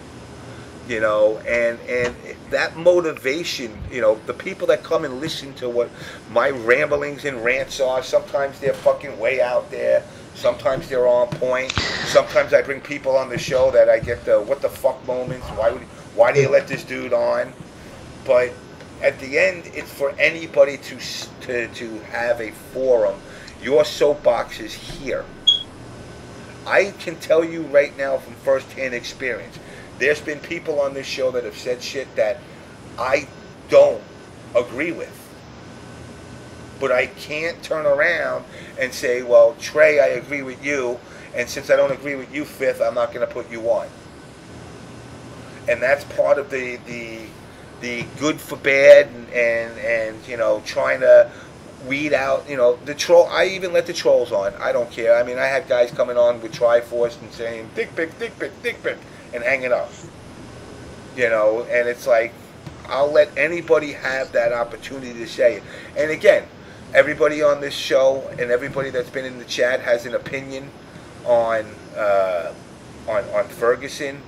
and that motivation, the people that come and listen to what my ramblings and rants are, sometimes they're fucking way out there, sometimes they're on point, sometimes I bring people on the show that I get the what the fuck moments, why do you let this dude on? But at the end, it's for anybody to have a forum. Your soapbox is here. I can tell you right now from first-hand experience, there's been people on this show that have said shit that I don't agree with. But I can't turn around and say, well, Trey, I agree with you, and since I don't agree with you, Fifth, I'm not going to put you on. And that's part of the good for bad and trying to weed out, the troll. I even let the trolls on. I don't care. I mean, I had guys coming on with Triforce and saying, dick pic, dick pic, dick pic, and hanging up. And it's like, I'll let anybody have that opportunity to say it. And again, everybody on this show and everybody that's been in the chat has an opinion on Ferguson.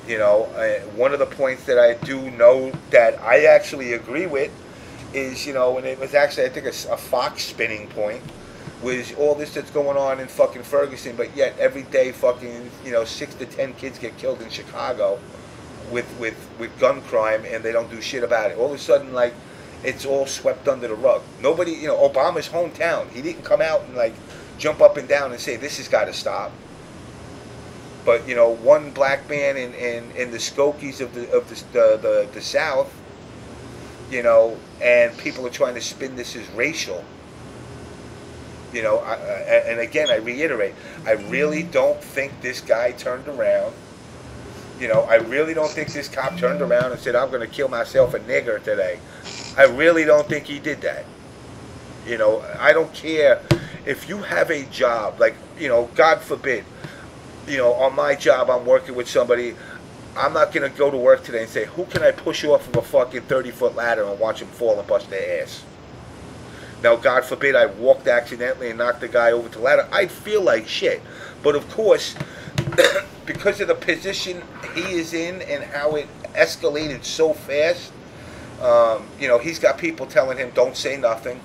You know, one of the points that I do know that I actually agree with is, you know, and it was actually, I think, a Fox spinning point, was all this that's going on in fucking Ferguson, but yet every day fucking, you know, 6 to 10 kids get killed in Chicago with gun crime, and they don't do shit about it. All of a sudden, like, it's all swept under the rug. Nobody, you know, Obama's hometown, he didn't come out and, like, jump up and down and say, this has got to stop. But, you know, one black man in the Skokies of the South, you know, and people are trying to spin this as racial. You know, and again, I reiterate, I really don't think this guy turned around. You know, I really don't think this cop turned around and said, I'm going to kill myself a nigger today. I really don't think he did that. You know, I don't care if you have a job, like, you know, God forbid, you know, on my job, I'm working with somebody. I'm not going to go to work today and say, who can I push off of a fucking 30-foot ladder and watch them fall and bust their ass? Now, God forbid I walked accidentally and knocked the guy over the ladder. I'd feel like shit. But of course, because of the position he is in and how it escalated so fast, you know, he's got people telling him, don't say nothing.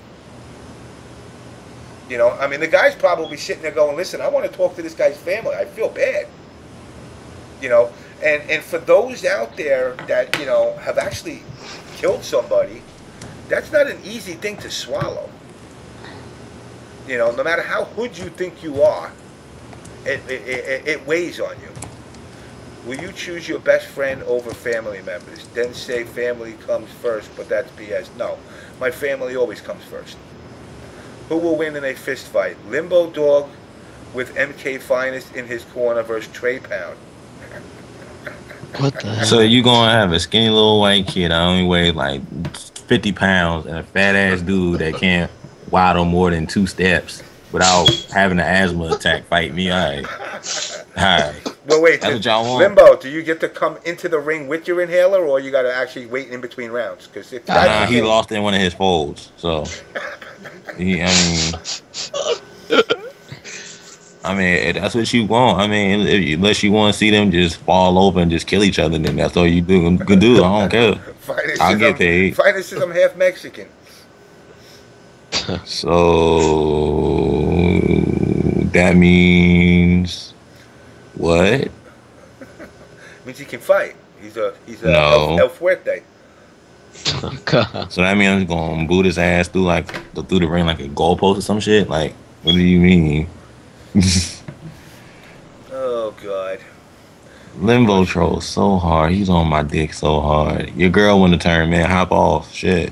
You know, I mean, the guy's probably sitting there going, listen, I want to talk to this guy's family. I feel bad. You know, and for those out there that, you know, have actually killed somebody, that's not an easy thing to swallow. You know, no matter how hood you think you are, it weighs on you. Will you choose your best friend over family members? Then say family comes first, but that's BS. No, my family always comes first. Who will win in a fist fight? Limbo Dog with MK Finest in his corner versus Trey Pound. What the hell? So you gonna have a skinny little white kid that only weighs like 50 pounds and a fat ass dude that can't waddle more than 2 steps without having an asthma attack fight me? Alright. Well, wait. That's what y'all want. Limbo, do you get to come into the ring with your inhaler, or you got to actually wait in between rounds? Because if he lost in one of his folds, so I mean, that's what you want. I mean, unless you want to see them just fall over and just kill each other, then that's all you can do. I don't care. I'll get paid. Finest says I'm half Mexican. So that means what? Means he can fight. He's a No. El Fuerte. Oh, God. So that means I'm just gonna boot his ass through the ring like a goalpost or some shit. Like, what do you mean? Oh God. Limbo trolls so hard. He's on my dick so hard. Your girl want to turn, man. Hop off. Shit.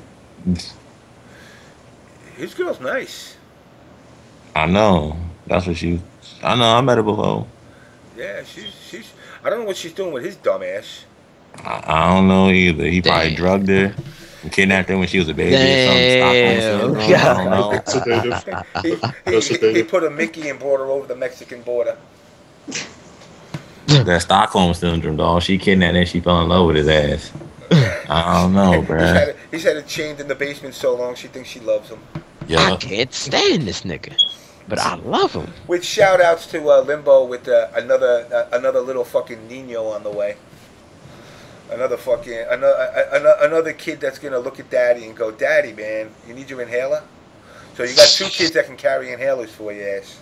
His girl's nice. I know. That's what she. I know. I met her before. Yeah, she's. I don't know what she's doing with his dumb ass. I don't know either. He probably Damn. drugged her and kidnapped her when she was a baby Damn. or something. I don't know. Sedative. He put a Mickey and brought her over the Mexican border. That Stockholm syndrome, dog. She kidnapped and she fell in love with his ass. I don't know, bruh. He's had it chained in the basement so long she thinks she loves him. I can't stand this nigga, but I love him. With shout outs to Limbo with another little fucking Nino on the way. Another kid that's gonna look at Daddy and go, Daddy, man, you need your inhaler? So you got 2 kids that can carry inhalers for your ass.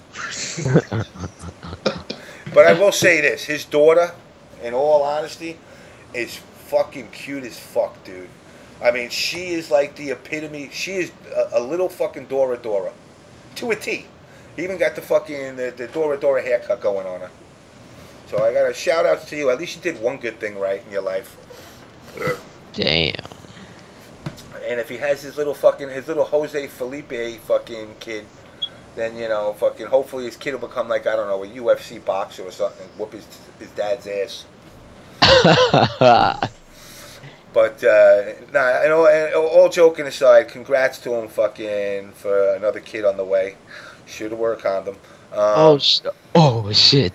But I will say this, his daughter, in all honesty, is fucking cute as fuck, dude. I mean, she is like the epitome. She is a little fucking Dora Dora. To a T. He even got the fucking the Dora Dora haircut going on her. So I got a shout out to you. At least you did one good thing right in your life. Damn. And if he has his little Jose Felipe fucking kid, then, you know, fucking hopefully his kid will become like, I don't know, a UFC boxer or something, and whoop his dad's ass. But nah, you know, and all joking aside, congrats to him fucking for another kid on the way. Should have wore a condom. Oh shit.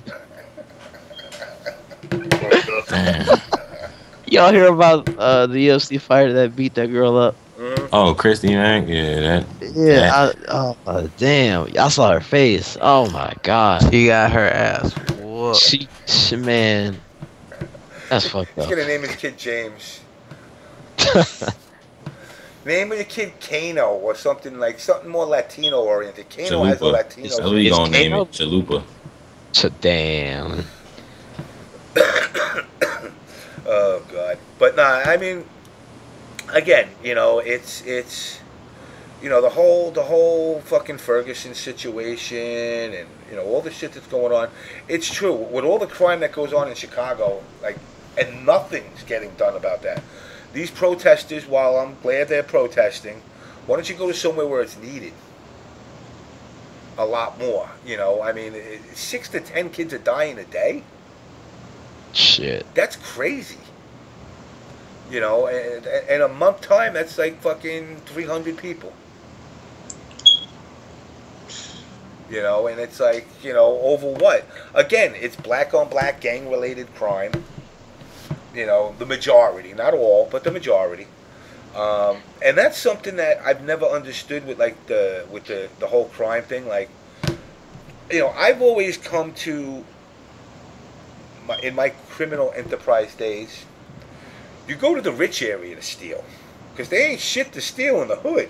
Y'all hear about the UFC fighter that beat that girl up? Mm-hmm. Oh, Christy Mack? Yeah, Damn. I saw her face. Oh my god. She got her ass whooped. She man. That's fucked He's up. gonna name his kid James. Name your kid Kano or something more Latino oriented. Kano has a Chalupa. Latino. That's what we Is gonna name Kano- it. Chalupa. Damn. Oh God! But nah, I mean, again, it's the whole fucking Ferguson situation and all the shit that's going on. It's true with all the crime that goes on in Chicago, and nothing's getting done about that. These protesters, while I'm glad they're protesting, why don't you go to somewhere where it's needed a lot more? I mean, 6 to 10 kids are dying a day. Shit. That's crazy. And in a month time, that's like fucking 300 people. And it's like, over what? Again, it's black on black gang related crime. The majority, not all, but the majority. And that's something that I've never understood with the whole crime thing. I've always come to in my criminal enterprise days, you go to the rich area to steal, because they ain't shit to steal in the hood.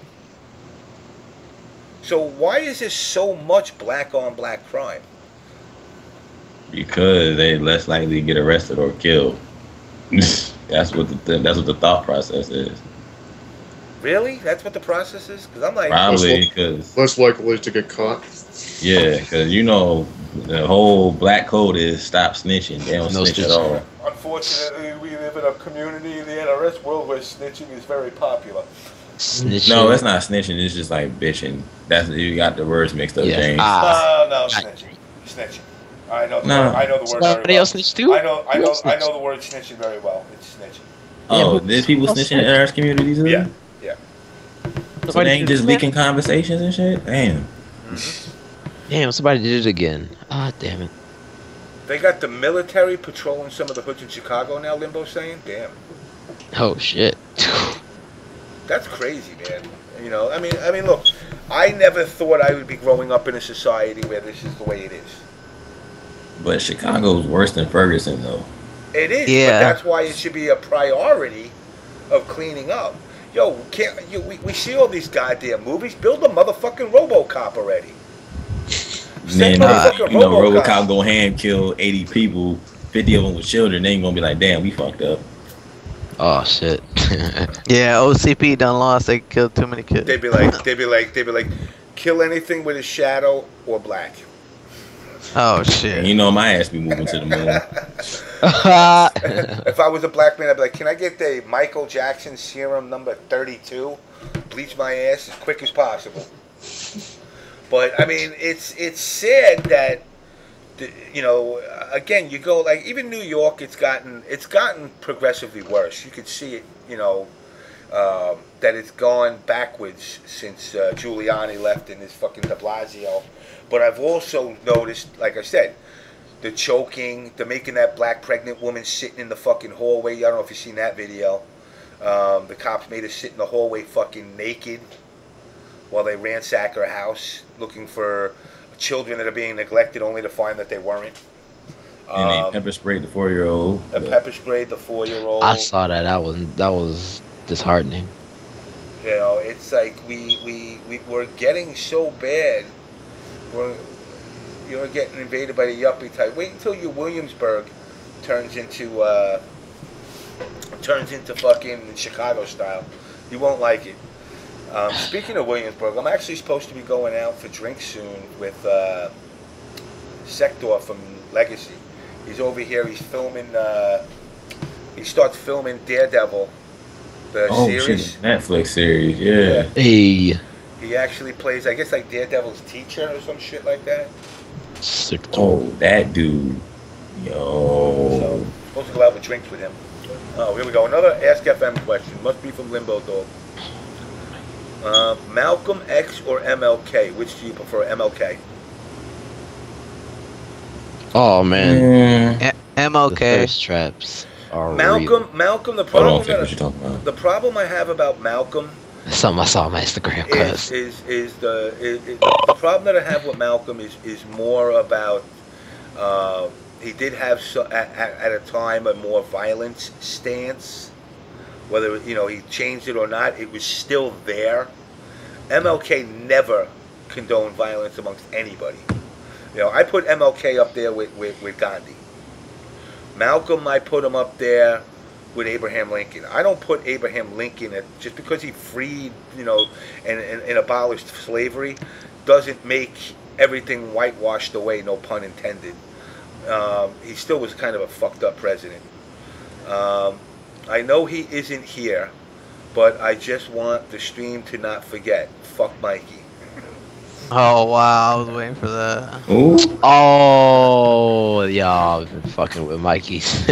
So why is there so much black on black crime? Because they less likely to get arrested or killed. That's what the thought process is. Really? That's what the process is? Because I'm like, Probably because Less likely to get caught. yeah, because the whole black code is stop snitching. They don't No snitch at snitching. all. unfortunately, we live in a community in the NRS world where snitching is very popular. Snitching. No, that's not snitching. It's just like bitching. You got the words mixed up, Yeah. James. No, snitching. I know the No. word. I know the word very Somebody well. else snitched too? I know Who else snitched? the word snitching very well. It's snitching. Oh, but- there's people snitching in NRS communities? too? Yeah. So they ain't just leaking conversations and shit? Damn. Damn, somebody did it again. Ah, damn it. They got the military patrolling some of the hoods in Chicago now, Limbo's saying? Damn. Oh shit. That's crazy, man. I mean, look, I never thought I would be growing up in a society where this is the way it is. But Chicago's worse than Ferguson, though. It is, Yeah. but that's why it should be a priority of cleaning up. Yo, we see all these goddamn movies. Build a motherfucking RoboCop already. Then, motherfucking RoboCop go hand kill 80 people, 50 of them with children. They ain't gonna be like, damn, we fucked up. Oh shit. Yeah, OCP done lost. They killed too many kids. They'd be like, kill anything with a shadow or black. Oh And shit. my ass be moving to the moon. If I was a black man, I'd be like, can I get the Michael Jackson serum number 32? Bleach my ass as quick as possible. But I mean, it's sad that again, you go even New York. It's gotten progressively worse. You could see it. That it's gone backwards since Giuliani left in his fucking De Blasio. But I've also noticed, like I said, the choking, the making that black pregnant woman sitting in the fucking hallway. I don't know if you've seen that video. The cops made her sit in the hallway fucking naked while they ransack her house looking for children that are being neglected, only to find that they weren't. And they pepper sprayed the 4-year-old. Pepper sprayed the 4-year-old. I saw that. That was disheartening. It's like we're getting so bad. You're getting invaded by the yuppie type. Wait until your Williamsburg turns into fucking Chicago style. You won't like it. Speaking of Williamsburg, I'm actually supposed to be going out for drinks soon with Sector from Legacy. He's over here. He's filming. He starts filming Daredevil, the series. Shit, Netflix series, yeah. Hey. He actually plays, I guess, like Daredevil's teacher or some shit like that. Sick. Oh, that dude. Yo. So, supposed to go out with drinks with him. Oh, here we go. Another Ask FM question. Must be from Limbo Dog. Malcolm X or MLK? Which do you prefer? MLK. Oh man. The MLK. thirst traps are Malcolm. The I don't problem. think what you're talking about. The problem I have about Malcolm real. Something I saw on my Instagram. is the problem that I have with Malcolm is more about He did have at a time a more violent stance. Whether he changed it or not, it was still there. MLK never condoned violence amongst anybody. I put MLK up there with Gandhi. Malcolm, I put him up there with Abraham Lincoln. I don't put Abraham Lincoln just because he freed, and abolished slavery, doesn't make everything whitewashed away. No pun intended. He still was kind of a fucked up president. I know he isn't here, but I just want the stream to not forget. Fuck Mikey. Oh wow, I was waiting for that. Ooh. Oh, y'all been fucking with Mikey's.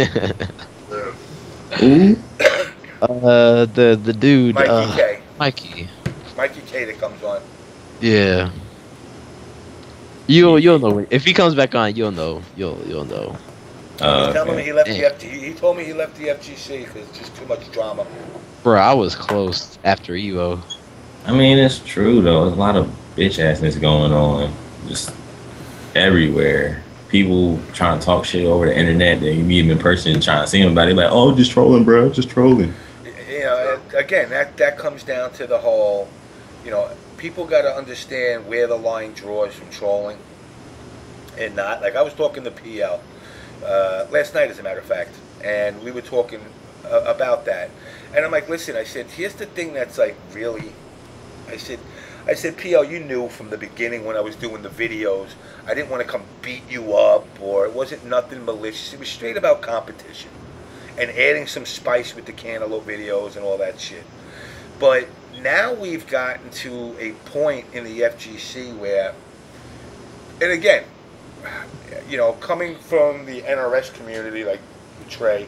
Ooh. The dude. Mikey K. Mikey K that comes on. Yeah. You'll know if he comes back on. You'll know. You'll know. Tell him he left Damn. the FGC. He told me he left the FGC because it's just too much drama. Bro, I was close after Evo. I mean, it's true though. There's a lot of bitch assness going on, just everywhere. People trying to talk shit over the internet. Then you meet them in person, trying to see them about it. Like, oh, just trolling, bro, just trolling. Again, that comes down to the whole. People got to understand where the line draws from trolling, and not. Like I was talking to PL last night, as a matter of fact, and we were talking about that. And I'm like, listen, I said, here's the thing that's like really. I said, PL, you knew from the beginning when I was doing the videos, I didn't want to come beat you up, or it wasn't nothing malicious. It was straight about competition and adding some spice with the Cantaloupe videos and all that shit. But now we've gotten to a point in the FGC where, and again, coming from the NRS community like Trey,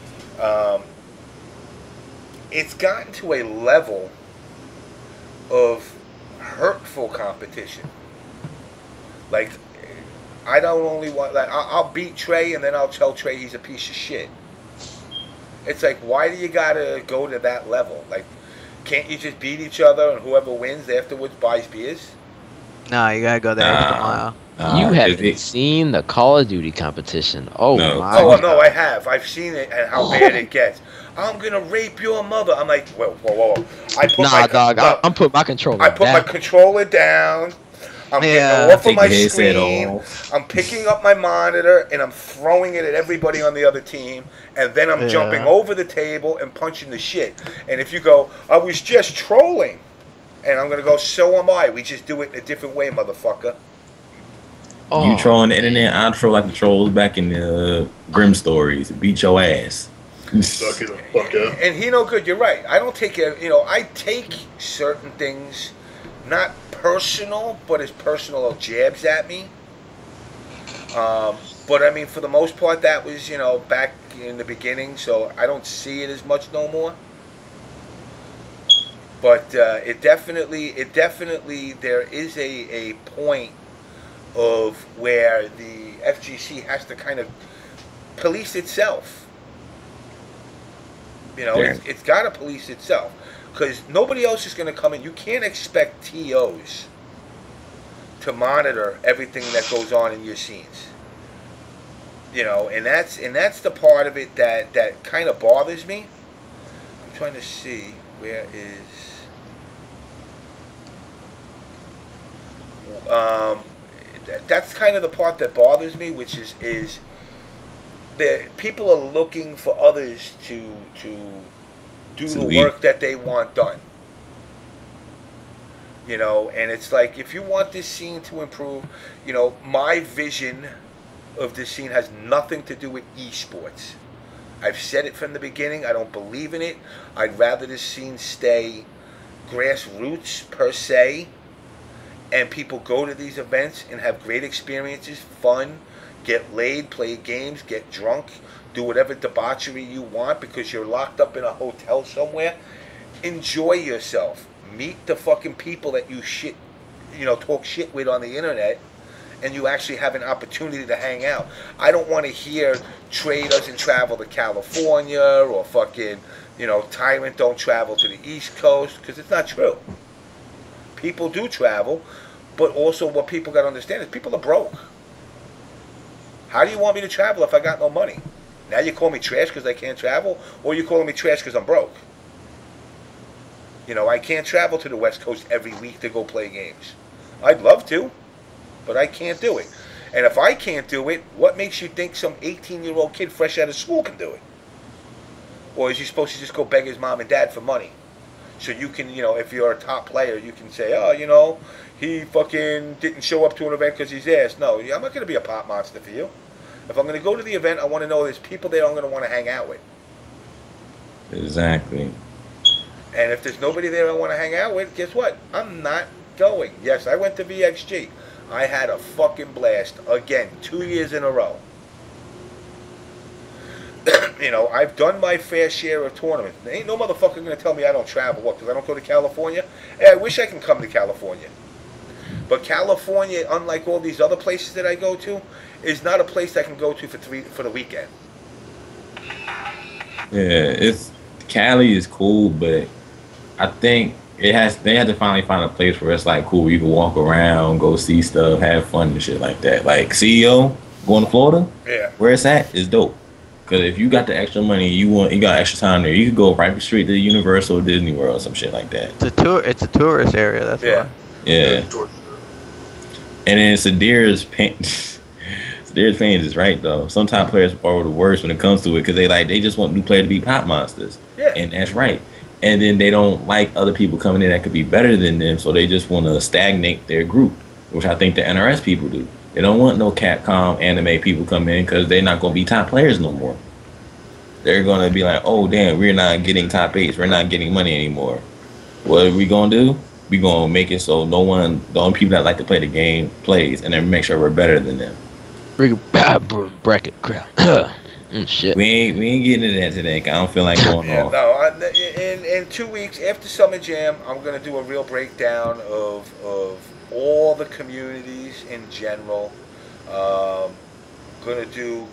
it's gotten to a level of hurtful competition. Like, I don't only want, like, I'll beat Trey and then I'll tell Trey he's a piece of shit. It's like, why do you gotta go to that level? Like, can't you just beat each other and whoever wins afterwards buys beers? No, you gotta go there extra mile. You haven't seen the Call of Duty competition. Oh No. my Oh, God. no, I have. I've seen it and how bad it gets. I'm gonna rape your mother. I'm like, whoa. I'm putting my controller I put down. my controller down. I'm Yeah. getting off of Take my the headset screen. off. I'm picking up my monitor and I'm throwing it at everybody on the other team. And then I'm Yeah. jumping over the table and punching the shit. And if you go, I was just trolling. And I'm gonna go, so am I. We just do it in a different way, motherfucker. You trolling the internet, I troll like the trolls back in the Grim stories. Beat your ass. Suck it the fuck up. And he no good. You're right. I don't take it. I take certain things, not personal, but as personal jabs at me. But I mean, for the most part, that was back in the beginning. So I don't see it as much no more. But it definitely, there is a point of where the FGC has to kind of police itself. It's got to police itself because nobody else is going to come in. You can't expect TOs to monitor everything that goes on in your scenes. And that's the part of it that kind of bothers me. I'm trying to see where is. That's kind of the part that bothers me, which is that people are looking for others to do the work that they want done. And it's like, if you want this scene to improve, my vision of this scene has nothing to do with esports. I've said it from the beginning. I don't believe in it. I'd rather this scene stay grassroots per se, and people go to these events and have great experiences, fun, get laid, play games, get drunk, do whatever debauchery you want because you're locked up in a hotel somewhere. Enjoy yourself. Meet the fucking people that you talk shit with on the internet, and you actually have an opportunity to hang out. I don't want to hear Trey doesn't travel to California or fucking, Tyrant don't travel to the East Coast, because it's not true. People do travel, but also what people got to understand is people are broke. How do you want me to travel if I got no money? Now you call me trash because I can't travel, or you calling me trash because I'm broke? You know, I can't travel to the West Coast every week to go play games. I'd love to, but I can't do it. And if I can't do it, what makes you think some 18-year-old kid fresh out of school can do it? Or is he supposed to just go beg his mom and dad for money? So you can, you know, if you're a top player, you can say, oh, you know, he fucking didn't show up to an event because he's ass. No, I'm not going to be a pop monster for you. If I'm going to go to the event, I want to know there's people there I'm going to want to hang out with. Exactly. And if there's nobody there I want to hang out with, guess what? I'm not going. Yes, I went to VXG. I had a fucking blast. Again, 2 years in a row. You know, I've done my fair share of tournaments. There ain't no motherfucker going to tell me I don't travel. What, because I don't go to California? Hey, I wish I can come to California. But California, unlike all these other places that I go to, is not a place I can go to for the weekend. Yeah, Cali is cool, but I think they have to finally find a place where it's like cool. You can walk around, go see stuff, have fun and shit like that. Like CEO going to Florida, yeah, where it's at is dope. Because if you got the extra money, you got extra time there, you could go right straight to Universal or Disney World or some shit like that. It's a tourist area. That's why. Yeah. And then Sadir's Pains is right though. Sometimes players are the worst when it comes to it because they just want new players to be pop monsters. Yeah. And that's right. And then they don't like other people coming in that could be better than them, so they just want to stagnate their group, which I think the NRS people do. They don't want no Capcom anime people come in because they're not going to be top players no more. They're going to be like, oh, damn, we're not getting top 8s. We're not getting money anymore. What are we going to do? We're going to make it so the only people that like to play the game plays, and then make sure we're better than them. Bracket crowd. Shit. We ain't getting into that today. I don't feel like going off. No, in 2 weeks after Summer Jam, I'm gonna do a real breakdown of all the communities in general. Gonna do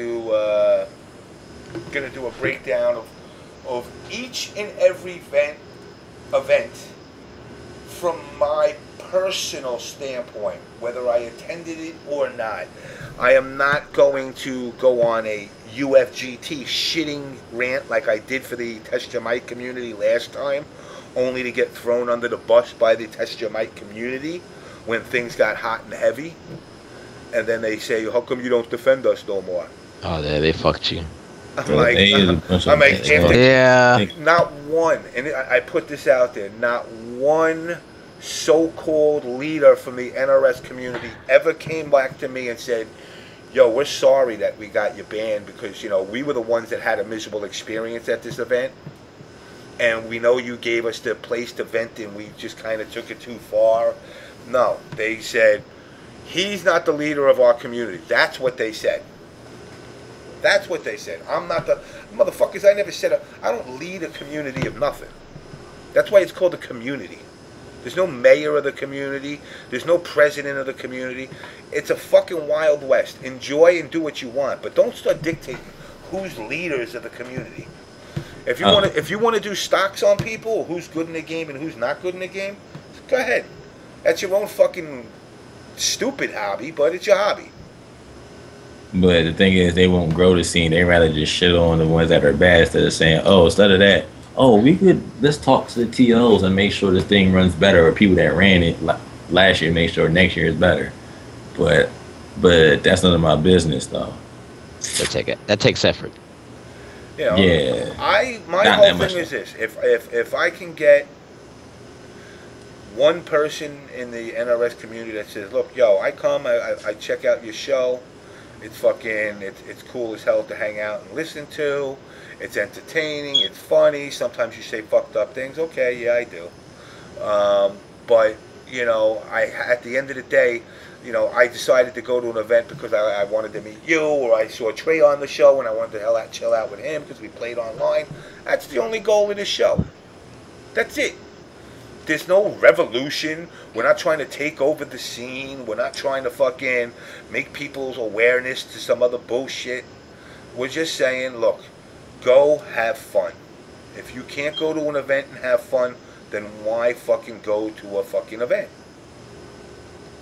a breakdown of each and every event from my personal standpoint, whether I attended it or not. I am not going to go on a UFGT shitting rant like I did for the Test Your Mic community last time, only to get thrown under the bus by the Test Your Mic community when things got hot and heavy. And then they say, how come you don't defend us no more? Oh, they fucked you. I'm like, yeah. Not one, and I put this out there, not one so-called leader from the NRS community ever came back to me and said, yo, we're sorry that we got you banned because, you know, we were the ones that had a miserable experience at this event, and we know you gave us the place to vent and we just kind of took it too far. No, they said, he's not the leader of our community. That's what they said. That's what they said. I'm not the... Motherfuckers, I never said... I don't lead a community of nothing. That's why it's called a community. There's no mayor of the community. There's no president of the community. It's a fucking Wild West. Enjoy and do what you want, but don't start dictating who's leaders of the community. If you want to do stocks on people, who's good in the game and who's not good in the game, go ahead. That's your own fucking stupid hobby, but it's your hobby. But the thing is, they won't grow the scene. They rather just shit on the ones that are bad instead of saying, oh, instead of that, oh, let's talk to the TOs and make sure this thing runs better, or people that ran it last year make sure next year is better. But that's none of my business, though. That takes effort. You know, yeah. My whole thing is this: if I can get one person in the NRS community that says, look, yo, I come, I check out your show. It's cool as hell to hang out and listen to. It's entertaining. It's funny. Sometimes you say fucked up things. Okay, yeah, I do. But you know, at the end of the day, you know, I decided to go to an event because I wanted to meet you, or I saw Trey on the show and I wanted to chill out with him because we played online. That's the only goal of this show. That's it. There's no revolution. We're not trying to take over the scene. We're not trying to fucking make people's awareness to some other bullshit. We're just saying, look, go have fun. If you can't go to an event and have fun, then why fucking go to a fucking event?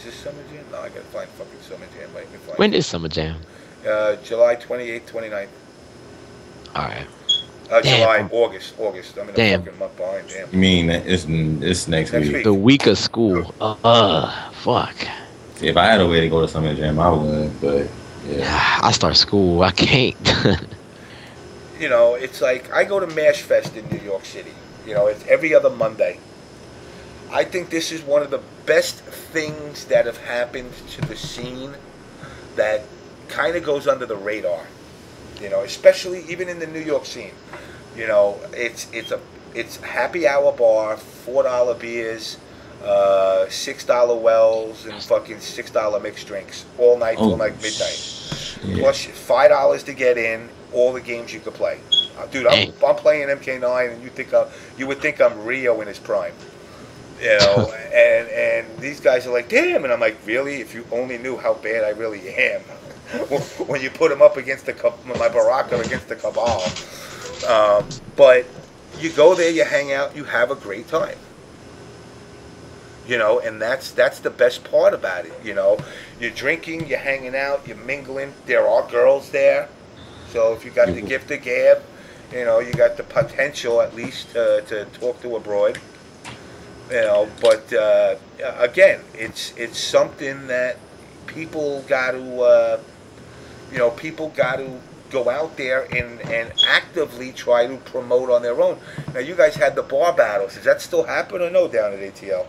Is this Summer Jam? No, I gotta find fucking Summer Jam. Let me find When it. is Summer Jam? July 28th, 29th. All right. July, Damn. August. I'm in a Damn. fucking month behind. Damn. You mean that it's next Next week? week. The week of school. Fuck. See, if I had a way to go to Summer Jam, I would. But yeah, I start school. I can't. You know, it's like I go to Mash Fest in New York City. You know, it's every other Monday. I think this is one of the best things that have happened to the scene that kind of goes under the radar. You know, especially even in the New York scene. You know, it's happy hour bar, $4 beers, $6 wells, and fucking $6 mixed drinks all night till like midnight. Yeah. Plus $5 to get in. All the games you could play, dude. I'm playing MK9, and you would think I'm Rio in his prime. You know, and these guys are like, damn, and I'm like, really? If you only knew how bad I really am. When you put him up against my Baraka against the Cabal. But you go there, you hang out, you have a great time. You know, and that's the best part about it. You know, you're drinking, you're hanging out, you're mingling. There are girls there, so if you got the gift of gab, you know, you got the potential at least to talk to a broad. You know, but again, it's something that people got to. People got to go out there and actively try to promote on their own. Now, you guys had the bar battles. Does that still happen or no down at ATL?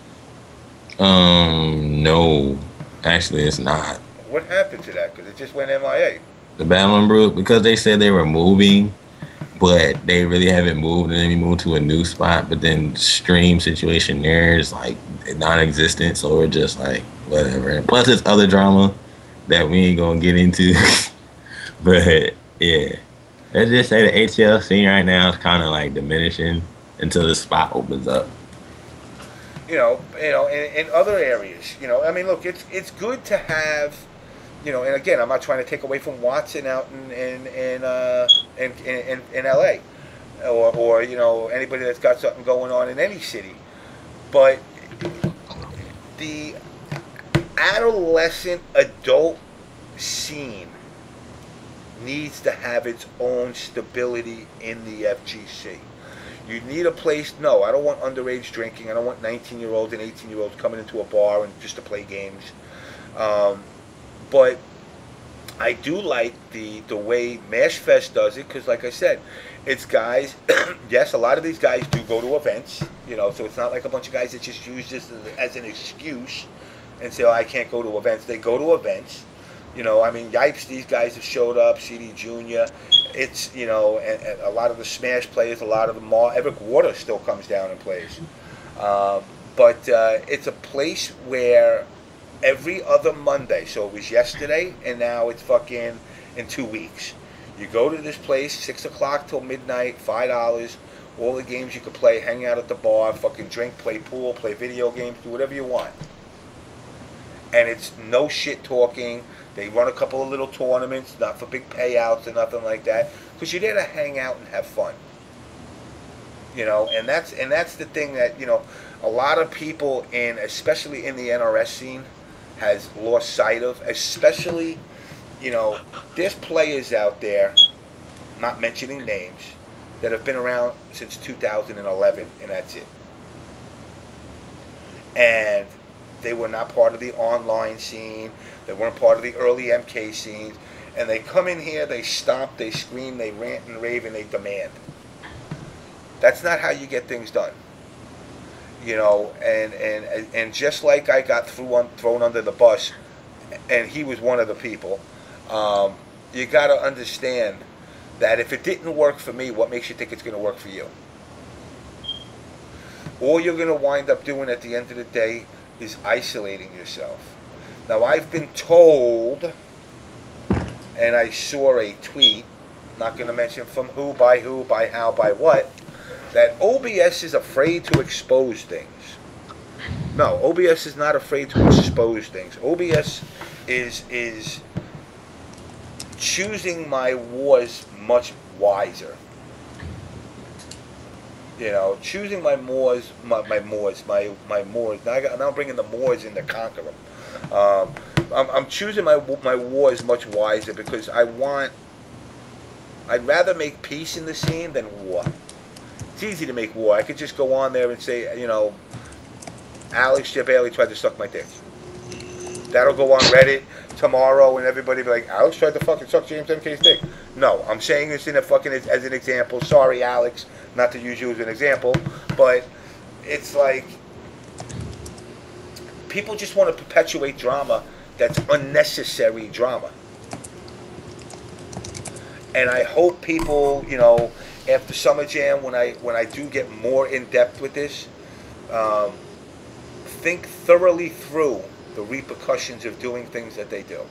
No, actually, it's not. What happened to that? Because it just went MIA. The Battle on Brook, because they said they were moving, but they really haven't moved, and then we moved to a new spot. But then the stream situation there is like non-existent, so we're just like whatever. And plus, it's other drama that we ain't gonna get into. But yeah, let's just say the ATL scene right now is kind of like diminishing until the spot opens up. You know, in other areas, you know, I mean, look, it's good to have, you know, and again, I'm not trying to take away from Watson out in LA, or you know, anybody that's got something going on in any city, but the adolescent adult scene needs to have its own stability in the FGC. You need a place. No, I don't want underage drinking. I don't want 19-year-olds and 18-year-olds coming into a bar and just to play games. But I do like the way Mash Fest does it, because like I said, it's guys. Yes, a lot of these guys do go to events. You know, so it's not like a bunch of guys that just use this as an excuse and say, "Oh, I can't go to events." They go to events. You know, I mean, Yipes, these guys have showed up, CD Jr. It's, you know, and a lot of the Smash players, a lot of the Eric Water still comes down and plays. But it's a place where every other Monday, so it was yesterday, and now it's fucking in 2 weeks. You go to this place, 6 o'clock till midnight, $5, all the games you can play, hang out at the bar, fucking drink, play pool, play video games, do whatever you want. And it's no shit talking. They run a couple of little tournaments, not for big payouts or nothing like that, because you're there to hang out and have fun. You know, and that's the thing that, you know, a lot of people especially in the NRS scene, has lost sight of. Especially, you know, there's players out there, not mentioning names, that have been around since 2011, and that's it. And they were not part of the online scene. They weren't part of the early MK scenes. And they come in here, they stomp, they scream, they rant and rave, and they demand. That's not how you get things done. You know, and just like I got thrown under the bus, and he was one of the people, you got to understand that if it didn't work for me, what makes you think it's going to work for you? All you're going to wind up doing at the end of the day is isolating yourself. Now, I've been told, and I saw a tweet, not going to mention from who, by how, by what, that OBS is afraid to expose things. No, OBS is not afraid to expose things. OBS is choosing my wars much wiser. You know, choosing my Moors, my Moors. Now I'm bringing the Moors in to conquer them. I'm choosing my wars much wiser because I'd rather make peace in the scene than war. It's easy to make war. I could just go on there and say, you know, Alex Jabali tried to suck my dick. That'll go on Reddit tomorrow, and everybody be like, Alex tried to fucking suck James MK's dick. No, I'm saying this in a fucking as an example. Sorry, Alex, not to use you as an example, but it's like people just want to perpetuate drama that's unnecessary drama. And I hope people, you know, after Summer Jam, when I do get more in depth with this, think thoroughly through the repercussions of doing things that they do.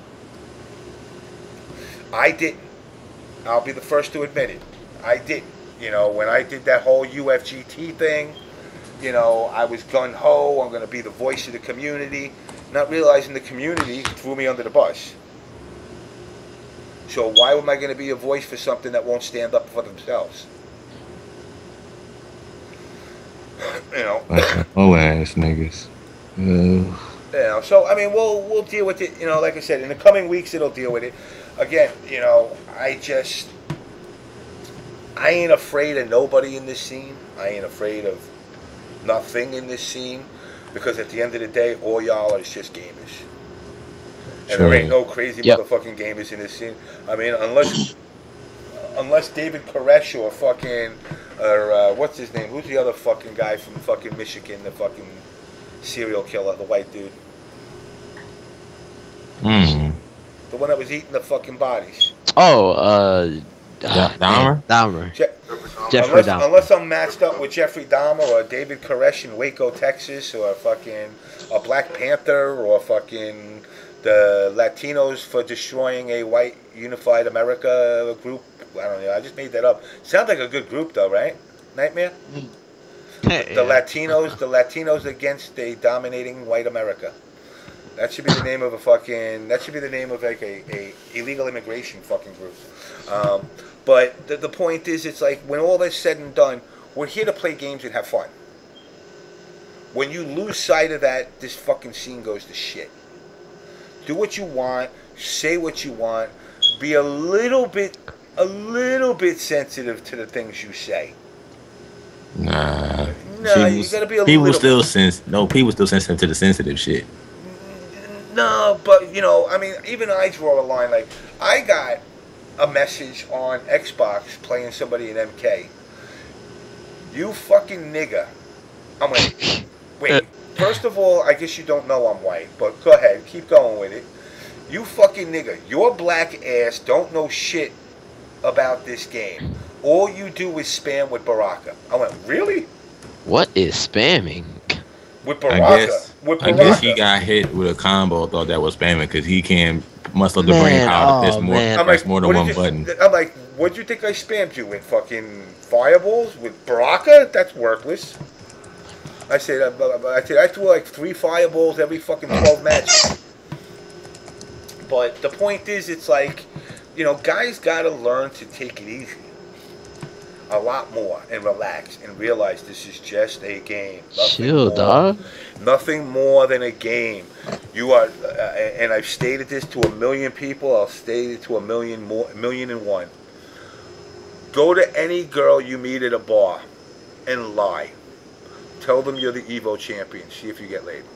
I didn't. I'll be the first to admit it. I didn't. You know, when I did that whole UFGT thing, you know, I was gung-ho. I'm going to be the voice of the community. Not realizing the community threw me under the bus. So why am I going to be a voice for something that won't stand up for themselves? You know. Oh ass niggas. You know, so I mean, we'll deal with it. You know, like I said, in the coming weeks, it'll deal with it. Again, you know, I ain't afraid of nobody in this scene. I ain't afraid of nothing in this scene because at the end of the day, all y'all are just gamers. And there ain't no crazy motherfucking gamers in this scene. I mean, unless David Koresh or fucking what's his name? Who's the other fucking guy from fucking Michigan? The fucking serial killer, the white dude. The one that was eating the fucking bodies. Oh, Dahmer? Dahmer. Jeffrey Dahmer. Unless I'm matched up with Jeffrey Dahmer or David Koresh in Waco, Texas, or fucking a Black Panther, or fucking the Latinos for destroying a white unified America group. I don't know. I just made that up. Sounds like a good group though, right? Nightmare? The Latinos against a dominating white America. That should be the name of a fucking. That should be the name of like a illegal immigration fucking group. But the point is, it's like when all that's said and done, we're here to play games and have fun. When you lose sight of that, this fucking scene goes to shit. Do what you want. Say what you want. Be a little bit sensitive to the things you say. Nah. You gotta be a people still sensitive to the sensitive shit. No, but you know, I mean, even I draw a line. Like, I got a message on Xbox playing somebody in MK. You fucking nigga. I'm like, wait. First of all, I guess you don't know I'm white, but go ahead, keep going with it. You fucking nigga. Your black ass don't know shit about this game. All you do is spam with Baraka. I went, really? What is spamming? With Baraka. I guess he got hit with a combo. Thought that was spamming because he can muscle the brain power. There's more than one button. I'm like, what do you think I spammed you with? Fucking fireballs with Baraka? That's worthless. I said I threw like 3 fireballs every fucking 12 matches. But the point is, it's like, you know, guys gotta learn to take it easy. A lot more and relax and realize this is just a game. Chill, dog. Nothing more than a game. You are, and I've stated this to 1 million people. I'll state it to 1,000,001. Go to any girl you meet at a bar and lie. Tell them you're the Evo champion. See if you get laid.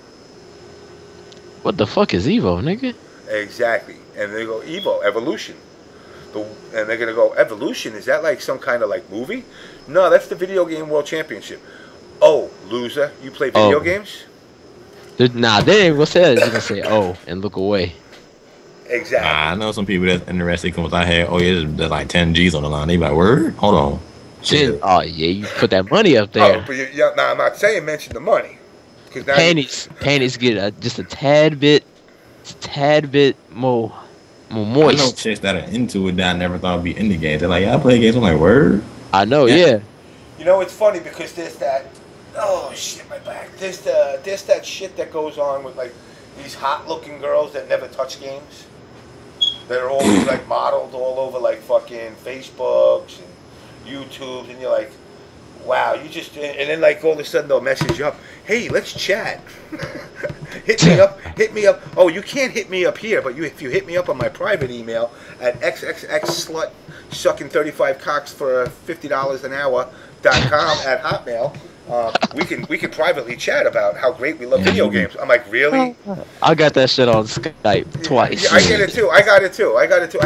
What the fuck is Evo, nigga? Exactly. And they go, Evo, Evolution. And they're going to go, Evolution? Is that like some kind of like movie? No, that's the Video Game World Championship. Oh, loser. You play video games? Nah, they ain't gonna say that. They're gonna say, oh, and look away. Exactly. I know some people that's interested because I had, there's like 10 G's on the line. They be like, word? Hold on. Shit. Oh, yeah, you put that money up there. Oh, but I'm not saying mention the money. Now panties get just a tad bit more moist. I know chicks that are into it that I never thought would be into games. They're like, yeah, I play games. I'm like, word? I know, yeah. You know, it's funny because there's that, oh shit, my back. There's that shit that goes on with like these hot looking girls that never touch games. They're always like modeled all over like fucking Facebooks and YouTubes, and you're like, wow, you just, and then like all of a sudden they'll message you up, hey, let's chat. Hit me up. Oh, you can't hit me up here, but if you hit me up on my private email at xxxslut sucking 35 cocks for $50 an hour.com at Hotmail, we can privately chat about how great we love video games. I'm like, really? I got that shit on Skype twice. Yeah, I get it too. I got it too.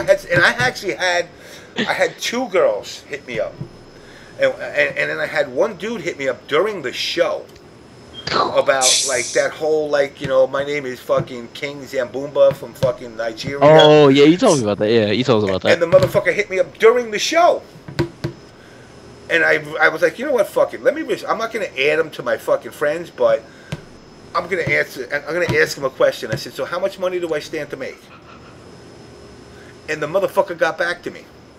I had 2 girls hit me up. And then I had one dude hit me up during the show about like that whole like, you know, my name is fucking King Zambumba from fucking Nigeria. Oh yeah, you told me about that. Yeah, you told us about that. And the motherfucker hit me up during the show. And I was like, you know what, fuck it. I'm not gonna add him to my fucking friends, but I'm gonna ask him a question. I said, so how much money do I stand to make? And the motherfucker got back to me.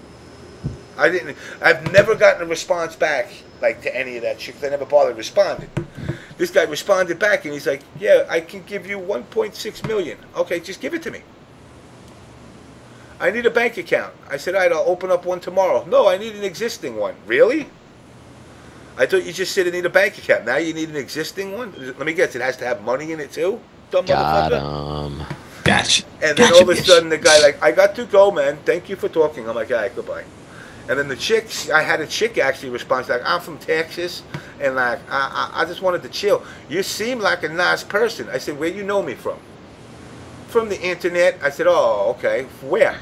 I've never gotten a response back like to any of that shit because I never bothered responding. This guy responded back and he's like, yeah, I can give you 1.6 million. Okay, just give it to me. I need a bank account. I said, all right, I'll open up one tomorrow. No, I need an existing one. Really? I thought you just said I need a bank account. Now you need an existing one? Let me guess, it has to have money in it too? Dumb motherfucker. Gotcha. And then all of a sudden the guy like, I got to go, man. Thank you for talking. I'm like, all right, goodbye. And then I had a chick actually respond like, I'm from Texas, and like I just wanted to chill. You seem like a nice person. I said, where you know me from? From the internet. I said, oh, okay. Where?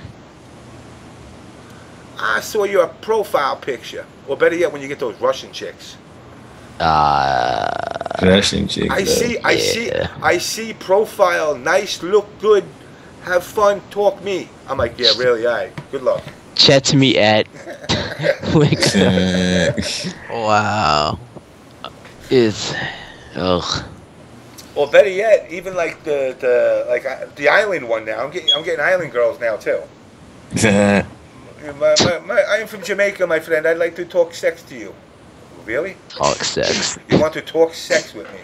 I saw your profile picture. Or better yet, when you get those Russian chicks. Russian chicks. I see profile, nice, look good, have fun, talk me. I'm like, yeah, really, all right, good luck. Chat to me at. Wow. Ugh. Or better yet, even like the island one now. I'm getting island girls now too. I am from Jamaica, my friend. I'd like to talk sex to you. Really? Talk sex. You want to talk sex with me?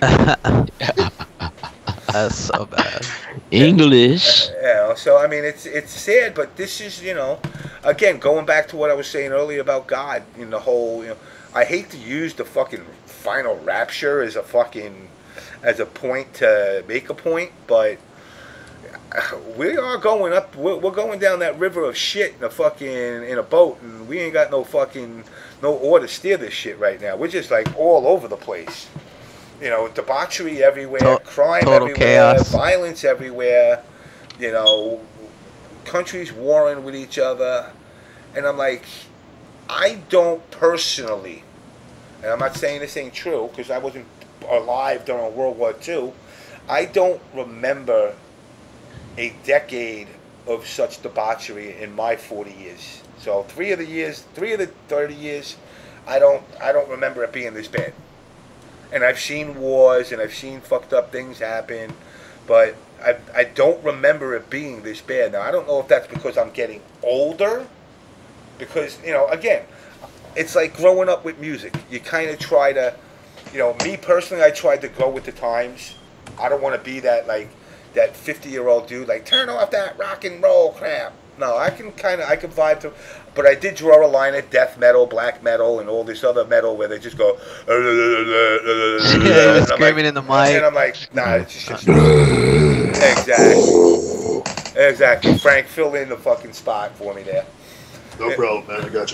That's so bad. English. Yeah. So I mean, it's sad, but this is, you know, again going back to what I was saying earlier about God. In the whole, you know, I hate to use the fucking final rapture as a point to make a point, but we are going up. We're going down that river of shit in a boat, and we ain't got no oar to steer this shit right now. We're just like all over the place. You know, debauchery everywhere, crime everywhere, chaos. Violence everywhere. You know, countries warring with each other, and I'm like, I don't personally, and I'm not saying this ain't true because I wasn't alive during World War II. I don't remember a decade of such debauchery in my 40 years. So 3 of the 30 years, I don't remember it being this bad. And I've seen wars and I've seen fucked up things happen, but I don't remember it being this bad. Now I don't know if that's because I'm getting older, because, you know, again, it's like growing up with music. You kind of try to, you know, me personally, I tried to go with the times. I don't want to be that 50-year-old dude, like, turn off that rock and roll crap. No, I can vibe to, but I did draw a line at death metal, black metal, and all this other metal where they just go, screaming in the mic. And I'm like, nah, it's just exactly. Frank, fill in the fucking spot for me there. No problem, man. I got you.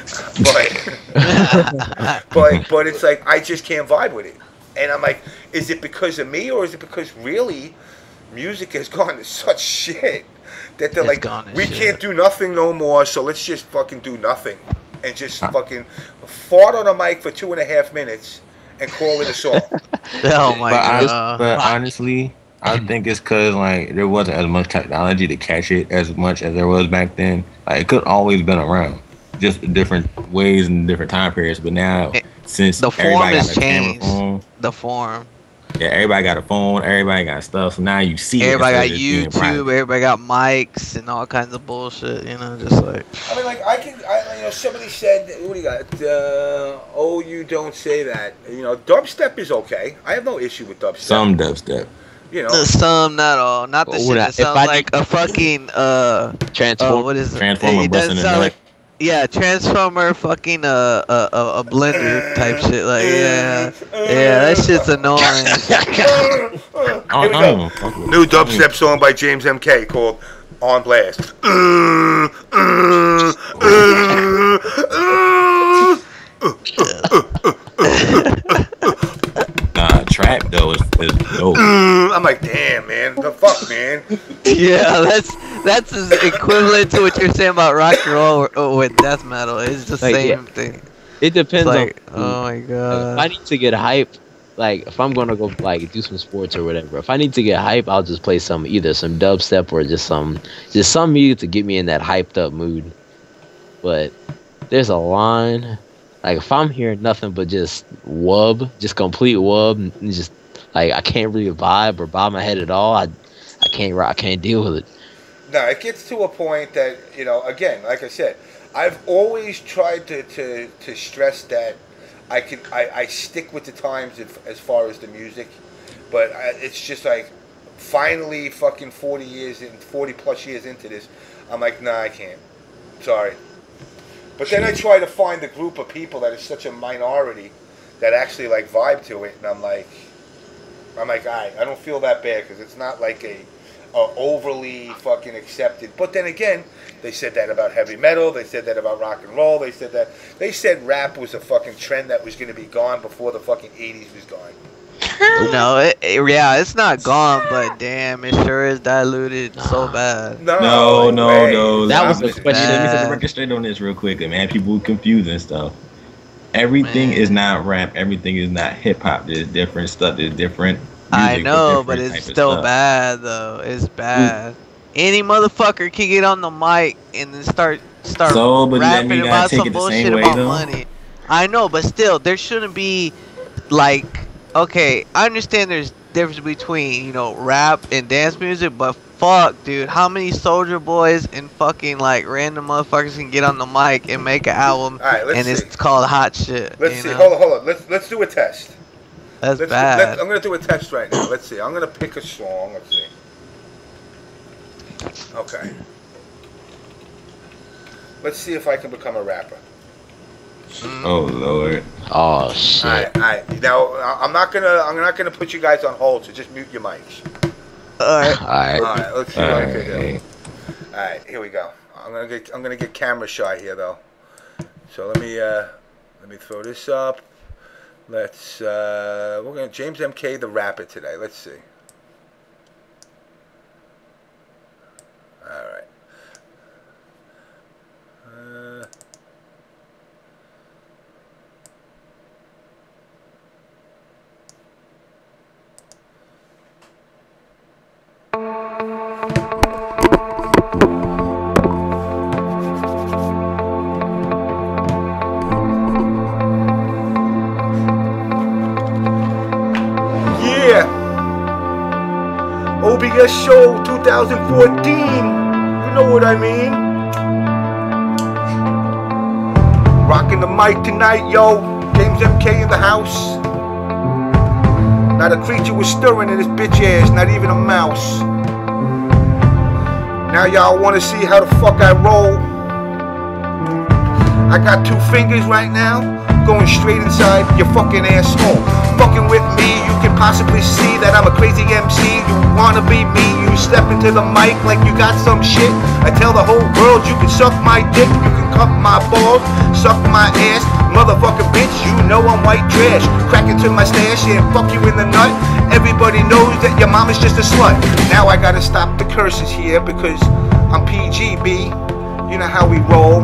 But it's like I just can't vibe with it, and I'm like, is it because of me or is it because really music has gone to such shit that they're like, we can't do nothing no more, so let's just fucking do nothing and just fucking fart on a mic for 2.5 minutes and call it a song. Oh my god! But honestly, I think it's because like there wasn't as much technology to catch it as much as there was back then. Like it could always been around, just different ways and different time periods. But now, since the form has changed, the form. Yeah, everybody got a phone, everybody got stuff, so now you see everybody got YouTube, everybody got mics and all kinds of bullshit, you know, just like. I mean, like, you know, somebody said, what do you got? Oh, you don't say that. You know, dubstep is okay. I have no issue with dubstep. Some dubstep. You know. Some, not all. Not the shit that sounds like a fucking, Transformer. what is it? Transformer busting in the neck. Yeah, Transformer fucking a blender type shit. Like yeah, that shit's annoying. Here we go. New dubstep song by James MK called "On Blast." Nah, trap though is dope. I'm like, damn, man, the fuck, man. Yeah, that's as equivalent to what you're saying about rock and roll with death metal. It's the Like, same yeah. thing. It depends It's like, on. oh my If god. I need to get hype, like if I'm gonna go like do some sports or whatever, if I need to get hype, I'll just play either some dubstep or just some music to get me in that hyped up mood. But there's a line, like if I'm hearing nothing but just wub, just complete wub, and just like I can't really vibe or bob my head at all. I can't deal with it. No, it gets to a point that, you know, again, like I said, I've always tried to stress that I stick with the times as far as the music, but it's just like finally fucking 40 plus years into this, I'm like, nah, I can't. Sorry. But then I try to find a group of people that is such a minority that actually like vibe to it, and I'm like, I don't feel that bad because it's not like a overly fucking accepted. But then again, they said that about heavy metal. They said that about rock and roll. They said rap was a fucking trend that was going to be gone before the fucking 80s was gone. No, yeah, it's not gone, but damn, it sure is diluted so bad. No. That was the Let me question. set the record straight on this real quick, man. People confusing stuff. Everything Man. is not rap. Everything is not hip hop. There's different stuff. There's different. I music know, for but different it's type of still stuff. bad though. It's bad. Any motherfucker can get on the mic and then start So, but that rapping mean you gotta about take some it the bullshit same way, about though? money. I know, but still, there shouldn't be like. Okay, I understand there's difference between, you know, rap and dance music, but fuck, dude, how many Soldier Boys and fucking like random motherfuckers can get on the mic and make an album All right, let's and see. it's called hot shit? Let's you see. know? Hold on. Let's do a test. That's I'm bad. gonna do a test right now. Let's see. I'm gonna pick a song. Let's see. Okay. Let's see if I can become a rapper. Oh lord. Oh shit. All right. Now I'm not gonna put you guys on hold. So just mute your mics. Alright. All Alright. right. Let's see what I can do. Alright. All right. Here we go. I'm gonna get camera shy here though. So let me throw this up. Let's we're gonna James MK the rapper today. Let's see. All right. Yeah. OBS Show 2014. You know what I mean? Rocking the mic tonight, yo. James MK in the house. Not a creature was stirring in this bitch ass, not even a mouse. Now y'all wanna see how the fuck I roll? I got 2 fingers right now, going straight inside your fucking asshole. Fucking with me, you can possibly see that I'm a crazy MC. You wanna be me, you step into the mic like you got some shit. I tell the whole world you can suck my dick, you can cup my balls, suck my ass. Motherfucker bitch, you know I'm white trash. Crack into my stash and fuck you in the nut. Everybody knows that your mom is just a slut. Now I gotta stop the curses here because I'm PGB. You know how we roll.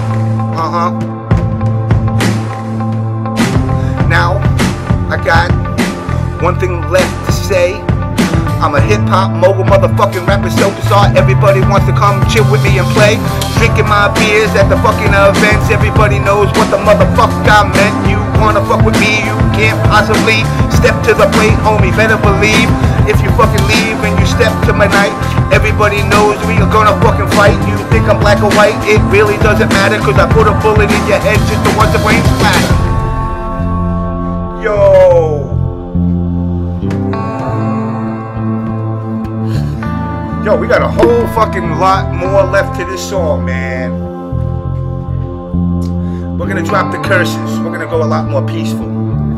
Now, I got one thing left to say. I'm a hip-hop mogul, motherfucking rapper, superstar. Everybody wants to come chill with me and play. Drinking my beers at the fucking events. Everybody knows what the motherfuck I meant. You wanna fuck with me, you can't possibly step to the plate, homie, better believe. If you fucking leave and you step to my night, everybody knows we are gonna fucking fight. You think I'm black or white, it really doesn't matter, cause I put a bullet in your head just to watch the brain splatter. Yo! Yo, we got a whole fucking lot more left to this song, man. gonna drop the curses. We're gonna go a lot more peaceful.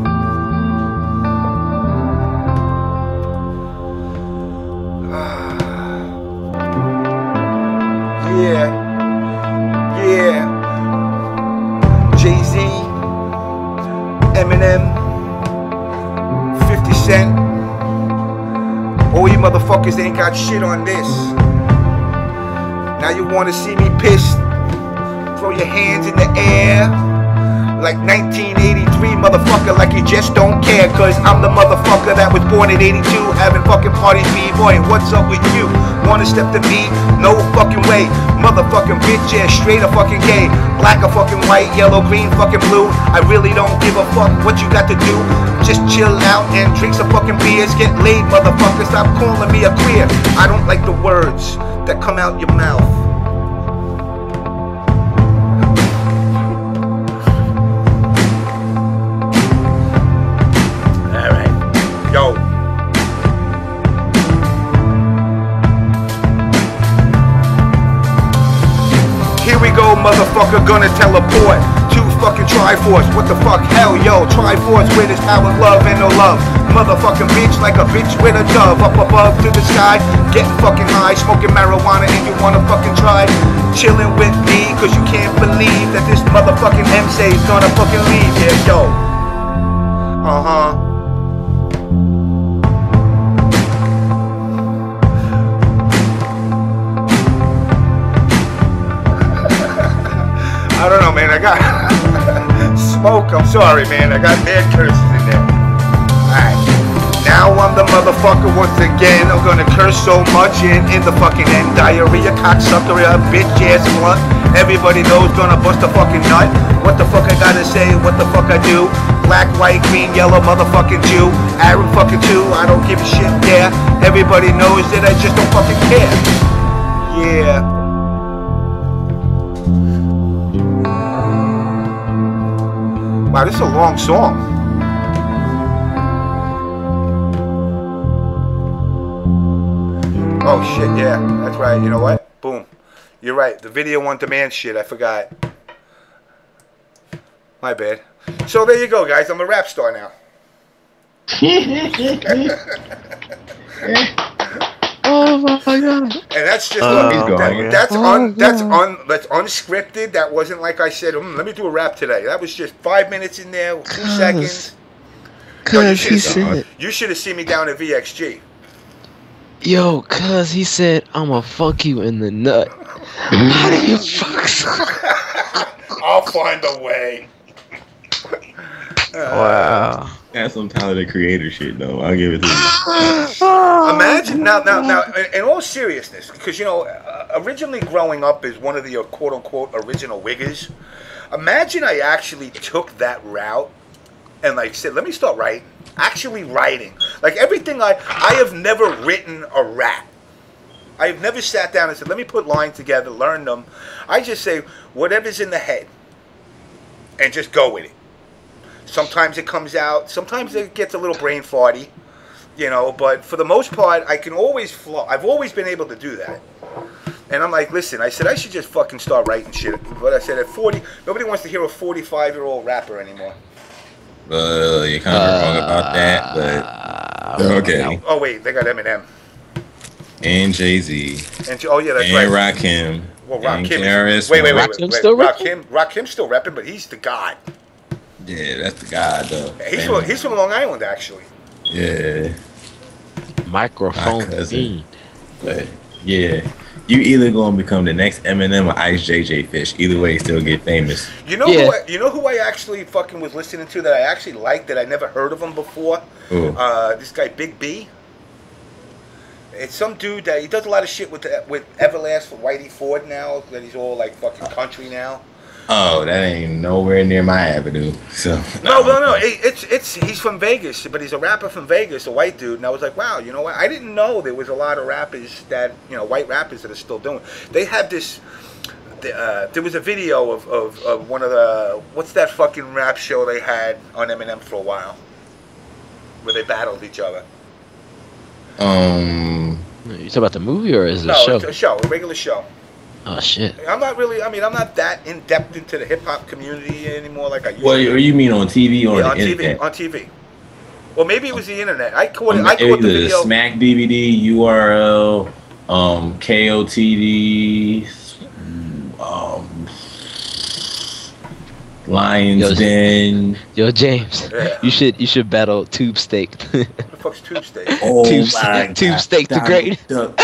Yeah. Jay-Z, Eminem, 50 Cent. All you motherfuckers ain't got shit on this. Now you wanna see me pissed? Throw your hands in the air like 1983, motherfucker, like you just don't care. Cause I'm the motherfucker that was born in 82, having fucking parties, B-boy. What's up with you? Wanna step to me? No fucking way. Motherfucking bitch, yeah, straight or fucking gay. Black or fucking white, yellow, green, fucking blue. I really don't give a fuck what you got to do. Just chill out and drink some fucking beers. Get laid, motherfucker, stop calling me a queer. I don't like the words that come out your mouth. Yo. Here we go, motherfucker, gonna teleport to fucking Triforce. What the fuck? Hell, yo, Triforce with his power, love, and no love. Motherfucking bitch like a bitch with a dove. Up above to the sky, getting fucking high, smoking marijuana, and you wanna fucking try chilling with me, cause you can't believe that this motherfucking MC is gonna fucking leave. Yeah, yo. I don't know, man. I got smoke. I'm sorry, man. I got mad curses in there. Alright. Now I'm the motherfucker once again. I'm gonna curse so much in the fucking end. Diarrhea, cocksucker, a bitch ass blunt. Everybody knows gonna bust a fucking nut. What the fuck I gotta say? What the fuck I do? Black, white, green, yellow, motherfucking Jew. Arab fucking Jew. I don't give a shit. Yeah. Everybody knows that I just don't fucking care. Yeah. Wow, this is a long song. Oh shit, yeah, that's right. You know what? Boom. You're right. The video on demand shit, I forgot. My bad. So there you go, guys. I'm a rap star now. Oh my god! And that's just that's unscripted. That wasn't like I said. Let me do a rap today. That was just 5 minutes in there, 2 seconds. Cause he said, you should have seen me down at VXG. Yo, cause he said, I'ma fuck you in the nut. How do you fuck? I'll find a way. Wow. That's some talented creator shit, though. I'll give it to you. Imagine now, in all seriousness, because you know, originally growing up as one of the quote unquote original wiggers, imagine I actually took that route and like said, let me start writing. Actually writing. Like everything I have never written a rap. I've never sat down and said, let me put lines together, learn them. I just say whatever's in the head and just go with it. Sometimes it comes out. Sometimes it gets a little brain farty, you know. But for the most part, I can always flow. I've always been able to do that. And I'm like, listen, I said I should just fucking start writing shit. But I said at 40, nobody wants to hear a 45-year-old rapper anymore. You're kind of wrong about that, but okay. Oh wait, they got Eminem and Jay-Z. And oh yeah, that's and right. Rakim. Well, Rakim. Wait. Rakim's still rapping, but he's the god. Yeah, that's the guy, though. He's from Long Island, actually. Yeah. Microphone. But yeah, you either gonna become the next Eminem or Ice JJ Fish. Either way, still get famous. You know who I actually fucking was listening to that I actually liked that I never heard of him before. Ooh. This guy Big B. It's some dude that he does a lot of shit with Everlast for Whitey Ford now. That he's all like fucking country now. Oh, that ain't nowhere near my avenue. So no. He's from Vegas, but he's a rapper from Vegas, a white dude. And I was like, wow, you know what? I didn't know there was a lot of rappers that, you know, white rappers that are still doing. They have this. There was a video of one of the, what's that fucking rap show they had on Eminem for a while, where they battled each other. You talking about the movie or is it a show? No, it's a show, a regular show. Oh shit. I'm not really. I mean, I'm not that in depth into the hip hop community anymore, like I used What to. or you mean on TV or Yeah, on on the TV. internet? On TV. Well, maybe it was the internet. I caught the Either video. Smack DVD, URL, KOTD, Lions Den. Yo, James, Yeah. you should battle Tube Steak. What the fuck's Tube Steak? Oh Tube Steak the Great.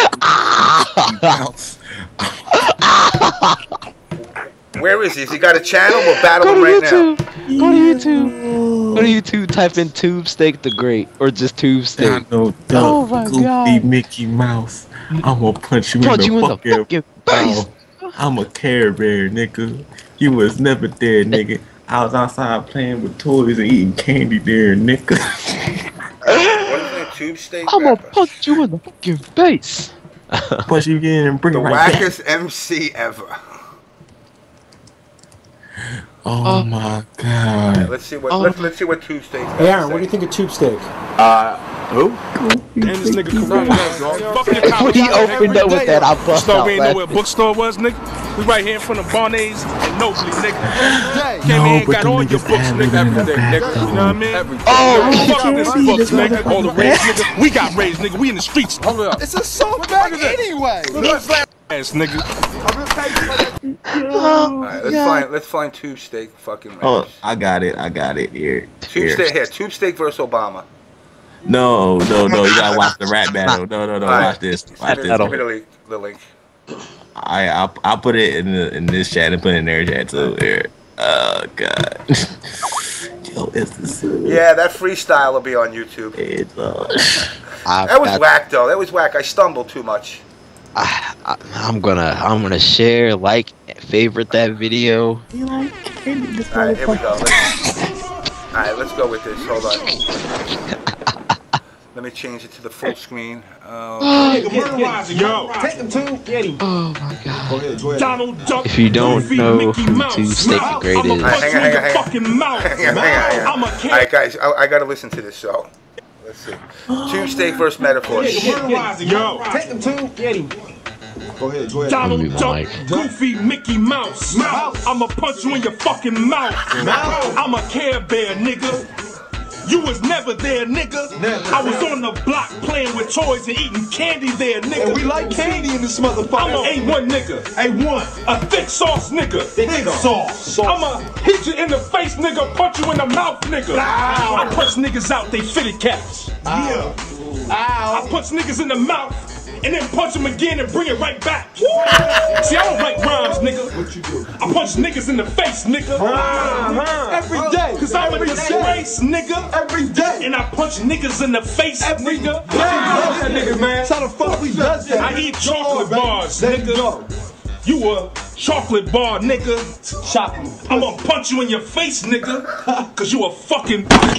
Where is he? Has he got a channel? We'll battle him right now. Go to YouTube. Go to YouTube. Type in Tube Steak the Great or just Tube Steak. Oh my Goofy God. Mickey Mouse. I'm gonna punch you Punch in you the in the fucking fucking face. mouth. I'm a Care Bear, nigga. You was never there, nigga. I was outside playing with toys and eating candy there, nigga. What is that? Tube Steak? I'm gonna rapper? punch you in the fucking face. Punch you again and bring The it right back. wackest MC ever. Oh my Yeah, god. let's see what Oh. let's see what Tube Steak's got Hey, to Aaron, what do say. you think of tube steak? Who? And this nigga Corona, fuck your college. When he opened up with that, I bust Start out we ain't know where a laughing. bookstore was, nigga. We right here in front of Barney's and Nobley, nigga. Came No, in and but got them all your niggas books, had nigga, it in every the day, back, nigga. You know what I mean? Oh, Fuck this see books, this nigga. All the motherfucker. raised nigga. We got raised, nigga. We in the streets. Hold up. It's a soft bag anyway. Ass, nigga. Alright, let's find Tube Steak fucking Oh, raps. I got it here. Tube Steak here. Tube Steak versus Obama. No, you gotta watch the rap battle. No, Alright. watch this. Watch Give this. me the link. I'll put it in this chat and put it in their chat too. Here. Oh god. Yo, it's the Yeah, that freestyle will be on YouTube. it's That was whack though. That was whack. I stumbled too much. I'm gonna share, like, favorite that video. Alright, here we go. Alright, let's go with this. Hold on. Let me change it to the full screen. Yo. Take him to. Get him. Oh my god. Go ahead. Donald Duck. If you don't Goofy, know Mickey who Mouse. Tube Steak the Great I'ma is, punch you in Hang your on. fucking mouth. Hang on. I'm a kid. Alright, guys, I gotta listen to this show. Let's see. Tube Steak versus Metaphors. Yo. Take him to. Get him. Go ahead. Donald Mute my Duck, mic. Goofy, Mickey Mouse. I'ma punch you in your fucking mouth. I'm a Care Bear, nigga. You was never there, nigga. I was on the block playing with toys and eating candy there, nigga. And we like candy in this I'm motherfucker. a A1 nigga. A1. A thick sauce nigga. Thick sauce. I'ma hit you in the face, nigga. Punch you in the mouth, nigga. I punch niggas out, they fitted caps. Yeah. I punch niggas in the mouth and then punch them again and bring it right back. See, I don't write rhymes, nigga. What you do? I punch niggas in the face, nigga. Every day. Cause I'm a disgrace, nigga. Every day. And I punch niggas in the face, Every nigga. day. That nigga, man. How the fuck we does that? I eat chocolate bars, Let him nigga. go. You a chocolate bar, nigga. Chocolate. I'm gonna punch you in your face, nigga. Cause you a fucking. Oh,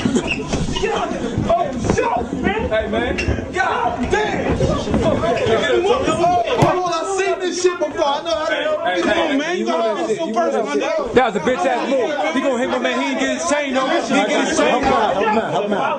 shit, man. Hey, man. God damn. Hold on, I've seen this shit before. I know how to. Come on, man. You gotta go so first, my nigga. That was a bitch ass move. He gonna hit my man. He ain't get his chain on. He ain't get his chain on. Help him out.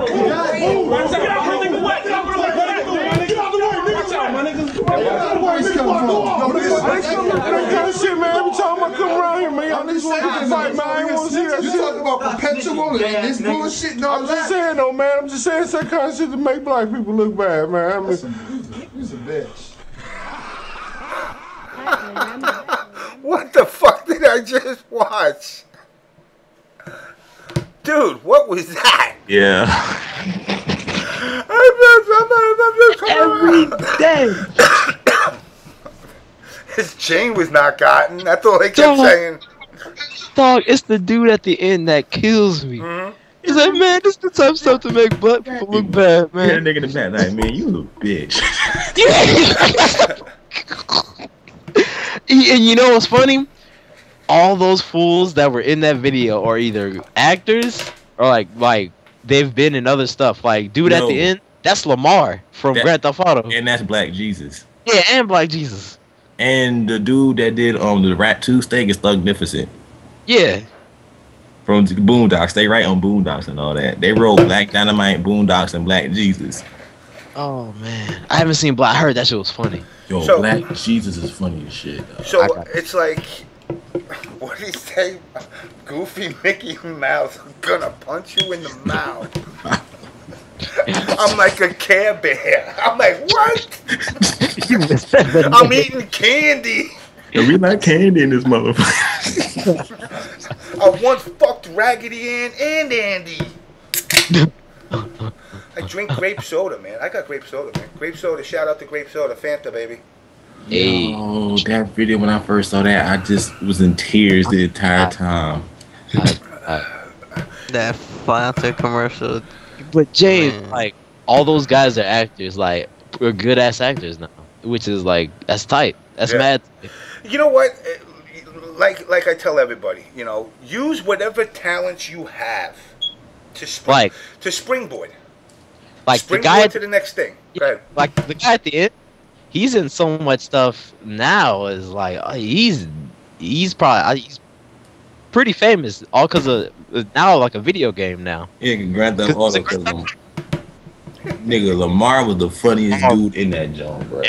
Shit, man. Every time I come around here, man, y'all niggas want to fight, man. I ain't want to see that You shit. talking about perpetual and this bullshit? No, I'm just saying, though, man. I'm just saying some kind of shit to make black people look bad, man. I mean, He's a bitch. What the fuck did I just watch? Dude, what was that? yeah. Every day. His chain was not gotten. That's all they kept Dog. saying. Dog, it's the dude at the end that kills me. He's like, man, this is the tough stuff to make black people look bad, That man. nigga in the back like, man, you little bitch. And you know what's funny? All those fools that were in that video are either actors or like they've been in other stuff. Like dude at No. the end, that's Lamar from That- Grand Theft Auto. And that's Black Jesus. Yeah, and Black Jesus. And the dude that did the Rat 2 Steak is Thugnificent. Yeah. From the Boondocks. They write on Boondocks and all that. They wrote Black Dynamite, Boondocks, and Black Jesus. Oh man, I haven't seen Black. I heard that shit was funny. Yo, So- Black Jesus is funny as shit. Though. So I got it's like, what did he say? Goofy Mickey Mouse gonna punch you in the mouth. I'm like a Care Bear. I'm like, what? I'm eating candy. Yo, we like candy in this motherfucker. I once fucked Raggedy Ann and Andy. I drink grape soda, man. I got grape soda, man. Grape soda. Shout out to grape soda. Fanta, baby. Hey. Oh, that video when I first saw that, I just was in tears the entire time. That Fanta commercial. But James, Man. like all those guys are actors, like are good ass actors now, which is like that's tight. That's Yeah. mad. You know what? Like I tell everybody, you know, use whatever talents you have to springboard. Like the Springboard guy, to the next thing. Go ahead. like the guy at the end, he's in so much stuff now. Is like he's pretty famous, all because of now like a video game now. Yeah, Grand Theft Auto. Nigga, Lamar was the funniest dude in that joint, bro.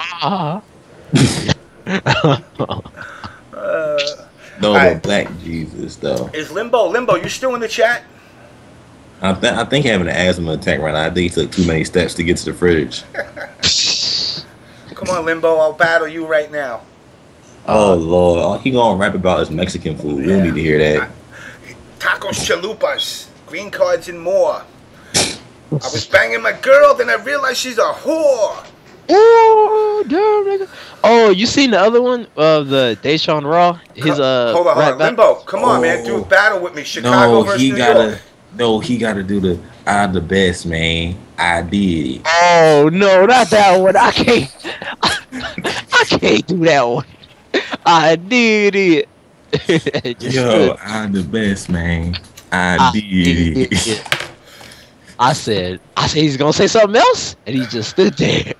No, Alright. but Black Jesus though. Is Limbo, you still in the chat? I think having an asthma attack right now. I think he took too many steps to get to the fridge. Come on, Limbo, I'll battle you right now. Oh Lord, he gonna rap about his Mexican food. We don't need to hear that. Tacos, chalupas, green cards, and more. I was banging my girl, then I realized she's a whore. Oh damn, nigga! Oh, you seen the other one of the Deshaun Raw? His Hold on, rap battle? Limbo, come on, man, do a Oh. battle with me. Chicago versus New York. He gotta do the I'm the best, man. I did it. Oh no, not that one. I can't. I can't do that one. I did it. Yo, I'm the best, man. I did it. I said he's gonna say something else, and he just stood there.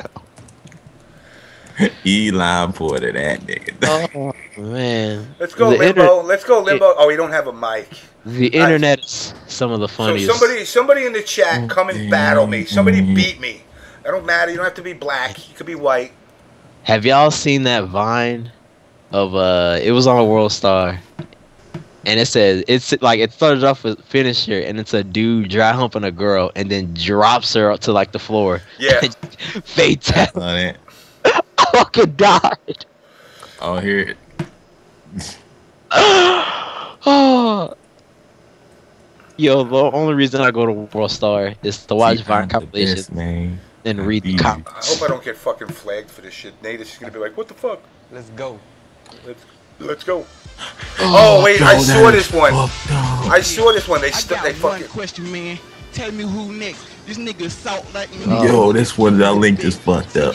Eli Porter, that nigga. Oh man. Let's go, The Limbo. Let's go, Limbo. Oh, we don't have a mic. The internet is some of the So funniest. somebody in the chat, come and battle me. Somebody beat me. It don't matter. You don't have to be black. You could be white. Have y'all seen that Vine of it was on World Star, and it says it's like it started off with finisher, and it's a dude dry humping a girl, and then drops her to like the floor. Yeah. Fatal. On it. I fucking died. Oh, hear it. Oh. Yo, the only reason I go to World Star is to watch Vine compilations man. and read the I comments. hope I don't get fucking flagged for this shit. Nate is gonna be like, "What the fuck? Let's go. Let's go." Oh wait, I saw this one. Oh, I saw this one. They I got they one fucking. question, man. Tell me who next. This nigga salt like me. Yo, this one that link is fucked up.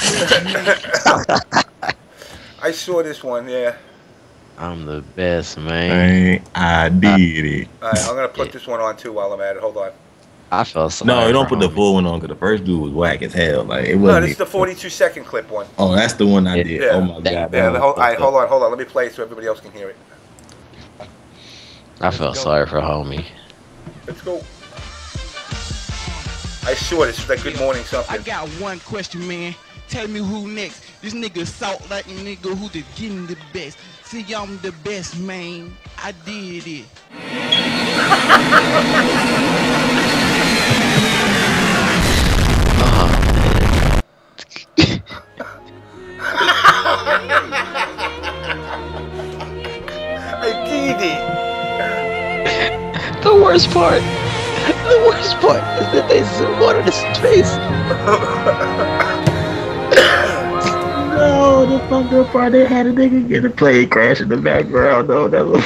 I saw this one. Yeah. I'm the best, man. I did it. All right, I'm gonna put this one on too while I'm at it. Hold on. I felt so. No, you don't put the full one on because the first dude was whack as hell. Like it No, wasn't. this is the 42-second clip one. Oh, that's the one I did. Yeah. Oh my god. Yeah. that was All right, fucked up. hold on. Let me play it so everybody else can hear it. I felt sorry for homie. Let's go. I saw this. It's like Good Morning I something. got one question, man. Tell me who next. This nigga salt like a nigga who the getting the best. See, I'm the best, man. I did it. I did it. The worst part is that they zoom on his face. No, the fucked up part they had a nigga get a plane crash in the background though. That was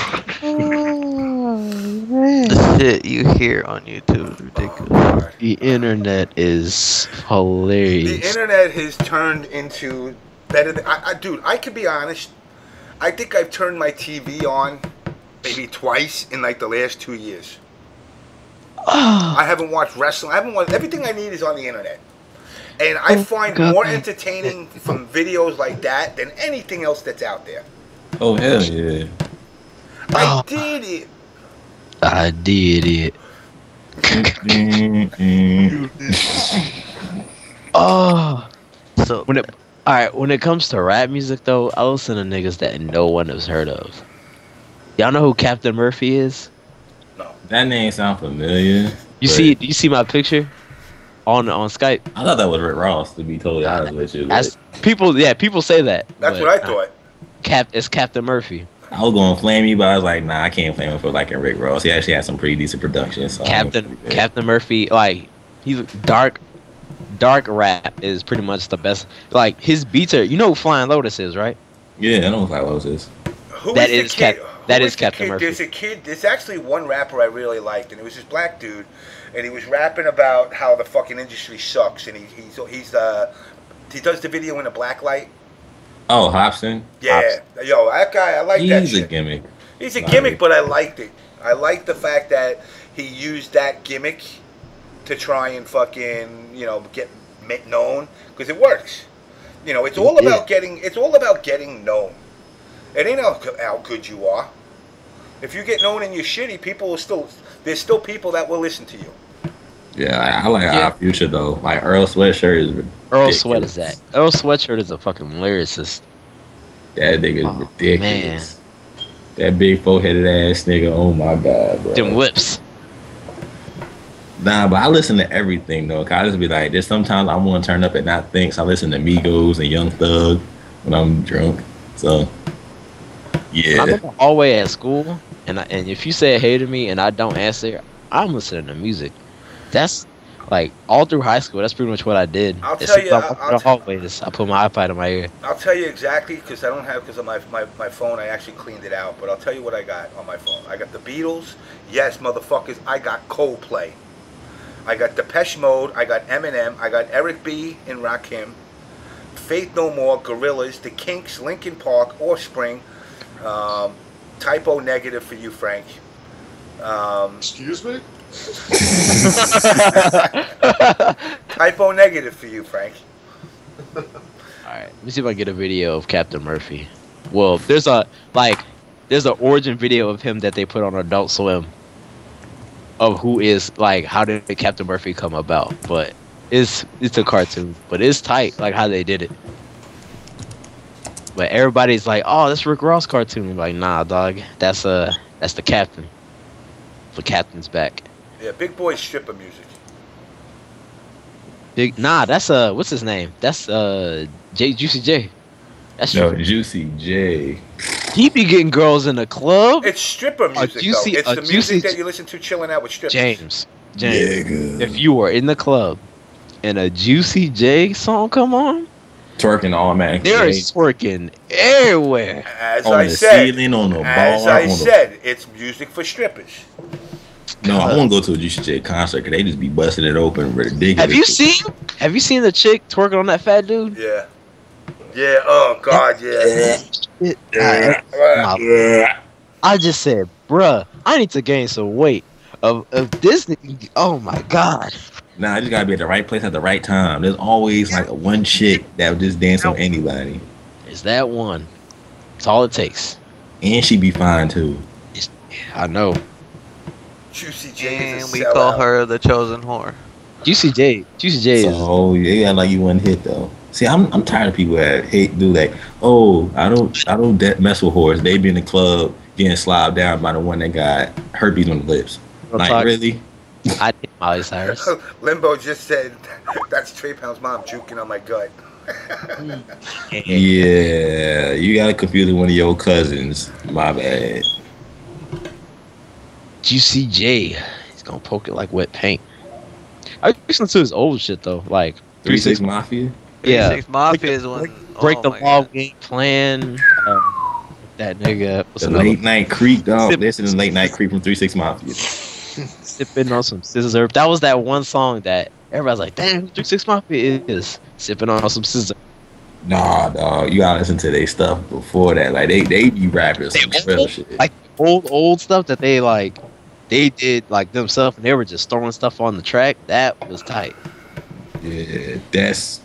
The shit you hear on YouTube is ridiculous. The internet is hilarious. The internet has turned into better than dude, I can be honest. I think I've turned my TV on maybe twice in like the last 2 years. I haven't watched wrestling. I haven't watched everything I need is on the internet. And I find more entertaining from videos like that than anything else that's out there. oh hell yeah. I did it. I did it. Oh, So when it comes to rap music though, I listen to niggas that no one has heard of. Y'all know who Captain Murphy is? That name sound familiar. You see my picture on Skype? I thought that was Rick Ross, to be totally honest with you. That's people say that. That's but, what I thought. It's Captain Murphy. I was gonna flame you, but I was like, nah, I can't flame him for liking Rick Ross. He actually had some pretty decent production. So Captain Murphy, like he's dark rap is pretty much the best. Like his beats are, you know who Flying Lotus is, right? Yeah, I know what Flying Lotus is. That is Captain Murphy. There's actually one rapper I really liked, and it was this black dude, and he was rapping about how the fucking industry sucks, and he does the video in a black light. Oh, Hobson? Yeah. Yo, that guy, I like that shit. He's a gimmick. He's a gimmick, but I liked it. I liked the fact that he used that gimmick to try and fucking, get known, because it works. It's all about getting known. It ain't how good you are. If you get known and you're shitty, there's still people that will listen to you. Yeah, I like our Future though. Like Earl Sweatshirt is ridiculous. Earl Sweat is that. Earl Sweatshirt is a fucking lyricist. That nigga is ridiculous. Man. That big four-headed ass nigga. Oh my god, bro. Them whips. Nah, but I listen to everything though. Cause I just be like, there's sometimes I want to turn up and not think. So I listen to Migos and Young Thug when I'm drunk. So yeah. I'm in the hallway at school, and if you say hey to me and I don't answer, I'm listening to music. That's like all through high school. That's pretty much what I did. I'll tell you. I put my iPad in my ear. I'll tell you exactly because I don't have because of my phone. I actually cleaned it out, but I'll tell you what I got on my phone. I got the Beatles. Yes, motherfuckers. I got Coldplay. I got Depeche Mode. I got Eminem. I got Eric B. and Rakim. Faith No More, Gorillaz, The Kinks, Linkin Park, Offspring. Typo Negative for you, Frank. Excuse me? Typo Negative for you, Frank. Alright, let me see if I can get a video of Captain Murphy. Well, there's an origin video of him that they put on Adult Swim of who is like how did Captain Murphy come about, but it's a cartoon, but it's tight like how they did it. But everybody's like, oh, that's Rick Ross cartoon. I'm like, nah, dog, that's the captain. The captain's back. Yeah, Big Boy stripper music. That's what's his name? That's Juicy J. That's Juicy J. He be getting girls in the club. It's stripper music though. It's the music that you listen to chilling out with strippers. James. Yeah, if you were in the club and a Juicy J song come on, twerking automatically. They're twerking everywhere. As on I the said, ceiling, on the bar. As I said, it's music for strippers. No, I want to go to a Juicy J concert because they just be busting it open ridiculous. Have you seen the chick twerking on that fat dude? Yeah. Yeah. Oh God. Yeah. I just said, bruh, I need to gain some weight of this. Oh my God. Nah, I just gotta be at the right place at the right time. There's always like one chick that would just dance on anybody. It's that one. It's all it takes. And she be fine too. I know. Juicy J And is a we sellout. call her the chosen whore. Juicy J is. Oh, yeah, like you one hit though. See, I'm tired of people that do that. Oh, I don't mess with whores. They be in the club getting slobbed down by the one that got herpes on the lips. Like really? I think Miley Cyrus. Limbo just said that's Trey Pound's mom juking on my gut. Yeah, you gotta confuse it with one of your cousins. My bad. Juicy J, he's gonna poke it like wet paint. I listen to his old shit though, like 3 6 Mafia. Yeah, 6 Mafia is one. Break the Law game plan. That nigga. The Late Night Creep, dog. Listen to Late Night Creep from 3 6 Mafia. Sipping on some scissor. That was that one song that everybody's like, damn, 3 6 Mafia is sipping on some scissor. Nah, dog. You gotta listen to their stuff before that. Like they be rapping some real shit. Like old stuff that they did like themselves, and they were just throwing stuff on the track. That was tight. Yeah, that's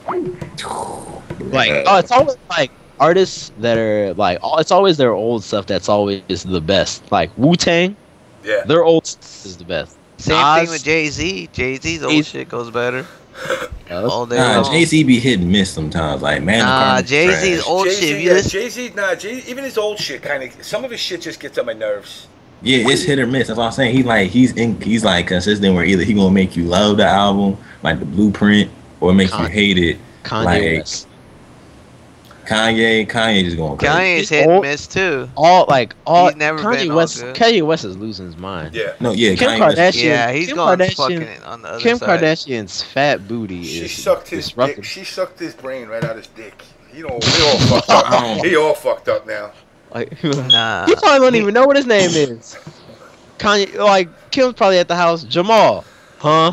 like it's always like artists that are like it's always their old stuff that's always the best. Like Wu-Tang, yeah, their old stuff is the best. Same thing with Jay-Z. Jay-Z's old shit goes better. All day Nah, long. Jay Z be hit and miss sometimes. Like man, Nah, Jay Z's old shit. If you listen- Jay-Z, even his old shit kind of, some of his shit just gets on my nerves. Yeah, it's hit or miss. That's what I'm saying. He's like consistent where either he gonna make you love the album, like the Blueprint, or make you hate it. Kanye like West. Kanye just going crazy. Kanye's hit and miss too. He's never Kanye been all West. good. Kanye West is losing his mind. Yeah. No, yeah, Kim Kanye West. Kardashian. Yeah, he's Kim going Kardashian, fucking it on the other Kim side. Kardashian's fat booty She is sucked his disruptive. dick. She sucked his brain right out his dick. He all fucked up. He all fucked up now. Like, Nah. he probably don't even know what his name is. Kanye, like Kim's probably at the house. Jamal, huh?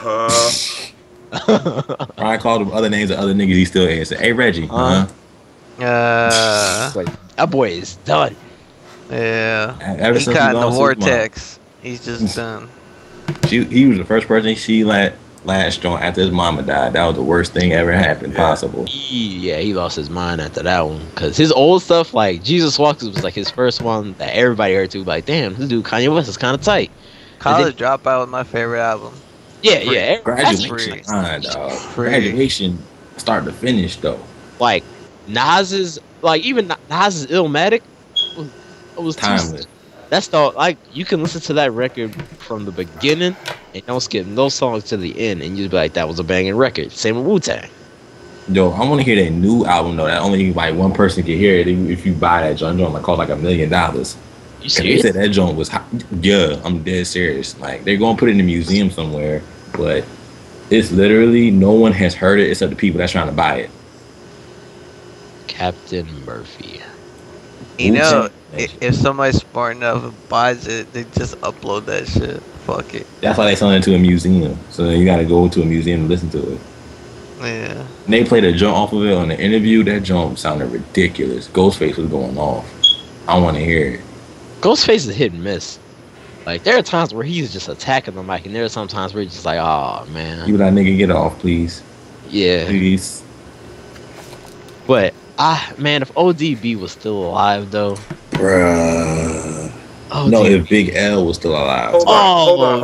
I called him other names of other niggas. He still answered. Hey Reggie, huh? Like, that boy is done. Yeah. Ever He since caught in the lost his mom. vortex. He's just done. He was the first person she latched on after his mama died. That was the worst thing ever happened possible. He lost his mind after that one. Cause his old stuff, like Jesus Walks, was like his first one that everybody heard to. Like, damn, this dude Kanye West is kind of tight. College Dropout was my favorite album. Yeah. Graduation, dog. Graduation, start to finish though. Like Nas's, like even Nas's Illmatic was Timeless. That's the like you can listen to that record from the beginning and don't skip no songs to the end, and you'd be like, that was a banging record. Same with Wu-Tang. Yo, I want to hear that new album though. That only like one person can hear it. If you buy that joint, like cost like $1 million. You They serious? said that joint was hot. Yeah, I'm dead serious. Like they're gonna put it in a museum somewhere, but it's literally no one has heard it except the people that's trying to buy it. Captain Murphy. You know, Wu-Tang. if somebody's smart enough and buys it, they just upload that shit. Fuck it. That's why they sell it to a museum. So you got to go to a museum and listen to it. Yeah. And they played a joint off of it on the interview. That joint sounded ridiculous. Ghostface was going off. I want to hear it. Ghostface is hit and miss. Like there are times where he's just attacking the mic, and there are some times where he's just like, oh man. You that nigga get off, please. Yeah. Please. But man, if ODB was still alive though. Bruh. Oh, No, dude. if Big L was still alive. Hold on.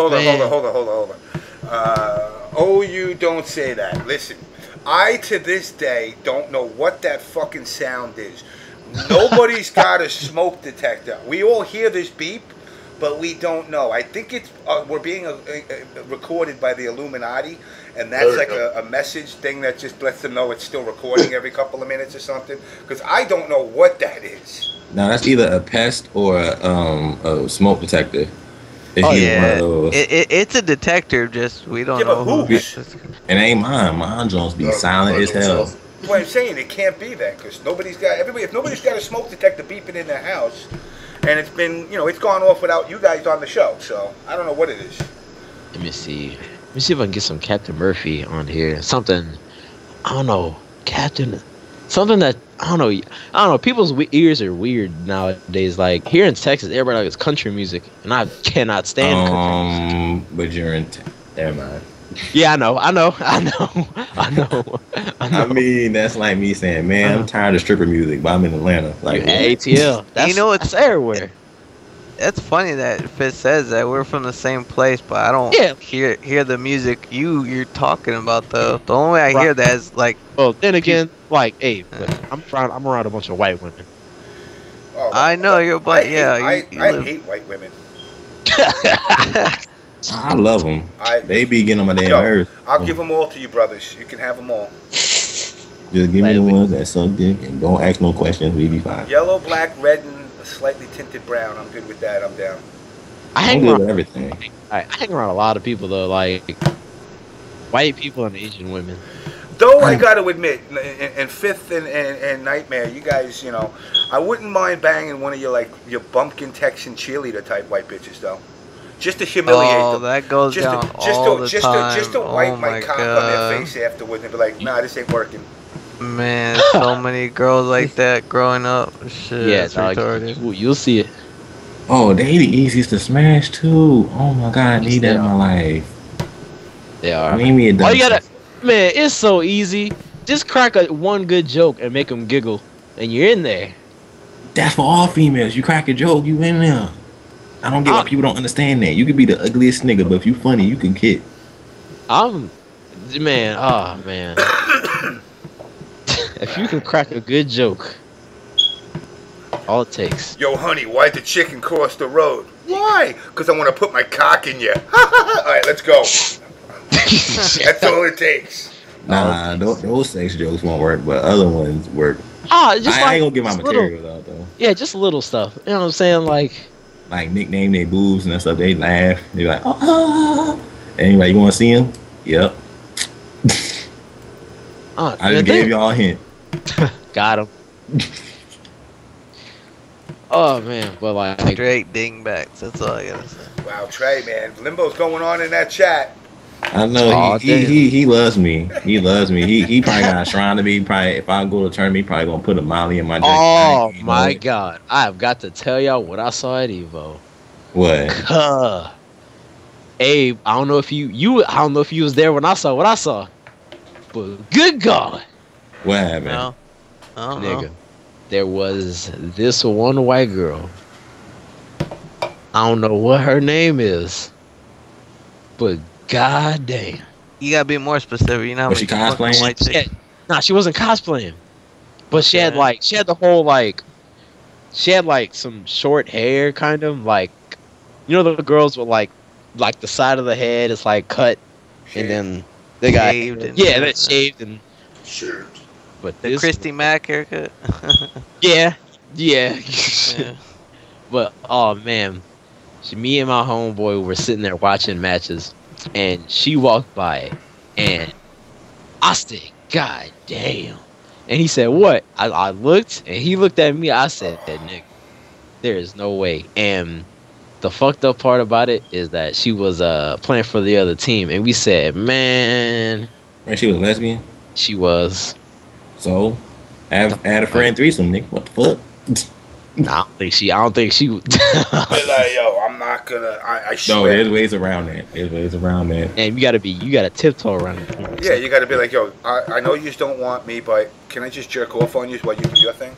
Man. You don't say that. Listen, I to this day don't know what that fucking sound is. Nobody's got a smoke detector. We all hear this beep, but we don't know. I think it's we're being recorded by the Illuminati, and that's like a message thing that just lets them know it's still recording every couple of minutes or something. Because I don't know what that is. Now that's either a pest or a smoke detector. It's either one Yeah. of those. It's a detector, just we don't Yeah, know but who? It ain't mine. Mine Jones be silent as hell. That's what I'm saying. It can't be that because nobody's got everybody. If nobody's got a smoke detector beeping in their house, and it's been it's gone off without you guys on the show. So I don't know what it is. Let me see. Let me see if I can get some Captain Murphy on here. Something, I don't know, Captain. Something that I don't know. People's ears are weird nowadays. Like here in Texas, everybody likes country music, and I cannot stand country music. But you're in. Never mind. Yeah, I know. I mean, that's like me saying, man, I'm tired of stripper music, but I'm in Atlanta. Like ATL. That's, it's that's everywhere. It's funny that Fitz says that we're from the same place, but I don't hear the music you're talking about though. The only way I hear that is like. Well, then again, like, hey, but I'm around a bunch of white women. Oh, I know you're, but I hate white women. I love them. They be getting on my damn nerves. I'll give them all to you, brothers. You can have them all. Just give me the ones that suck dick and don't ask no questions. We be fine. Yellow, black, red, and slightly tinted brown. I'm good with that. I'm down. I hang I'm good around with everything. I hang around a lot of people though, like white people and Asian women. Though I got to admit, in Fifth and Nightmare, you guys, I wouldn't mind banging one of your bumpkin Texan cheerleader type white bitches though. Just to humiliate them. That goes down all the time. Just to wipe my cock on their God. face afterwards and be like, nah, this ain't working. Man, so many girls like that growing up. Shit, Yeah, it's dog, retarded. you'll see it. Oh, they the easiest to smash too. Oh my god, I need that in my life. They are. Name me a Oh, you gotta, man, it's so easy. Just crack one good joke and make them giggle, and you're in there. That's for all females. You crack a joke, you in there. I don't get why people don't understand that. You could be the ugliest nigga, but if you funny, you can kid. Man, oh man. If you can crack a good joke, all it takes. Yo, honey, why'd the chicken cross the road? Why? Because I want to put my cock in you. All right, let's go. That's all it takes. Nah, those sex jokes won't work, but other ones work. Ah, just I like, ain't gonna get my just little- material out though. Yeah, just little stuff. You know what I'm saying? Like Nickname their boobs and stuff. They laugh. They like, oh. Anyway, you want to see them? Yep. I just gave y'all a hint. Got him. Oh man, but like Straight dingbacks. That's all I gotta say. Wow, Trey, man, limbo's going on in that chat. I know Aw, he loves me. He loves me. He probably got a shrine to me. Probably if I go to tournament, he probably gonna put a Molly in my drink. oh You know my it. god, I have got to tell y'all what I saw at Evo. What? Abe, I don't know if you I don't know if you was there when I saw what I saw, but good God, What happened? No. I don't nigga, know. there was this one white girl. I don't know what her name is, but god damn. You gotta be more specific. You know how Was many she fucking cosplaying? white chicks- Nah, she wasn't cosplaying, but she had Okay. she had the whole she had some short hair, kind of like, you know, the girls with like the side of the head is like cut, and then they got Shaved and- that shaved and. Shoot. But The this, Christy Mack haircut. yeah. Yeah. But oh man, me and my homeboy were sitting there watching matches, and she walked by, and I said, "God damn!" And he said, "What?" I looked, and he looked at me. I said, "That nigga, there is no way." And the fucked up part about it is that she was playing for the other team, and we said, "Man, When she was lesbian, she was." so had a friend threesome, nigga. What the fuck? Nah, I don't think she. But like, yo, I'm not gonna. I No, swear. there's ways around that. There's ways around that. And you gotta tiptoe around it. Yeah, you gotta be like, yo, I know you just don't want me, but can I just jerk off on you while you do your thing?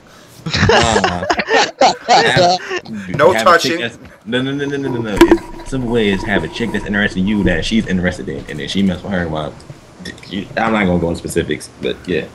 No Have a touching. chick that's- No. It's, simple way is have a chick that's interested in you that she's interested in, and then she mess with her. While I'm not gonna go into specifics, but yeah.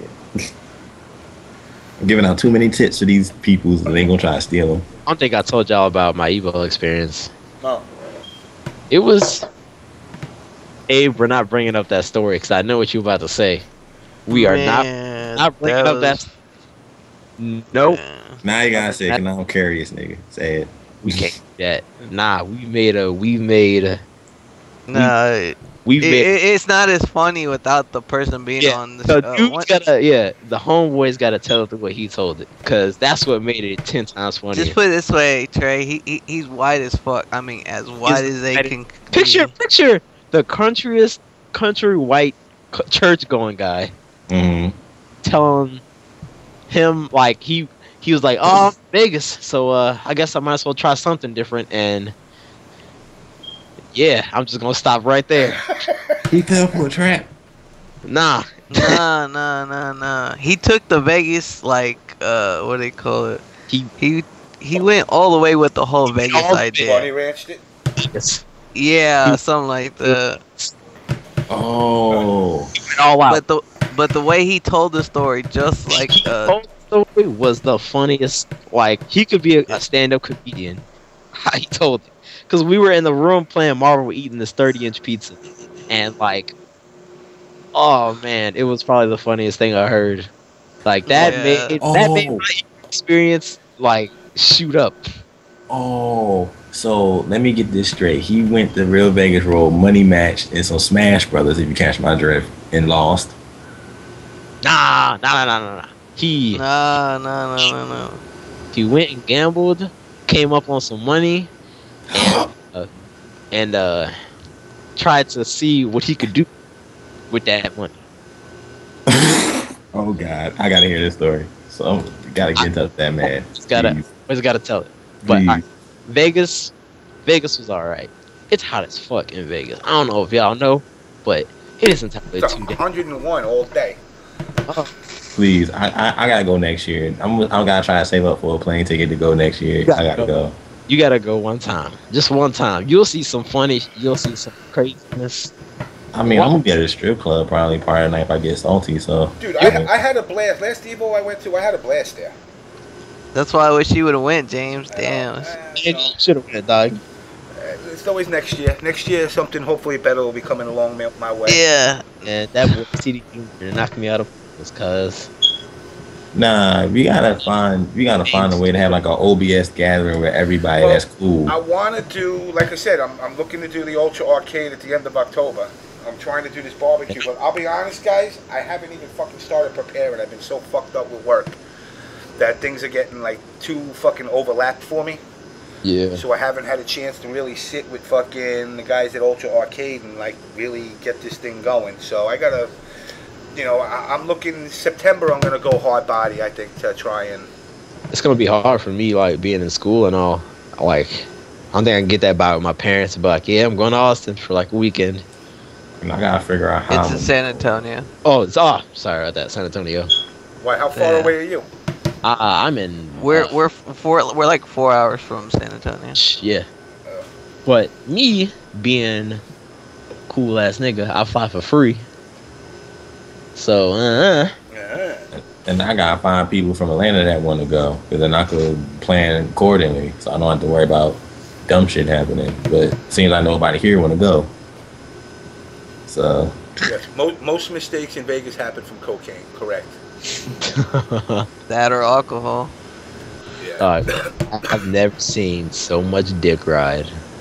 I'm giving out too many tips to these people, and they gonna try to steal them. I don't think I told y'all about my Evo experience. No. It was. Abe, we're not bringing up that story because I know what you're about to say. We are not bringing up that. Nope. Now you gotta say, 'cause I don't carry this nigga. Say it. We can't do that. Nah, we made No, we made. it's not as funny without the person being on the So show. dude's the homeboy's gotta tell it the way he told it, cause that's what made it 10 times funnier. Just put it this way, Trey. He's white as fuck. I mean, as white as they can. Picture the country white church going guy Mm-hmm. telling him like he was like, oh, Vegas, so I guess I might as well try something different, and yeah, I'm just gonna stop right there. He fell for a trap. Nah. Nah. He took the Vegas what do they call it? He went all the way with the whole Vegas idea. Bunny ranched it. Yes. Yeah, something like that. Oh. All out. But the way he told the story, just like he told the story was the funniest. Like, he could be a stand-up comedian. How he told it, because we were in the room playing Marvel, eating this 30-inch pizza, and like, oh man, it was probably the funniest thing I heard. Like that made my experience like shoot up. Oh, so let me get this straight. He went the real Vegas road, money matched, and some Smash Brothers, if you catch my drift, and lost. Nah. He No. he went and gambled, came up on some money, and tried to see what he could do with that money. Oh God, I gotta hear this story. So gotta get in touch with that man. Just gotta tell it. But Please. Vegas was alright. It's hot as fuck in Vegas. I don't know if y'all know, but it is entirely It's too damn. 101 all day. Please, I gotta go next year. I'm gotta try to save up for a plane ticket to go next year. I gotta go. You gotta go one time, just one time. You'll see some funny. You'll see some craziness. I mean, I'm gonna be at a strip club probably part of the night if I get salty. So, Dude, I had a blast. Last Evo I went to, I had a blast there. That's why I wish you would have went, James. Damn. You should have went, dog. It's always next year. Next year, something hopefully better will be coming along my way. Yeah. And that boy CD Jr. knocked me out of focus, cuz. nah, we gotta find a way to have like an OBS gathering with everybody Well, that's cool. I want to do, like I said, I'm looking to do the Ultra Arcade at the end of October. I'm trying to do this barbecue, but I'll be honest, guys, I haven't even fucking started preparing. I've been so fucked up with work that things are getting like too fucking overlapped for me. Yeah. So I haven't had a chance to really sit with fucking the guys at Ultra Arcade and like really get this thing going. So I gotta, I'm looking September. I'm gonna go hard body. I think to try and. It's gonna be hard for me, like being in school and all. Like, I don't think I can get that by with my parents. But like, yeah, I'm going to Austin for like a weekend. And I gotta figure out how. It's in San Antonio. Oh, sorry about that, San Antonio. Why? How far away are you? I'm in. We're like 4 hours from San Antonio. Yeah. But me being a cool ass nigga, I fly for free. So, And I gotta find people from Atlanta that want to go, because then I could plan accordingly, so I don't have to worry about dumb shit happening. But it seems like nobody here want to go. So. Yes. Most mistakes in Vegas happen from cocaine. Correct. That or alcohol. Yeah. I've never seen so much dick ride.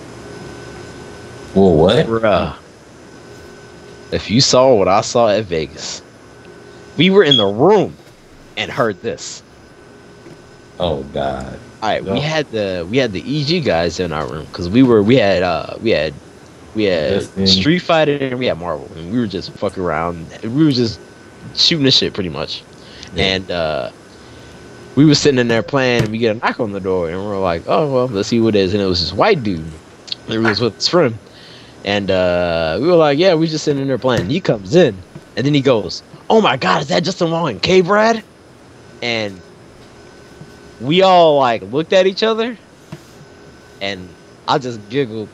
Well, what? Bruh. If you saw what I saw at Vegas, we were in the room and heard this. Oh God. Alright, No. we had the EG guys in our room because we had Destiny. Street Fighter and we had Marvel, and we were just fucking around. We were just shooting the shit pretty much. Yeah. And we were sitting in there playing, and we get a knock on the door, and we're like, oh well, let's see what it is. And it was this white dude. He was with his friend, and we were like, yeah, we just sitting in there playing. He comes in, and then he goes, oh my God, is that Justin Wong and K-Brad? And we all like looked at each other, and I just giggled.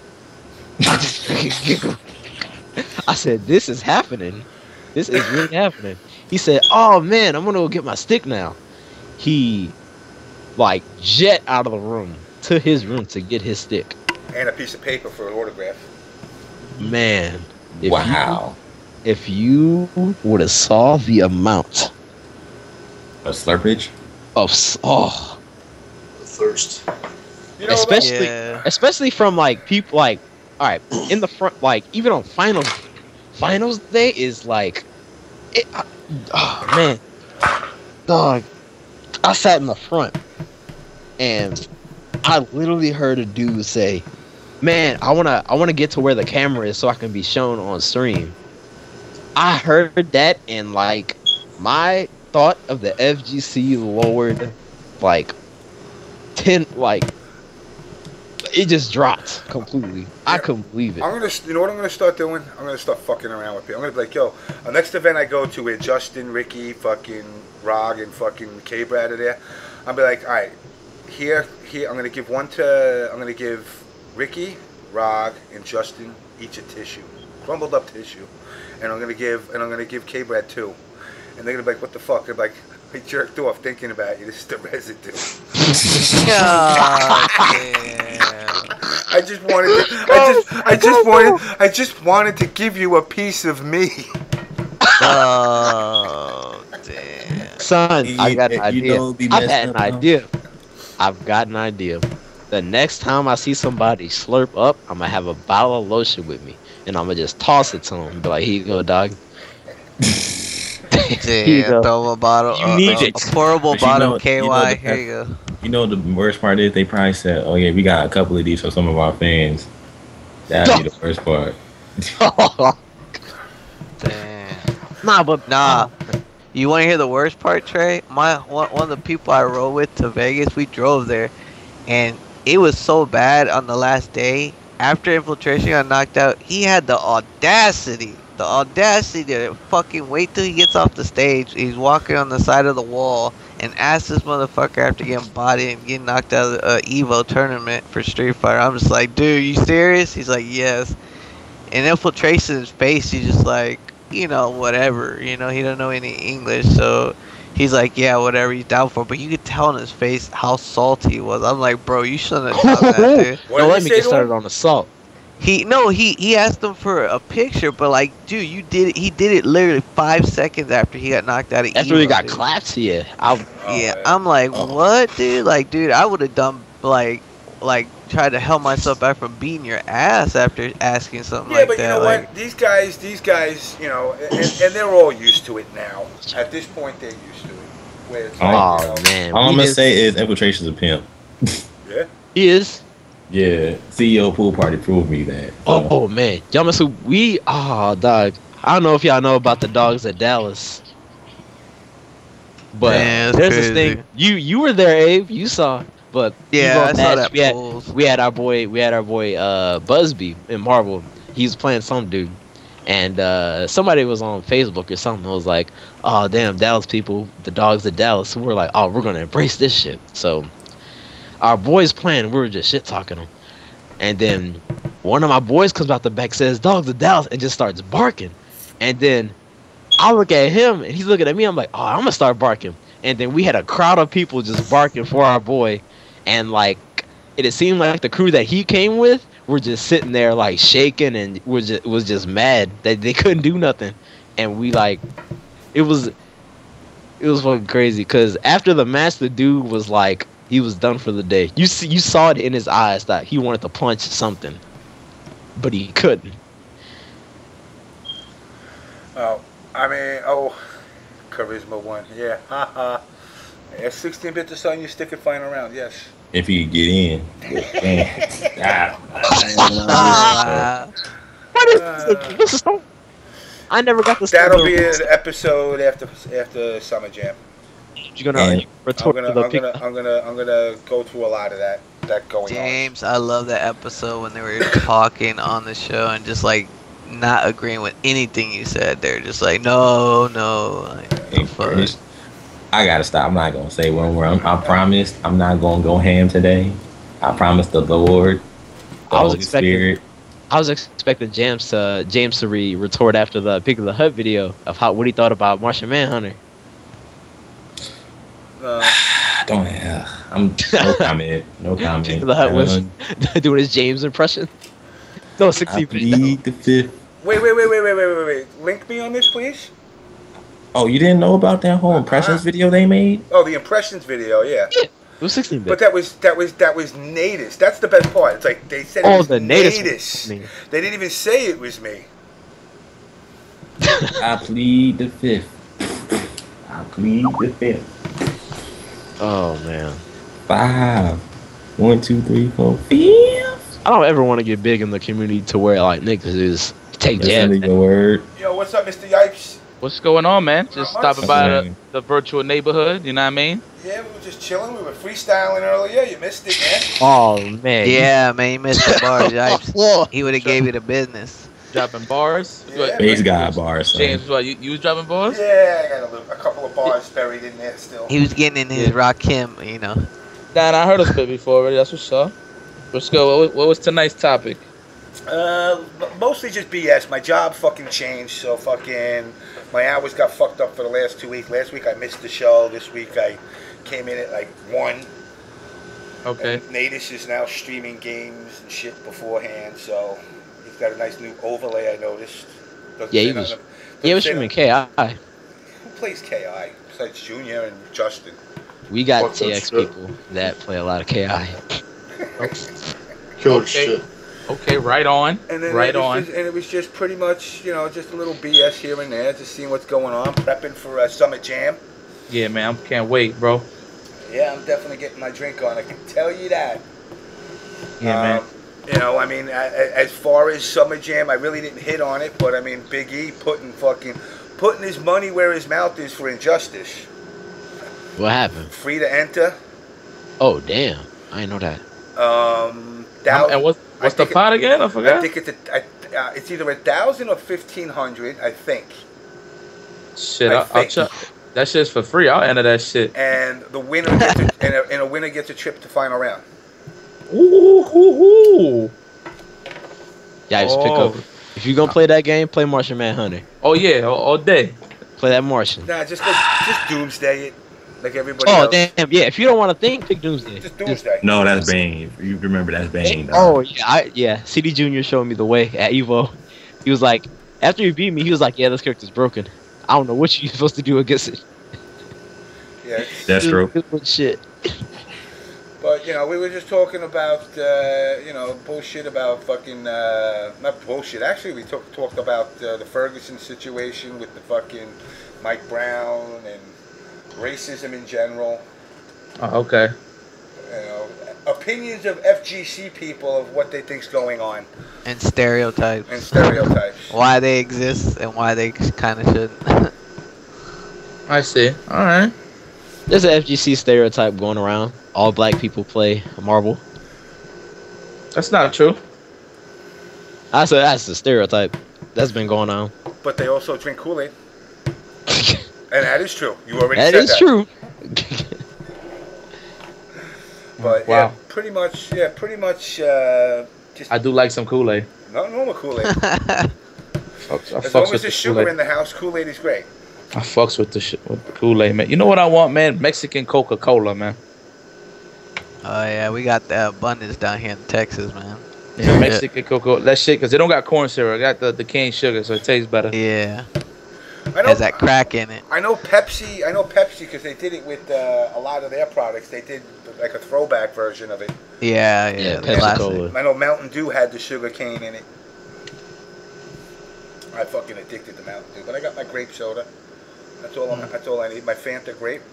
I said, this is happening. This is really happening. He said, oh man, I'm gonna go get my stick now. He like jet out of the room to his room to get his stick. And a piece of paper for an autograph. Man, Wow. if you would have saw the amount A slurpage? of The thirst. You know, especially Yeah. especially from like people like, all right, in the front, like even on finals day is like oh man, dog, I sat in the front and I literally heard a dude say, man, I wanna get to where the camera is so I can be shown on stream. I heard that, and like my thought of the FGC lowered like 10, like it just dropped completely. I couldn't believe it. I'm gonna, you know what I'm gonna start doing? I'm gonna start fucking around with people. I'm gonna be like, yo, the next event I go to with Justin, Ricky, fucking Rog, and fucking K-Brad are there, I'll be like, all right, here, I'm gonna give Ricky, Rog, and Justin each a tissue, crumbled up tissue, and I'm gonna give K-Brad 2, and they're gonna be like, what the fuck? They're like, I jerked off thinking about you. This is the residue. God damn. I just wanted to give you a piece of me. Oh damn. Son, I got an You idea. know it'd be I've messed had an up, huh? idea. I've got an idea. The next time I see somebody slurp up, I'm gonna have a bottle of lotion with me, and I'm gonna just toss it to them. Be like, here you go, dog. Here you Damn, go. throw a bottle. You need a it. pourable But you bottle know- of KY. you know the- Here you go. You know the worst part is they probably said, "Oh yeah, we got a couple of these for some of our fans." That'd be the worst part. Damn. Nah, but Nah. You want to hear the worst part, Trey? One of the people I rode with to Vegas, we drove there, and it was so bad on the last day. After Infiltration got knocked out, he had the audacity to fucking wait till he gets off the stage. He's walking on the side of the wall and asks this motherfucker after getting bodied and getting knocked out of the Evo tournament for Street Fighter. I'm just like, dude, you serious? He's like, yes. in Infiltration's face, he's just like, you know, whatever. You know, he don't know any English, so he's like, yeah, whatever he's down for. But you could tell in his face how salty he was. I'm like, bro, you shouldn't have done that, dude. Don't let me get started on assault. He asked him for a picture, but like, dude, you did it. He did it literally 5 seconds after he got knocked out of. After he got clapped, yeah. I'm like, what, dude? Like, dude, I would have done like tried to help myself back from beating your ass after asking something like that. Yeah, but you know what? These guys, you know, and they're all used to it now. At this point, they're used to it. Where it's like, you know, man. All I'm gonna say is Infiltration's a pimp. Yeah. He is. Yeah, CEO Pool Party proved me that. So. Oh man, Yamasu, dog. I don't know if y'all know about the dogs at Dallas, but Man, there's crazy. this thing. You were there, Abe. You saw, but Yeah, I saw that. we had our boy Busby in Marvel. He was playing some dude, and somebody was on Facebook or something. Was like, oh damn, Dallas people, the dogs at Dallas. So we're like, oh, we're gonna embrace this shit. So. Our boys playing, we were just shit talking them, and then one of my boys comes out the back, says "Dogs of Dallas," and just starts barking. And then I look at him, and he's looking at me. I'm like, "Oh, I'm gonna start barking." And then we had a crowd of people just barking for our boy, and like it seemed like the crew that he came with were just sitting there like shaking and was just mad that they couldn't do nothing. And we like, it was fucking crazy because after the match, the dude was like. He was done for the day. You saw it in his eyes that he wanted to punch something, but he couldn't. Oh, Charisma won. Yeah, haha. Yeah, 16-bit to son, you stick it flying around. Yes. If he could get in. What is this? Is I never got to. That'll be an episode after Summer Jam. You're gonna retort I'm gonna go through a lot of that going James, I love that episode when they were talking on the show and just like not agreeing with anything you said. They're just like, no. Like, Hey, first, I gotta stop. I'm not gonna say one word. I promised I'm not gonna go ham today. I promised the Lord, the Holy Spirit. I was expecting James to retort after the Pick of the Hut video of what he thought about Martian Manhunter. Don't have. I'm no comment. No comment. Pick of the Hut was doing his James impression. No, 16. I plead the fifth. Wait. Link me on this, please. Oh, you didn't know about that whole impressions video they made? Oh, the impressions video, yeah. It was 16-bit. But that was Natus. That's the best part. It's like they said it was the Natus. They didn't even say it was me. I plead the fifth. I plead the fifth. Oh man. 5. 1, 2, 3, 4, 5. I don't ever want to get big in the community to where like niggas is take jabs. Your word. Yo, what's up, Mr. Yipes? What's going on, man? Just stopping by the virtual neighborhood, you know what I mean? Yeah, we were just chilling. We were freestyling earlier. You missed it, man. Oh, man. Yeah, man, you missed the bars, Yipes. He would have gave you the business. Dropping bars? Yeah, Bass guy bars. James, what, you was dropping bars? Yeah, I got a couple of bars buried in there still. He was getting in his Rakim, you know. Nah, I heard us spit before already. That's what's up. Let's go. What was tonight's topic? Mostly just BS. My job fucking changed, so fucking my hours got fucked up for the last 2 weeks. Last week I missed the show. This week I came in at like 1. Okay. And Natus is now streaming games and shit beforehand, so he's got a nice new overlay. I noticed. Yeah, he was streaming KI. Who plays KI besides Junior and Justin? We got TX people that play a lot of KI. Killer shit. Okay, right on. And then right on. It was just pretty much, just a little BS here and there, just seeing what's going on, prepping for Summer Jam. Yeah, man, I can't wait, bro. Yeah, I'm definitely getting my drink on. I can tell you that. Yeah, man. As far as Summer Jam, I really didn't hit on it, but I mean, Big E putting his money where his mouth is for Injustice. What happened? Free to enter. Oh, damn. I didn't know that. And what's the pot again? I forgot. I think it's either 1,000 or 1,500. I think. Shit, I'll check. That shit's for free. I'll enter that shit. And the winner a winner gets a trip to final round. Ooh. Yeah, just If you gonna play that game, play Martian Manhunter. Oh yeah, all day. Play that Martian. Nah, just Doomsday it like everybody Oh else. damn, yeah. If you don't want to think, pick Doomsday. Just Doomsday. No, that's Bane. You remember that's Bane. Oh yeah, CD Junior showed me the way at Evo. He was like, after he beat me, he was like, "Yeah, this character's broken. I don't know what you're supposed to do against it." Yeah. That's true. Good shit. But, you know, we were just talking about, you know, bullshit about fucking, not bullshit, actually we talked about the Ferguson situation with the fucking Mike Brown and racism in general. Oh, okay. You know, opinions of FGC people of what they think's going on. And stereotypes. And stereotypes. Why they exist and why they kind of shouldn't. I see. All right. There's an FGC stereotype going around. All black people play marble. That's not true. I said that's a stereotype that's been going on. But they also drink Kool-Aid. And that is true. You already That said is that. true. But Wow. yeah, pretty much, just I do like some Kool-Aid. no normal Kool-Aid. I As fucks long with as the there's sugar Kool-Aid. in the house, Kool-Aid is great. I fucks with the Kool-Aid, man. You know what I want, man? Mexican Coca-Cola, man. Oh yeah, we got the abundance down here in Texas, man. Yeah, Mexican Coca-Cola. That shit, because they don't got corn syrup. I got the cane sugar, so it tastes better. Yeah. I know, Has that crack in it. I know Pepsi because they did it with a lot of their products. They did like a throwback version of it. Yeah, Pepsi classic. Cola. I know Mountain Dew had the sugar cane in it. I fucking addicted to Mountain Dew, but I got my grape soda. That's all I need. My Fanta grape.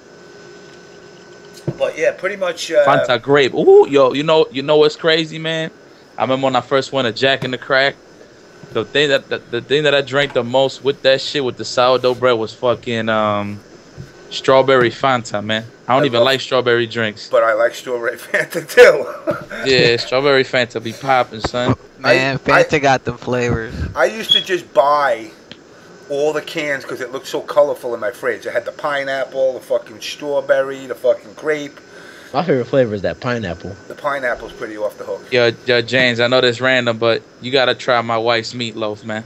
But yeah, pretty much. Fanta grape. Ooh, yo, you know what's crazy, man? I remember when I first went to Jack in the Crack. The thing that I drank the most with that shit with the sourdough bread was fucking strawberry Fanta, man. I don't even like strawberry drinks. But I like strawberry Fanta too. Yeah, strawberry Fanta be popping, son. Man, Fanta got them flavors. I used to just buy all the cans because it looked so colorful in my fridge. I had the pineapple, the fucking strawberry, the fucking grape. My favorite flavor is that pineapple. The pineapple's pretty off the hook. Yo, James, I know this random, but you gotta try my wife's meatloaf, man.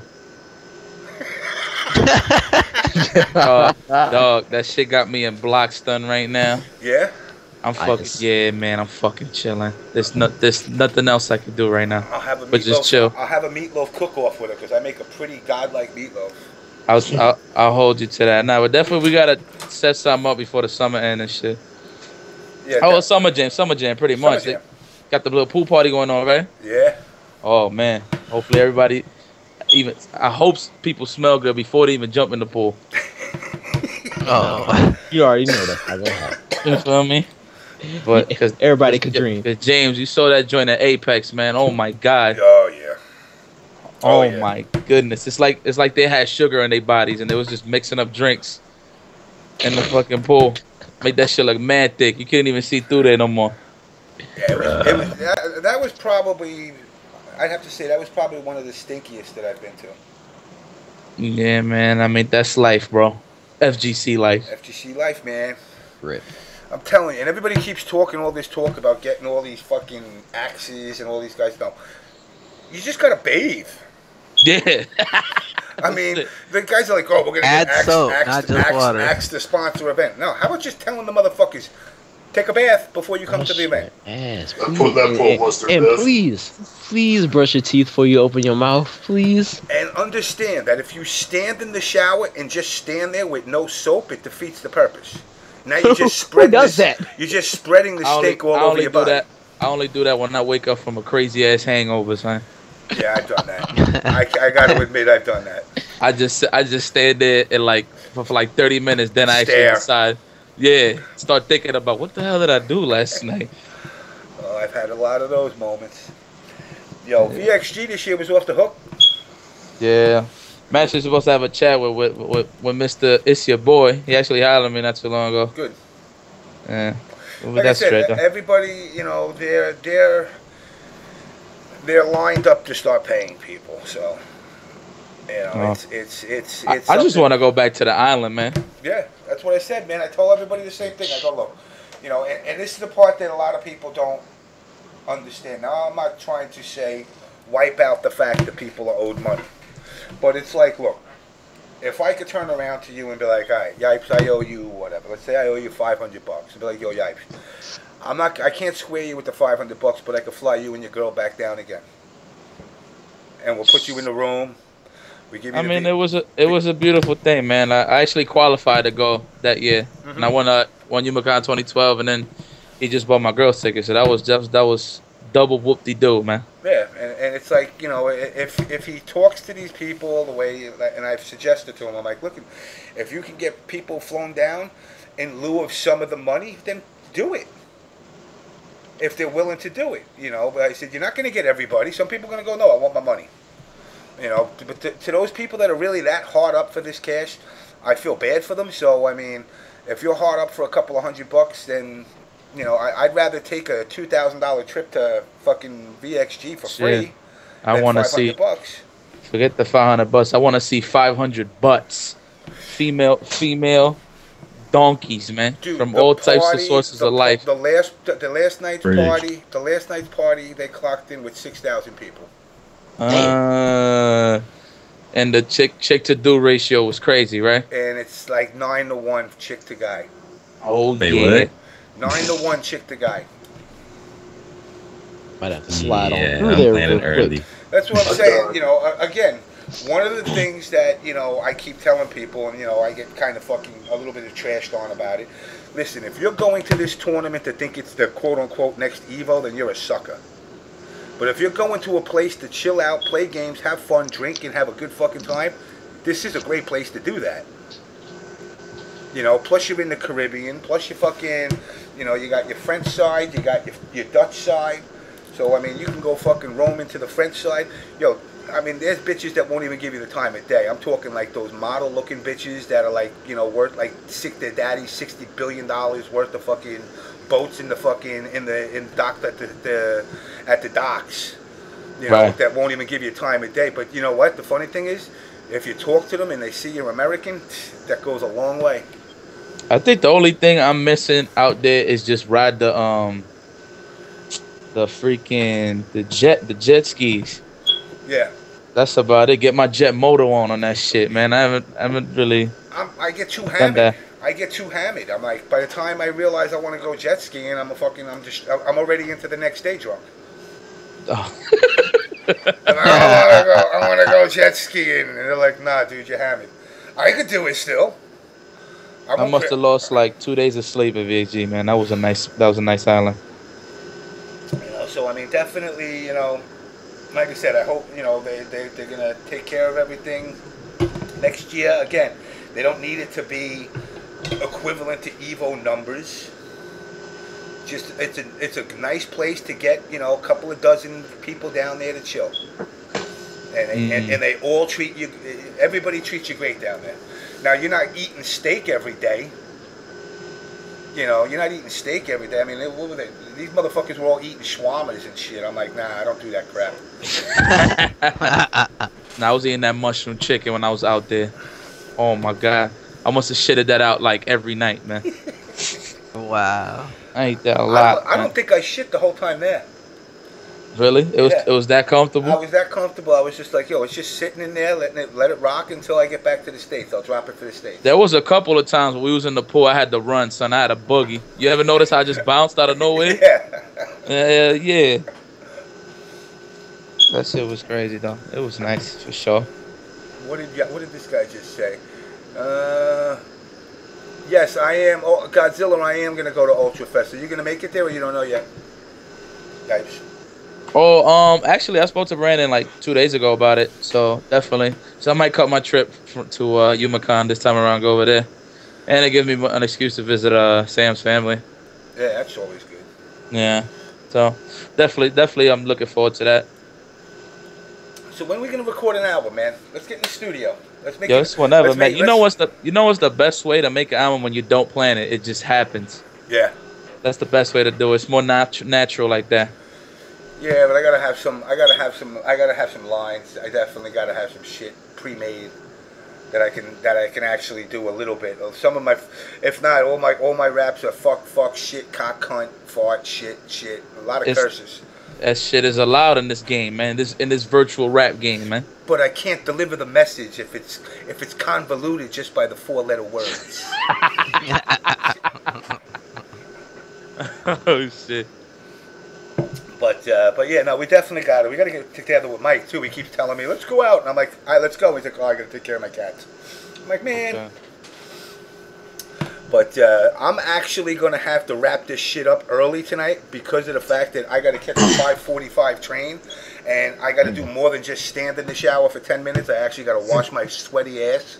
Dog, that shit got me in block stun right now. Yeah? I'm fucking chilling. There's nothing else I can do right now. I'll have a but just meatloaf. chill. I'll have a meatloaf cook-off with it because I make a pretty godlike meatloaf. I'll hold you to that. Nah, but definitely we gotta set something up before the summer ends and shit. Yeah. Oh, Summer Jam, pretty much. Jam. Got the little pool party going on, right? Yeah. Oh man, hopefully everybody, I hope people smell good before they even jump in the pool. Oh. You already know that's not gonna happen. You feel me? But because everybody could dream. James, you saw that joint at Apex, man. Oh my god. Oh yeah. Oh my goodness. It's like they had sugar in their bodies and they was just mixing up drinks in the fucking pool. Made that shit look mad thick. You couldn't even see through there no more. Yeah, that was probably, I'd have to say, that was probably one of the stinkiest that I've been to. Yeah, man. I mean, that's life, bro. FGC life. FGC life, man. Rip. I'm telling you, and everybody keeps talking all this talk about getting all these fucking axes and all these guys. No, you just gotta bathe. Yeah. I mean, the guys are like, oh, we're gonna Add get soap, not just water. Axe to sponsor event. No, how about just telling the motherfuckers, take a bath before you come to the event. Ass, That pool was their and death. please brush your teeth before you open your mouth, please. And understand that if you stand in the shower and just stand there with no soap, it defeats the purpose. Now you just spread that? You're just spreading the steak all over your body. I only do that when I wake up from a crazy ass hangover, son. Yeah, I've done that. I got to admit, I've done that. I just stand there and for 30 minutes, then I Stare. actually decide. Yeah, start thinking about what the hell did I do last night. Oh, I've had a lot of those moments. Yo, VXG this year was off the hook. Yeah, Max was supposed to have a chat with Mr. It's Your Boy. He actually hollered at me not too long ago. Good. Yeah, but Like that's I said, straight though. everybody, you know, they're lined up to start paying people. So, you know, it's I just something- want to go back to the island, man. Yeah, that's what I said, man. I told everybody the same thing. I go, look, you know, and this is the part that a lot of people don't understand. Now, I'm not trying to say, wipe out the fact that people are owed money. But it's like, look, if I could turn around to you and be like, all right, Yipes, I owe you whatever. Let's say I owe you $500. And be like, yo, Yipes, I can't square you with the $500, but I could fly you and your girl back down again. And we'll put you in the room. We give you it was a beautiful thing, man. I actually qualified to go that year, and I won UMaCon 2012, and then he just bought my girl's ticket, so that was double whoop-de-doo, man. Yeah, and it's like, you know, if he talks to these people the way, and I've suggested to him, I'm like, look, if you can get people flown down in lieu of some of the money, then do it. If they're willing to do it, you know. But I said, you're not going to get everybody. Some people are going to go, no, I want my money. You know, but to those people that are really that hard up for this cash, I feel bad for them. So, I mean, if you're hard up for a couple of $100, then, you know, I'd rather take a $2,000 trip to fucking VXG for free. I want to see. Forget the $500. I want to see 500 butts, female donkeys, man, dude, from all types of sources of life. The last night's party, they clocked in with 6,000 people. And the chick to do ratio was crazy, right? And it's like 9 to 1 chick to guy. Oh yeah, 9 to 1 chick to guy. Might have to slide on I'm through there planning real early. quick. That's what I'm saying. You know, again, one of the things that, you know, I keep telling people, and, you know, I get kind of fucking a little bit of trashed on about it. Listen, if you're going to this tournament to think it's the quote-unquote next Evo, then you're a sucker. But if you're going to a place to chill out, play games, have fun, drink, and have a good fucking time, this is a great place to do that. You know, plus you're in the Caribbean, plus you fucking, you know, you got your French side, you got your Dutch side. So, I mean, you can go fucking roam into the French side. Yo, I mean, there's bitches that won't even give you the time of day. I'm talking like those model-looking bitches that are like, you know, worth like their daddy's $60 billion worth of fucking boats in the fucking dock at the docks. You know, right. That won't even give you time of day. But you know what? The funny thing is, if you talk to them and they see you're American, that goes a long way. I think the only thing I'm missing out there is just ride the jet skis. Yeah. That's about it. Get my jet motor on that shit, man. I haven't really. I get too hammered. I get too hammered. I'm like, by the time I realize I want to go jet skiing, I'm already into the next day drunk. Oh. I want to go jet skiing, and they're like, nah, dude, you're hammered. I could do it still. I must have lost like 2 days of sleep at VXG, man. That was a nice island. You know, so I mean, definitely, you know, like I said, I hope, you know, they're gonna take care of everything next year. Again, they don't need it to be equivalent to Evo numbers. Just it's a nice place to get, you know, a couple of dozen people down there to chill, and they all treat you. Everybody treats you great down there. Now you're not eating steak every day. You know, you're not eating steak every day. I mean, what were they? These motherfuckers were all eating shawarmas and shit. I'm like, nah, I don't do that crap. Now I was eating that mushroom chicken when I was out there. Oh my god, I must have shitted that out like every night, man. Wow. I ate that a lot. I don't think I shit the whole time there. Really? It was that comfortable? I was that comfortable. I was just like, yo, it's just sitting in there, let it rock until I get back to the States. I'll drop it for the States. There was a couple of times when we was in the pool, I had to run, son. I had a boogie. You ever notice how I just bounced out of nowhere? Yeah. Yeah. That shit was crazy, though. It was nice, for sure. What did this guy just say? Yes, I am. Oh, Godzilla, I am going to go to Ultra Fest. Are you going to make it there or you don't know yet? Guys. Oh, actually, I spoke to Brandon like 2 days ago about it, so definitely. So I might cut my trip to UMaCon this time around, go over there. And it gives me an excuse to visit Sam's family. Yeah, that's always good. Yeah, so definitely I'm looking forward to that. So when are we going to record an album, man? Let's get in the studio. Let's make it's whenever, man. You know what's the best way to make an album when you don't plan it? It just happens. Yeah. That's the best way to do it. It's more natural like that. Yeah, but I gotta have some lines. I definitely gotta have some shit pre-made that I can actually do a little bit. Some of my, if not all my raps are fuck, shit, cock, cunt, fart, shit. A lot of curses. That shit is allowed in this game, man. In this virtual rap game, man. But I can't deliver the message if it's convoluted just by the 4-letter words. Oh shit. But yeah, no, we definitely got it. We got to get together with Mike too. He keeps telling me, "Let's go out," and I'm like, "All right, let's go." He's like, "Oh, I got to take care of my cats." I'm like, "Man." Okay. But I'm actually gonna have to wrap this shit up early tonight because of the fact that I got to catch a 5:45 train, and I got to do more than just stand in the shower for 10 minutes. I actually got to wash my sweaty ass.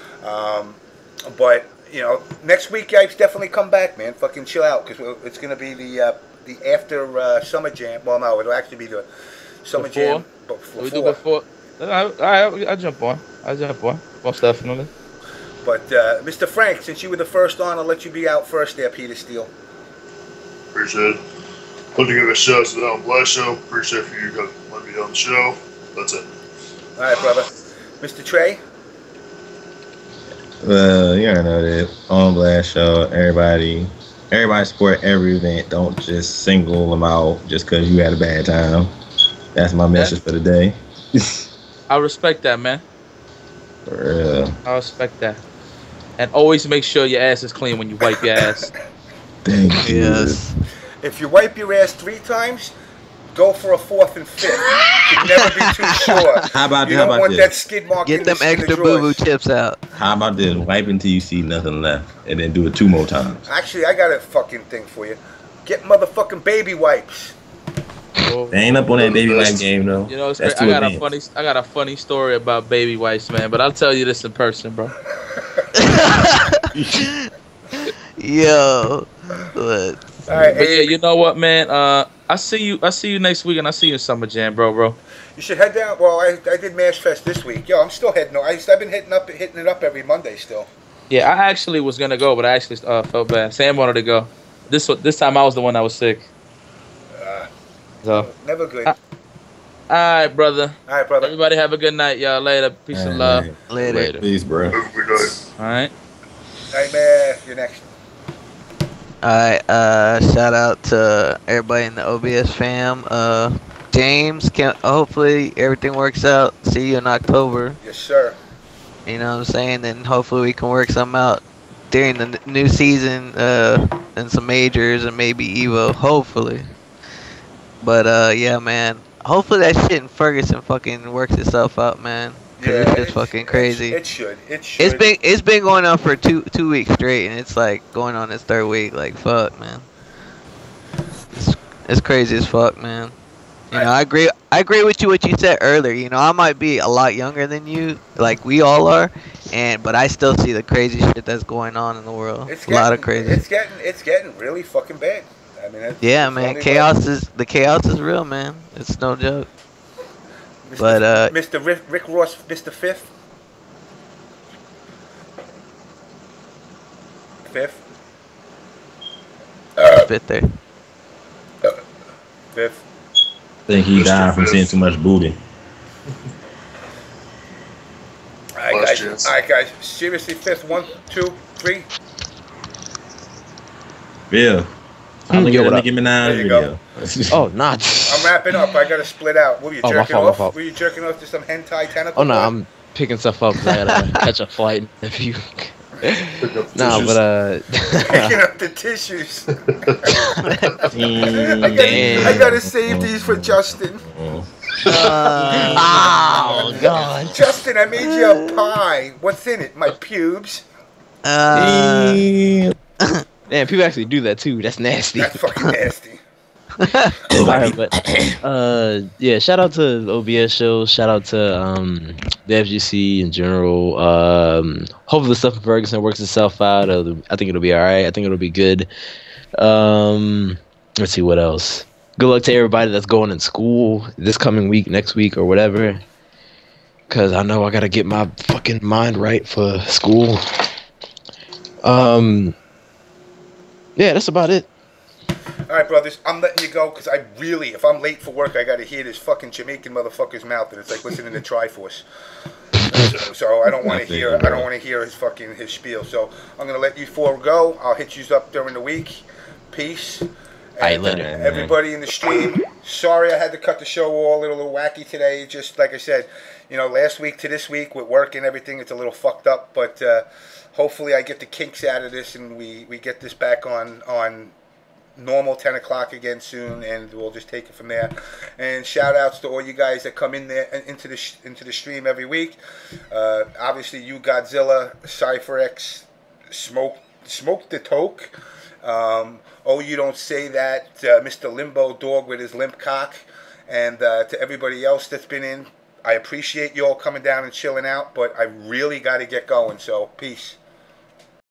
But you know, next week, guys, definitely come back, man. Fucking chill out because it's gonna be the after summer jam. Well, no, it'll actually be the summer jam. Before. We do before. I jump on. Most definitely. But Mr. Frank, since you were the first on, I'll let you be out first there, Peter Steele. Appreciate it. Hope to give a shout out to the Alan Blast Show. Appreciate for you guys letting me on the show. That's it. All right, brother. Mr. Trey? Well, you already know that. On Blast Show, everybody support every event. Don't just single them out just because you had a bad time. That's my message for the day. I respect that, man. For real. I respect that. And always make sure your ass is clean when you wipe your ass. Thank you. Yes. If you wipe your ass 3 times, go for a 4th and 5th. You can never be too sure. How about you don't want this? that skid mark Get in them the, in the extra boo boo drawers. chips out. How about this? Wipe until you see nothing left, and then do it 2 more times. Actually, I got a fucking thing for you. Get motherfucking baby wipes. They ain't up on that baby wipe game though. You know, it's That's I too got advanced. I got a funny story about baby wipes, man. But I'll tell you this in person, bro. Yo. What? All right, But yeah, you know what, man? I see you next week, and I see you in Summer Jam, bro. You should head down. Well, I did Mash Fest this week. Yo, I'm still heading. I've been hitting it up every Monday still. Yeah, I actually was gonna go, but I actually felt bad. Sam wanted to go. This time I was the one that was sick. So Never good. all right, brother. All right, brother. Everybody have a good night, y'all. Later. Peace and love. Later. Peace, bro. Have a good night. All right. Nightmare. You're next. Alright, shout out to everybody in the OBS fam. James, hopefully everything works out. See you in October. Yes, sir. You know what I'm saying? Then hopefully we can work something out during the new season, and some majors and maybe Evo, hopefully. But yeah, man. Hopefully that shit in Ferguson fucking works itself out, man. Cause it's just fucking crazy. It should. It's been going on for two weeks straight, and it's like going on its 3rd week. Like fuck, man. It's crazy as fuck, man. You know, I agree with you what you said earlier. You know, I might be a lot younger than you, like we all are, but I still see the crazy shit that's going on in the world. A lot of crazy. It's getting really fucking bad. I mean, yeah, man. Chaos is real, man. It's no joke. But Mr. Rick Ross, Mr. Fifth. Fifth there. Fifth. I think he died from seeing too much booty. All right, guys. Seriously, fifth. 1, 2, 3. Yeah. I'm gonna get a Nicki Minaj There you video. Oh, nah. I'm wrapping up. I gotta split out. Were you Oh, my jerking fault, off? my fault. Were you jerking off to some hentai tentacle? Oh no, porn? I'm picking stuff up because I gotta catch a flight in a few. Nah, but picking up the tissues. Damn. I gotta save these for Justin. Oh God. Justin, I made you a pie. What's in it? My pubes. Damn, people actually do that too. That's nasty. That's fucking nasty. Alright, but yeah, shout out to the OBS show, shout out to the FGC in general. Hopefully the stuff in Ferguson works itself out. I think it'll be alright. I think it'll be good. Let's see what else. Good luck to everybody that's going in school this coming week, next week, or whatever. Cause I know I gotta get my fucking mind right for school. Yeah, that's about it. All right, brothers, I'm letting you go because I really, if I'm late for work, I got to hear this fucking Jamaican motherfucker's mouth, and it's like listening to Triforce. So I don't want to hear. I don't want to hear his spiel. So I'm gonna let you four go. I'll hit you up during the week. Peace, Alright, later. Everybody in the stream, sorry I had to cut the show all a little wacky today. Just like I said, you know, last week to this week with work and everything, it's a little fucked up. But hopefully I get the kinks out of this and we get this back on normal 10 o'clock again soon, and we'll just take it from there. And shout outs to all you guys that come in there into the stream every week. Obviously you, Godzilla, CypherX, Smoke the Toke. Oh, you don't say that, Mr. Limbo Dog with his limp cock, and to everybody else that's been in, I appreciate you all coming down and chilling out, but I really got to get going, so peace.